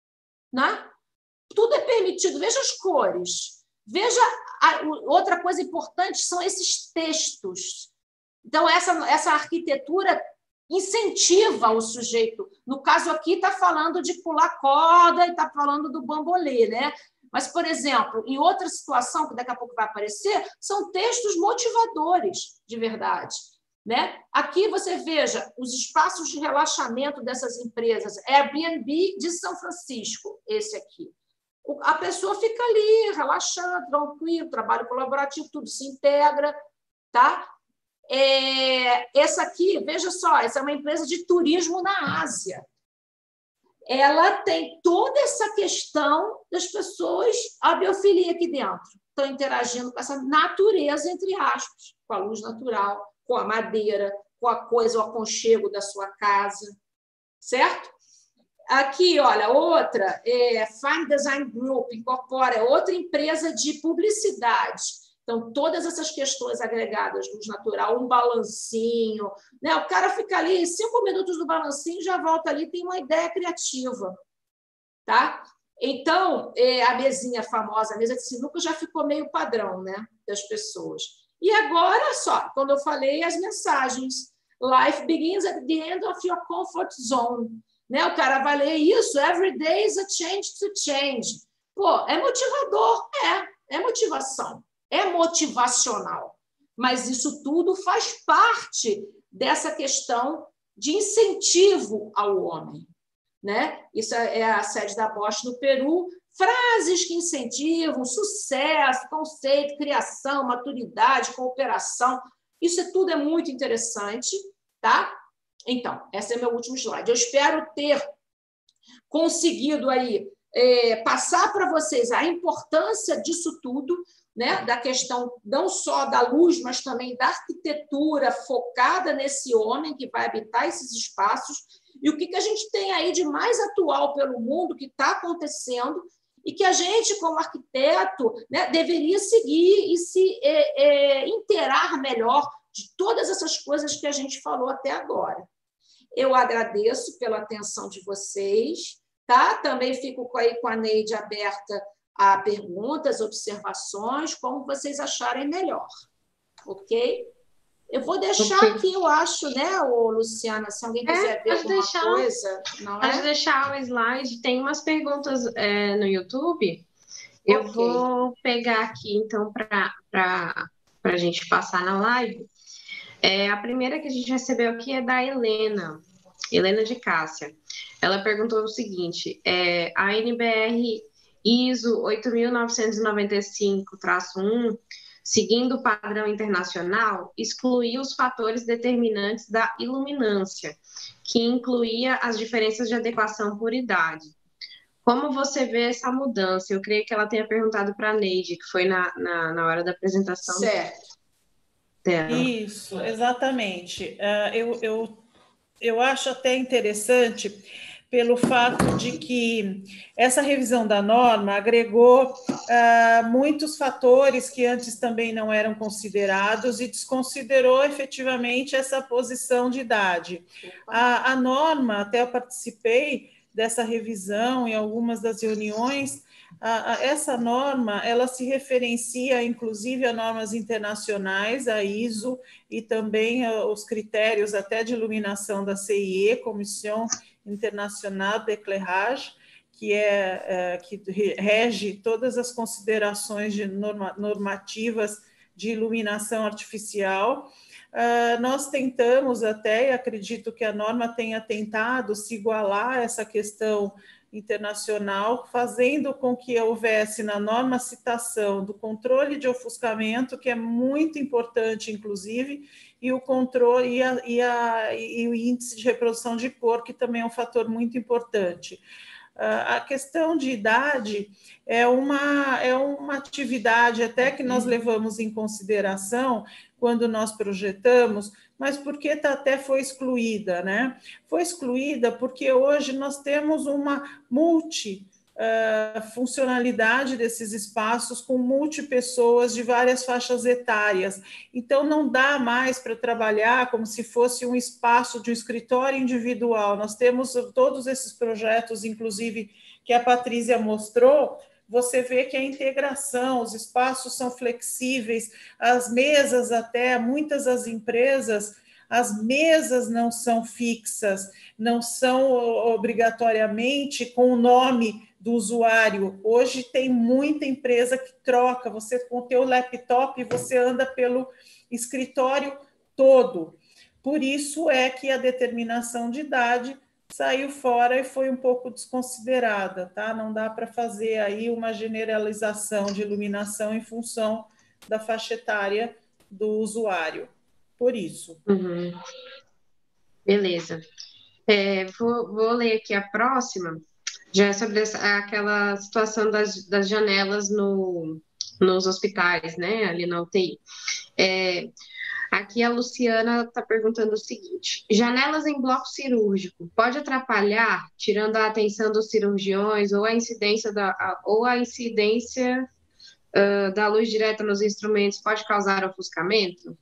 né? Tudo é permitido. Veja as cores. Veja a, outra coisa importante são esses textos. Então, essa, essa arquitetura incentiva o sujeito. No caso aqui, está falando de pular corda e está falando do bambolê, né? Mas, por exemplo, em outra situação, que daqui a pouco vai aparecer, são textos motivadores, de verdade. Né? Aqui você veja os espaços de relaxamento dessas empresas, Airbnb de São Francisco, esse aqui. A pessoa fica ali, relaxando, tranquilo, trabalho colaborativo, tudo se integra. Tá? É, essa aqui, veja só, essa é uma empresa de turismo na Ásia. Ela tem toda essa questão das pessoas, a biofilia aqui dentro, estão interagindo com essa natureza, entre aspas, com a luz natural, com a madeira, com a coisa, o aconchego da sua casa, certo? Aqui, olha, outra, é Fine Design Group, incorpora, outra empresa de publicidade. Então, todas essas questões agregadas, luz natural, um balancinho, né? O cara fica ali, cinco minutos do balancinho, já volta ali, tem uma ideia criativa, tá? Então, é, a mesinha famosa, a mesa de sinuca, já ficou meio padrão, né, das pessoas. E agora, só, quando eu falei as mensagens, life begins at the end of your comfort zone. Né? O cara vai ler isso, every day is a change to change. Pô, é motivador? É, é motivação, é motivacional. Mas isso tudo faz parte dessa questão de incentivo ao homem. Né? Isso é a sede da Bosch no Peru. Frases que incentivam sucesso, conceito, criação, maturidade, cooperação. Isso tudo é muito interessante, tá? Então, esse é meu último slide. Eu espero ter conseguido aí é, passar para vocês a importância disso tudo, né? Da questão não só da luz, mas também da arquitetura focada nesse homem que vai habitar esses espaços e o que, que a gente tem aí de mais atual pelo mundo que está acontecendo e que a gente, como arquiteto, né, deveria seguir e se é, é, inteirar melhor de todas essas coisas que a gente falou até agora. Eu agradeço pela atenção de vocês, tá? Também fico aí com a Neide aberta a perguntas, observações, como vocês acharem melhor, ok? Eu vou deixar okay. aqui, eu acho, né, ô, Luciana, se alguém quiser é, ver alguma deixar, coisa. Não pode é? deixar o slide, tem umas perguntas é, no YouTube. Eu okay. vou pegar aqui, então, para a gente passar na live. É, a primeira que a gente recebeu aqui é da Helena, Helena de Cássia. Ela perguntou o seguinte, é, a N B R I S O oito mil novecentos e noventa e cinco traço um, seguindo o padrão internacional, excluiu os fatores determinantes da iluminância, que incluía as diferenças de adequação por idade. Como você vê essa mudança? Eu creio que ela tenha perguntado para a Neide, que foi na, na, na hora da apresentação. Certo. Dela. Isso, exatamente. Uh, eu, eu, eu acho até interessante, pelo fato de que essa revisão da norma agregou uh, muitos fatores que antes também não eram considerados e desconsiderou efetivamente essa posição de idade. A, a norma, até eu participei dessa revisão em algumas das reuniões, a, a, essa norma, ela se referencia, inclusive, a normas internacionais, a I S O, e também a, os critérios até de iluminação da C I E, Comissão Internacional d'Éclairage, que, é, é, que rege todas as considerações de norma, normativas de iluminação artificial. Uh, nós tentamos até, e acredito que a norma tenha tentado se igualar a essa questão internacional, fazendo com que houvesse na norma a citação do controle de ofuscamento, que é muito importante, inclusive, e o controle e, a, e, a, e o índice de reprodução de cor, que também é um fator muito importante. A questão de idade é uma, é uma atividade até que nós levamos em consideração quando nós projetamos, mas porque tá, até foi excluída, né? Foi excluída porque hoje nós temos uma multi Uh, funcionalidade desses espaços com multi-pessoas de várias faixas etárias. Então, não dá mais para trabalhar como se fosse um espaço de um escritório individual. Nós temos todos esses projetos, inclusive, que a Patrícia mostrou. Você vê que a integração, os espaços são flexíveis, as mesas até, muitas das empresas, as mesas não são fixas, não são obrigatoriamente com o nome do usuário. Hoje tem muita empresa que troca, você com o teu laptop, você anda pelo escritório todo. Por isso é que a determinação de idade saiu fora e foi um pouco desconsiderada, tá? Não dá para fazer aí uma generalização de iluminação em função da faixa etária do usuário. Por isso. Uhum. Beleza. É, vou, vou ler aqui a próxima, já é sobre essa, aquela situação das, das janelas no, nos hospitais, né, ali na U T I. É, aqui a Luciana está perguntando o seguinte: janelas em bloco cirúrgico pode atrapalhar, tirando a atenção dos cirurgiões, ou a incidência da, a, ou a incidência uh, da luz direta nos instrumentos pode causar ofuscamento?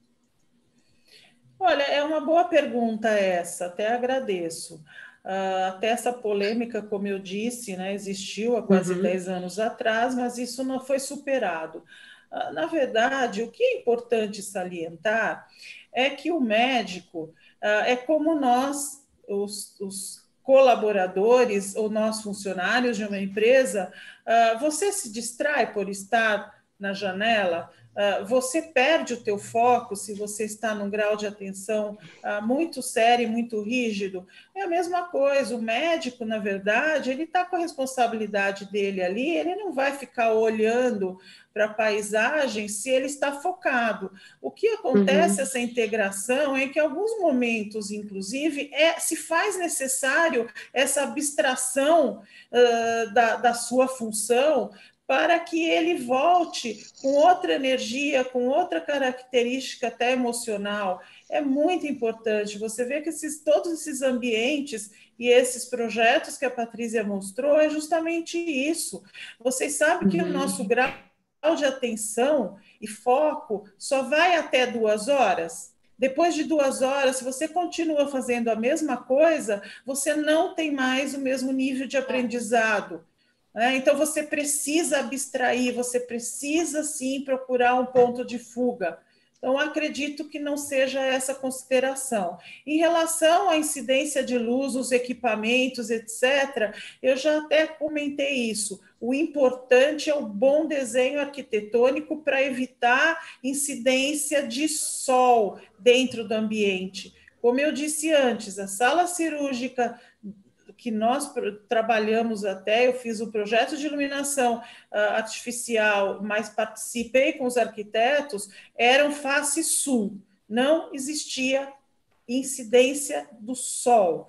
Olha, é uma boa pergunta essa, até agradeço. Uh, até essa polêmica, como eu disse, né, existiu há quase uhum. dez anos atrás, mas isso não foi superado. Uh, na verdade, o que é importante salientar é que o médico uh, é como nós, os, os colaboradores ou nós funcionários de uma empresa, uh, você se distrai por estar na janela, uh, você perde o teu foco se você está num grau de atenção uh, muito sério e muito rígido. É a mesma coisa, o médico, na verdade, ele está com a responsabilidade dele ali, ele não vai ficar olhando para a paisagem se ele está focado. O que acontece, uhum. essa integração, é que em alguns momentos, inclusive, é, se faz necessário essa abstração uh, da, da sua função, para que ele volte com outra energia, com outra característica até emocional. É muito importante. Você vê que esses, todos esses ambientes e esses projetos que a Patrícia mostrou é justamente isso. Vocês sabem que uhum. o nosso grau de atenção e foco só vai até duas horas? Depois de duas horas, se você continua fazendo a mesma coisa, você não tem mais o mesmo nível de aprendizado. Então, você precisa abstrair, você precisa, sim, procurar um ponto de fuga. Então, acredito que não seja essa consideração. Em relação à incidência de luz, os equipamentos, etcétera, eu já até comentei isso. O importante é o bom desenho arquitetônico para evitar incidência de sol dentro do ambiente. Como eu disse antes, a sala cirúrgica que nós trabalhamos até, eu fiz o projeto de iluminação uh, artificial, mas participei com os arquitetos, eram face sul, não existia incidência do sol,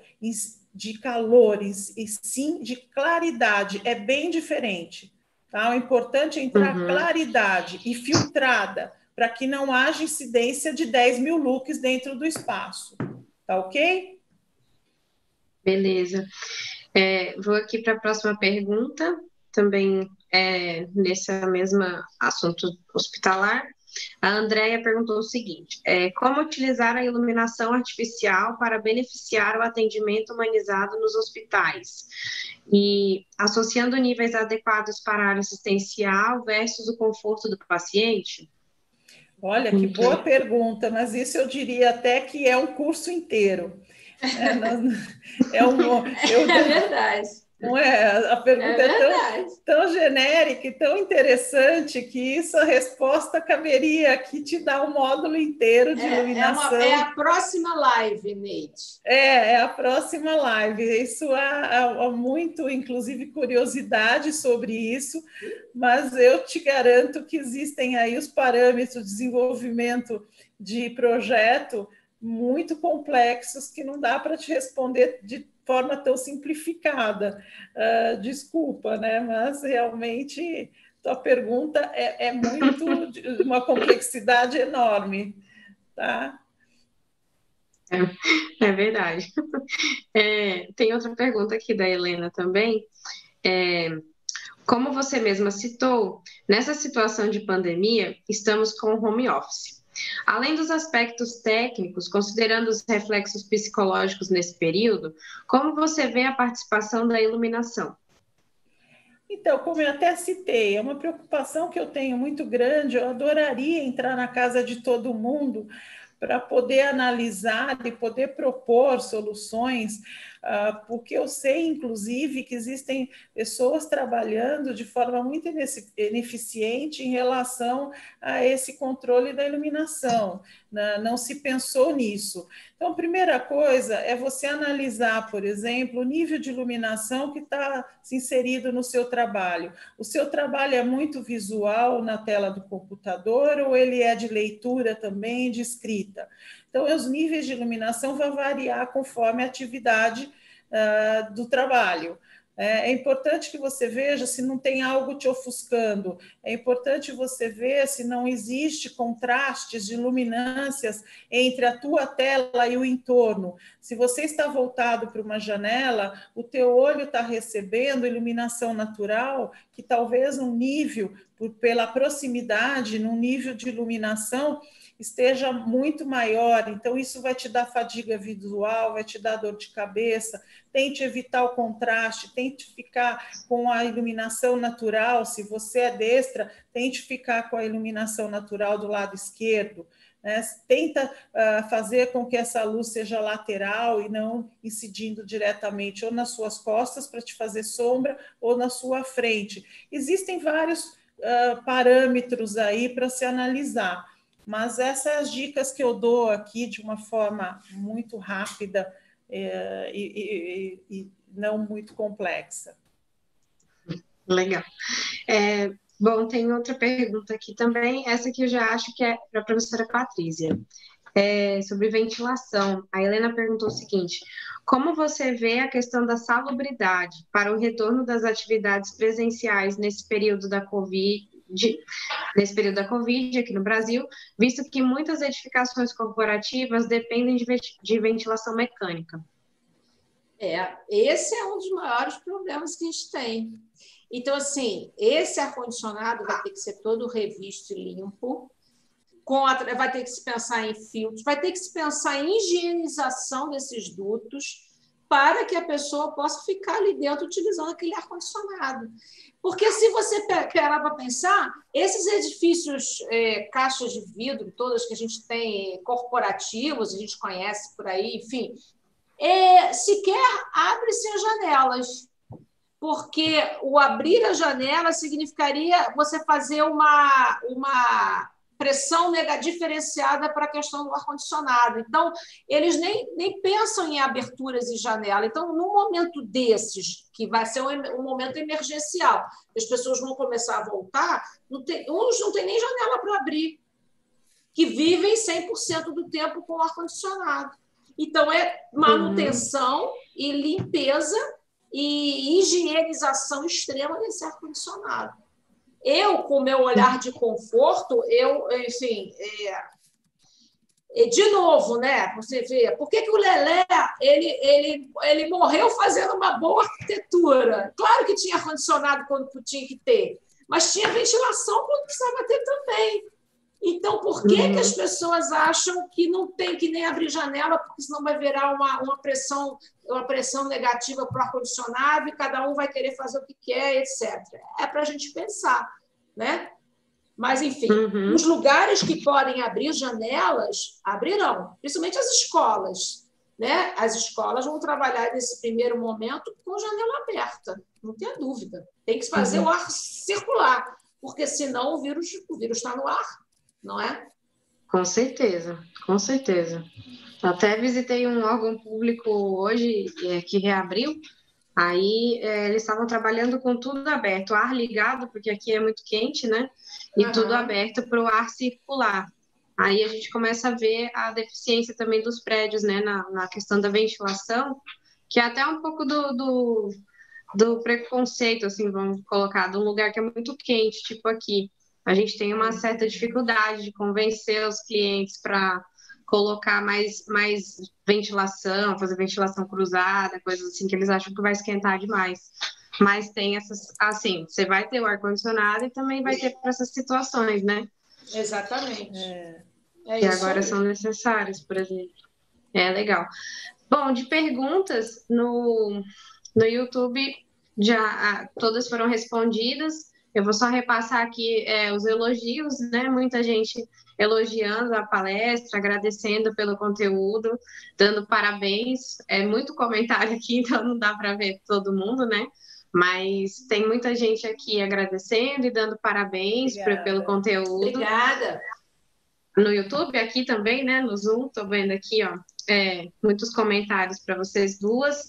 de calor, e sim de claridade, é bem diferente. Tá? O importante é entrar uhum. claridade e filtrada, para que não haja incidência de dez mil lux dentro do espaço. Tá ok? Beleza. É, vou aqui para a próxima pergunta, também é, nesse mesmo assunto hospitalar. A Andrea perguntou o seguinte: é, como utilizar a iluminação artificial para beneficiar o atendimento humanizado nos hospitais? E associando níveis adequados para a área assistencial versus o conforto do paciente? Olha, que boa pergunta, mas isso eu diria até que é um curso inteiro. É, não, é, um, eu, é verdade. Não é? A pergunta é, é tão, tão genérica e tão interessante que isso, a resposta caberia aqui te dar um módulo inteiro de é, iluminação. É, uma, é a próxima live, Neide. É, é a próxima live. Isso há, há muito, inclusive, curiosidade sobre isso, mas eu te garanto que existem aí os parâmetros de desenvolvimento de projeto muito complexos que não dá para te responder de forma tão simplificada. Uh, desculpa, né? Mas realmente tua pergunta é, é muito de uma complexidade enorme, tá? É, é verdade. É, tem outra pergunta aqui da Helena também. É, como você mesma citou, nessa situação de pandemia, estamos com home office. Além dos aspectos técnicos, considerando os reflexos psicológicos nesse período, como você vê a participação da iluminação? Então, como eu até citei, é uma preocupação que eu tenho muito grande. Eu adoraria entrar na casa de todo mundo para poder analisar e poder propor soluções, porque eu sei, inclusive, que existem pessoas trabalhando de forma muito ineficiente em relação a esse controle da iluminação. Não se pensou nisso. Então, a primeira coisa é você analisar, por exemplo, o nível de iluminação que está inserido no seu trabalho. O seu trabalho é muito visual na tela do computador ou ele é de leitura também, de escrita? Então, os níveis de iluminação vão variar conforme a atividade uh, do trabalho. É importante que você veja se não tem algo te ofuscando. É importante você ver se não existe contrastes de luminâncias entre a tua tela e o entorno. Se você está voltado para uma janela, o teu olho está recebendo iluminação natural que talvez num nível, por, pela proximidade, num nível de iluminação esteja muito maior, então isso vai te dar fadiga visual, vai te dar dor de cabeça. Tente evitar o contraste, tente ficar com a iluminação natural. Se você é destra, tente ficar com a iluminação natural do lado esquerdo. Né? Tenta uh, fazer com que essa luz seja lateral e não incidindo diretamente ou nas suas costas para te fazer sombra ou na sua frente. Existem vários uh, parâmetros aí para se analisar. Mas essas são as dicas que eu dou aqui de uma forma muito rápida é, e, e, e não muito complexa. Legal. É, bom, tem outra pergunta aqui também, essa que eu já acho que é para a professora Patrícia, é sobre ventilação. A Helena perguntou o seguinte: como você vê a questão da salubridade para o retorno das atividades presenciais nesse período da Covid? De, nesse período da Covid aqui no Brasil, visto que muitas edificações corporativas dependem de, de ventilação mecânica. É, esse é um dos maiores problemas que a gente tem. Então, assim, esse ar-condicionado vai ter que ser todo revisto e limpo, com a, vai ter que se pensar em filtros, vai ter que se pensar em higienização desses dutos para que a pessoa possa ficar ali dentro utilizando aquele ar-condicionado. Porque se você parar para pensar, esses edifícios, é, caixas de vidro, todas que a gente tem, corporativos, a gente conhece por aí, enfim, é, sequer abre-se as janelas. Porque o abrir a janela significaria você fazer uma, uma pressão diferenciada para a questão do ar-condicionado. Então, eles nem, nem pensam em aberturas e janela. Então, num momento desses, que vai ser um, um momento emergencial, as pessoas vão começar a voltar, não tem, uns não tem nem janela para abrir, que vivem cem por cento do tempo com ar-condicionado. Então, é manutenção uhum. e limpeza e higienização extrema desse ar-condicionado. Eu, com o meu olhar de conforto, eu, enfim, é, de novo, né? Você vê, por que, que o Lelé ele, ele, ele morreu fazendo uma boa arquitetura? Claro que tinha ar-condicionado quando tinha que ter, mas tinha ventilação quando precisava ter também. Então, por que, uhum. que as pessoas acham que não tem que nem abrir janela, porque senão vai virar uma, uma, pressão, uma pressão negativa para o ar-condicionado e cada um vai querer fazer o que quer, etcétera. É para a gente pensar, né? Mas, enfim, uhum. os lugares que podem abrir janelas, abrirão, principalmente as escolas. Né? As escolas vão trabalhar nesse primeiro momento com janela aberta, não tenha dúvida. Tem que fazer uhum. o ar circular, porque senão o vírus o vírus está no ar, não é? Com certeza, com certeza. Até visitei um órgão público hoje é, que reabriu. Aí é, eles estavam trabalhando com tudo aberto, ar ligado, porque aqui é muito quente, né? E uhum. tudo aberto para o ar circular. Aí a gente começa a ver a deficiência também dos prédios, né? Na, na questão da ventilação, que é até um pouco do, do, do preconceito, assim, vamos colocar, de um lugar que é muito quente, tipo aqui. A gente tem uma certa dificuldade de convencer os clientes para colocar mais, mais ventilação, fazer ventilação cruzada, coisas assim, que eles acham que vai esquentar demais. Mas tem essas, assim, você vai ter o ar-condicionado e também vai ter para essas situações, né? Exatamente. É, é que agora aí. São necessárias, por exemplo. É legal. Bom, de perguntas no, no YouTube, já todas foram respondidas. Eu vou só repassar aqui é, os elogios, né? Muita gente elogiando a palestra, agradecendo pelo conteúdo, dando parabéns. É muito comentário aqui, então não dá para ver todo mundo, né? Mas tem muita gente aqui agradecendo e dando parabéns por, pelo conteúdo. Obrigada. No YouTube, aqui também, né? No Zoom, tô vendo aqui, ó, é, muitos comentários para vocês duas.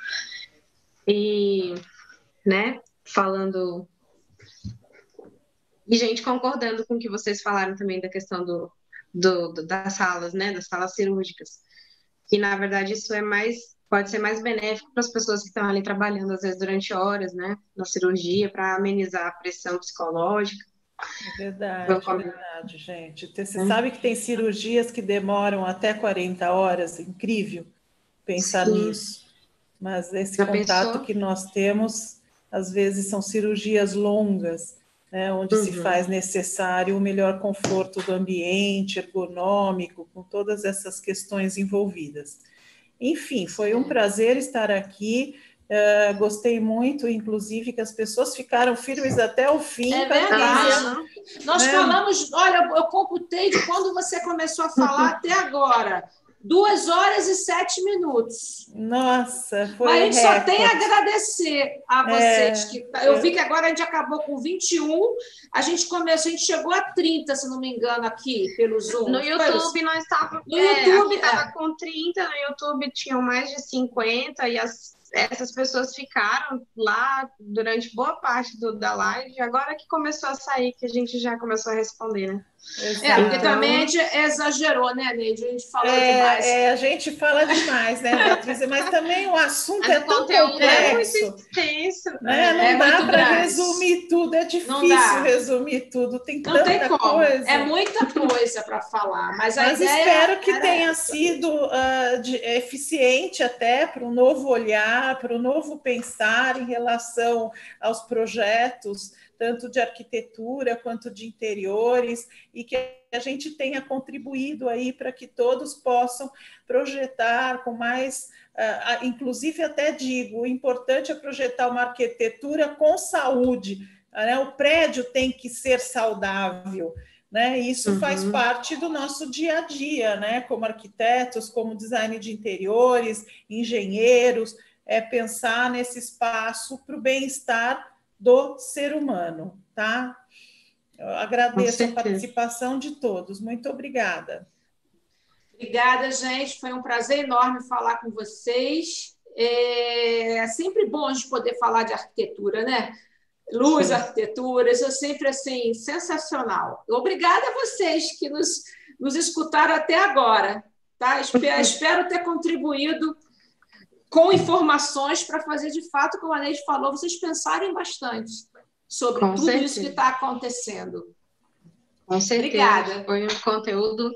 E, né, falando... E gente concordando com o que vocês falaram também da questão do, do, do, das salas, né? Das salas cirúrgicas. Que, na verdade, isso é mais... Pode ser mais benéfico para as pessoas que estão ali trabalhando, às vezes, durante horas, né? Na cirurgia, para amenizar a pressão psicológica. É verdade, é verdade, gente. Você hum. sabe que tem cirurgias que demoram até quarenta horas? Incrível pensar Sim. nisso. Mas esse Já contato pensou? que nós temos, às vezes, são cirurgias longas, né, onde uhum. se faz necessário o melhor conforto do ambiente, ergonômico, com todas essas questões envolvidas. Enfim, foi um prazer estar aqui. Uh, gostei muito, inclusive, que as pessoas ficaram firmes até o fim. É verdade. Nós é. falamos, olha, eu computei de quando você começou a falar até agora. Duas horas e sete minutos. Nossa, foi Mas a gente recorde. só tem a agradecer a vocês. É, que eu é. vi que agora a gente acabou com vinte e um, a gente começou, a gente chegou a trinta, se não me engano, aqui pelo Zoom. No YouTube nós estávamos. No é, YouTube estava é. com trinta, no YouTube tinham mais de cinquenta, e as, essas pessoas ficaram lá durante boa parte do, da live. Agora que começou a sair, que a gente já começou a responder, né? Exato. É, porque também a gente exagerou, né, Neide? A gente falou é, demais. É, a gente fala demais, né, Patrícia? Mas também o assunto é tão complexo. É muito extenso. Né? Não é dá para resumir tudo, é difícil resumir tudo. Tem Não tanta tem como. coisa. É muita coisa para falar. Mas, a mas ideia espero que tenha essa. sido uh, de, eficiente até para um novo olhar, para um novo pensar em relação aos projetos, tanto de arquitetura quanto de interiores, e que a gente tenha contribuído aí para que todos possam projetar com mais, uh, inclusive até digo, o importante é projetar uma arquitetura com saúde, né? O prédio tem que ser saudável, né? Isso uhum. faz parte do nosso dia a dia, né? Como arquitetos, como design de interiores, engenheiros, é pensar nesse espaço para o bem-estar do ser humano, tá? Eu agradeço a participação de todos. Muito obrigada. Obrigada, gente. Foi um prazer enorme falar com vocês. É sempre bom a gente poder falar de arquitetura, né? Luz, Sim. arquitetura, isso é sempre assim, sensacional. Obrigada a vocês que nos, nos escutaram até agora, tá? Espero, espero ter contribuído com informações para fazer, de fato, como a Neide falou, vocês pensarem bastante sobre com tudo certeza. Isso que está acontecendo. Com certeza. Obrigada. Foi um conteúdo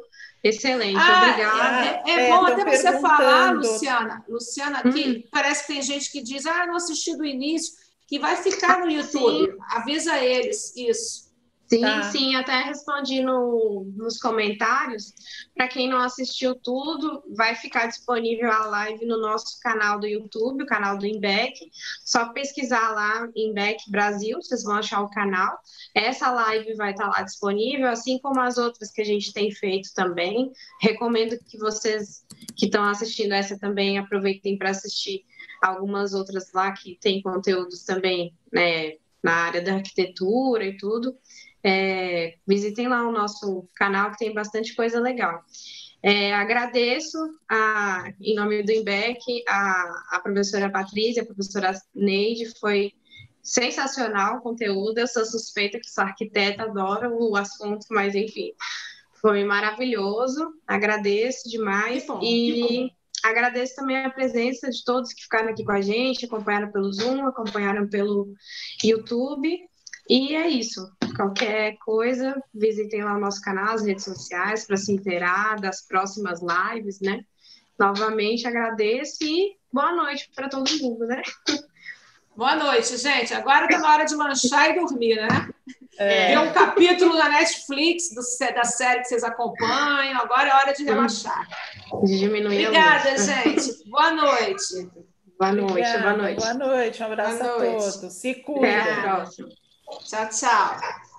Excelente, ah, obrigada. É, é, é bom até você falar, Luciana, Luciana, que hum. parece que tem gente que diz, ah, não assisti do início, que vai ficar no YouTube. Sim. Avisa eles, isso. Sim, tá. sim, até respondi no, nos comentários. Para quem não assistiu tudo, vai ficar disponível a live no nosso canal do YouTube, o canal do Imbec. Só pesquisar lá Imbec Brasil, vocês vão achar o canal. Essa live vai estar lá disponível, assim como as outras que a gente tem feito também. Recomendo que vocês que estão assistindo essa também aproveitem para assistir algumas outras lá que tem conteúdos também, né, na área da arquitetura e tudo. É, visitem lá o nosso canal, que tem bastante coisa legal. É, agradeço, a, em nome do Imbec, a, a professora Patrícia, a professora Neide, foi sensacional o conteúdo. Eu sou suspeita que sou arquiteta, adoro o assunto, mas enfim, foi maravilhoso. Agradeço demais. Que bom, e que bom. Agradeço também a presença de todos que ficaram aqui com a gente, acompanharam pelo Zoom, acompanharam pelo YouTube. E é isso. Qualquer coisa, visitem lá o nosso canal, as redes sociais, para se inteirar das próximas lives, né? Novamente agradeço e boa noite para todo mundo, né? Boa noite, gente. Agora está na hora de lanchar e dormir, né? É. Ver um capítulo na Netflix do, da série que vocês acompanham. Agora é hora de relaxar. De diminuir Obrigada, a gente. Boa noite. Boa noite, Obrigada, boa noite. Boa noite, um abraço boa a noite. todos. Se cuidem. Até a próxima. Tchau, tchau.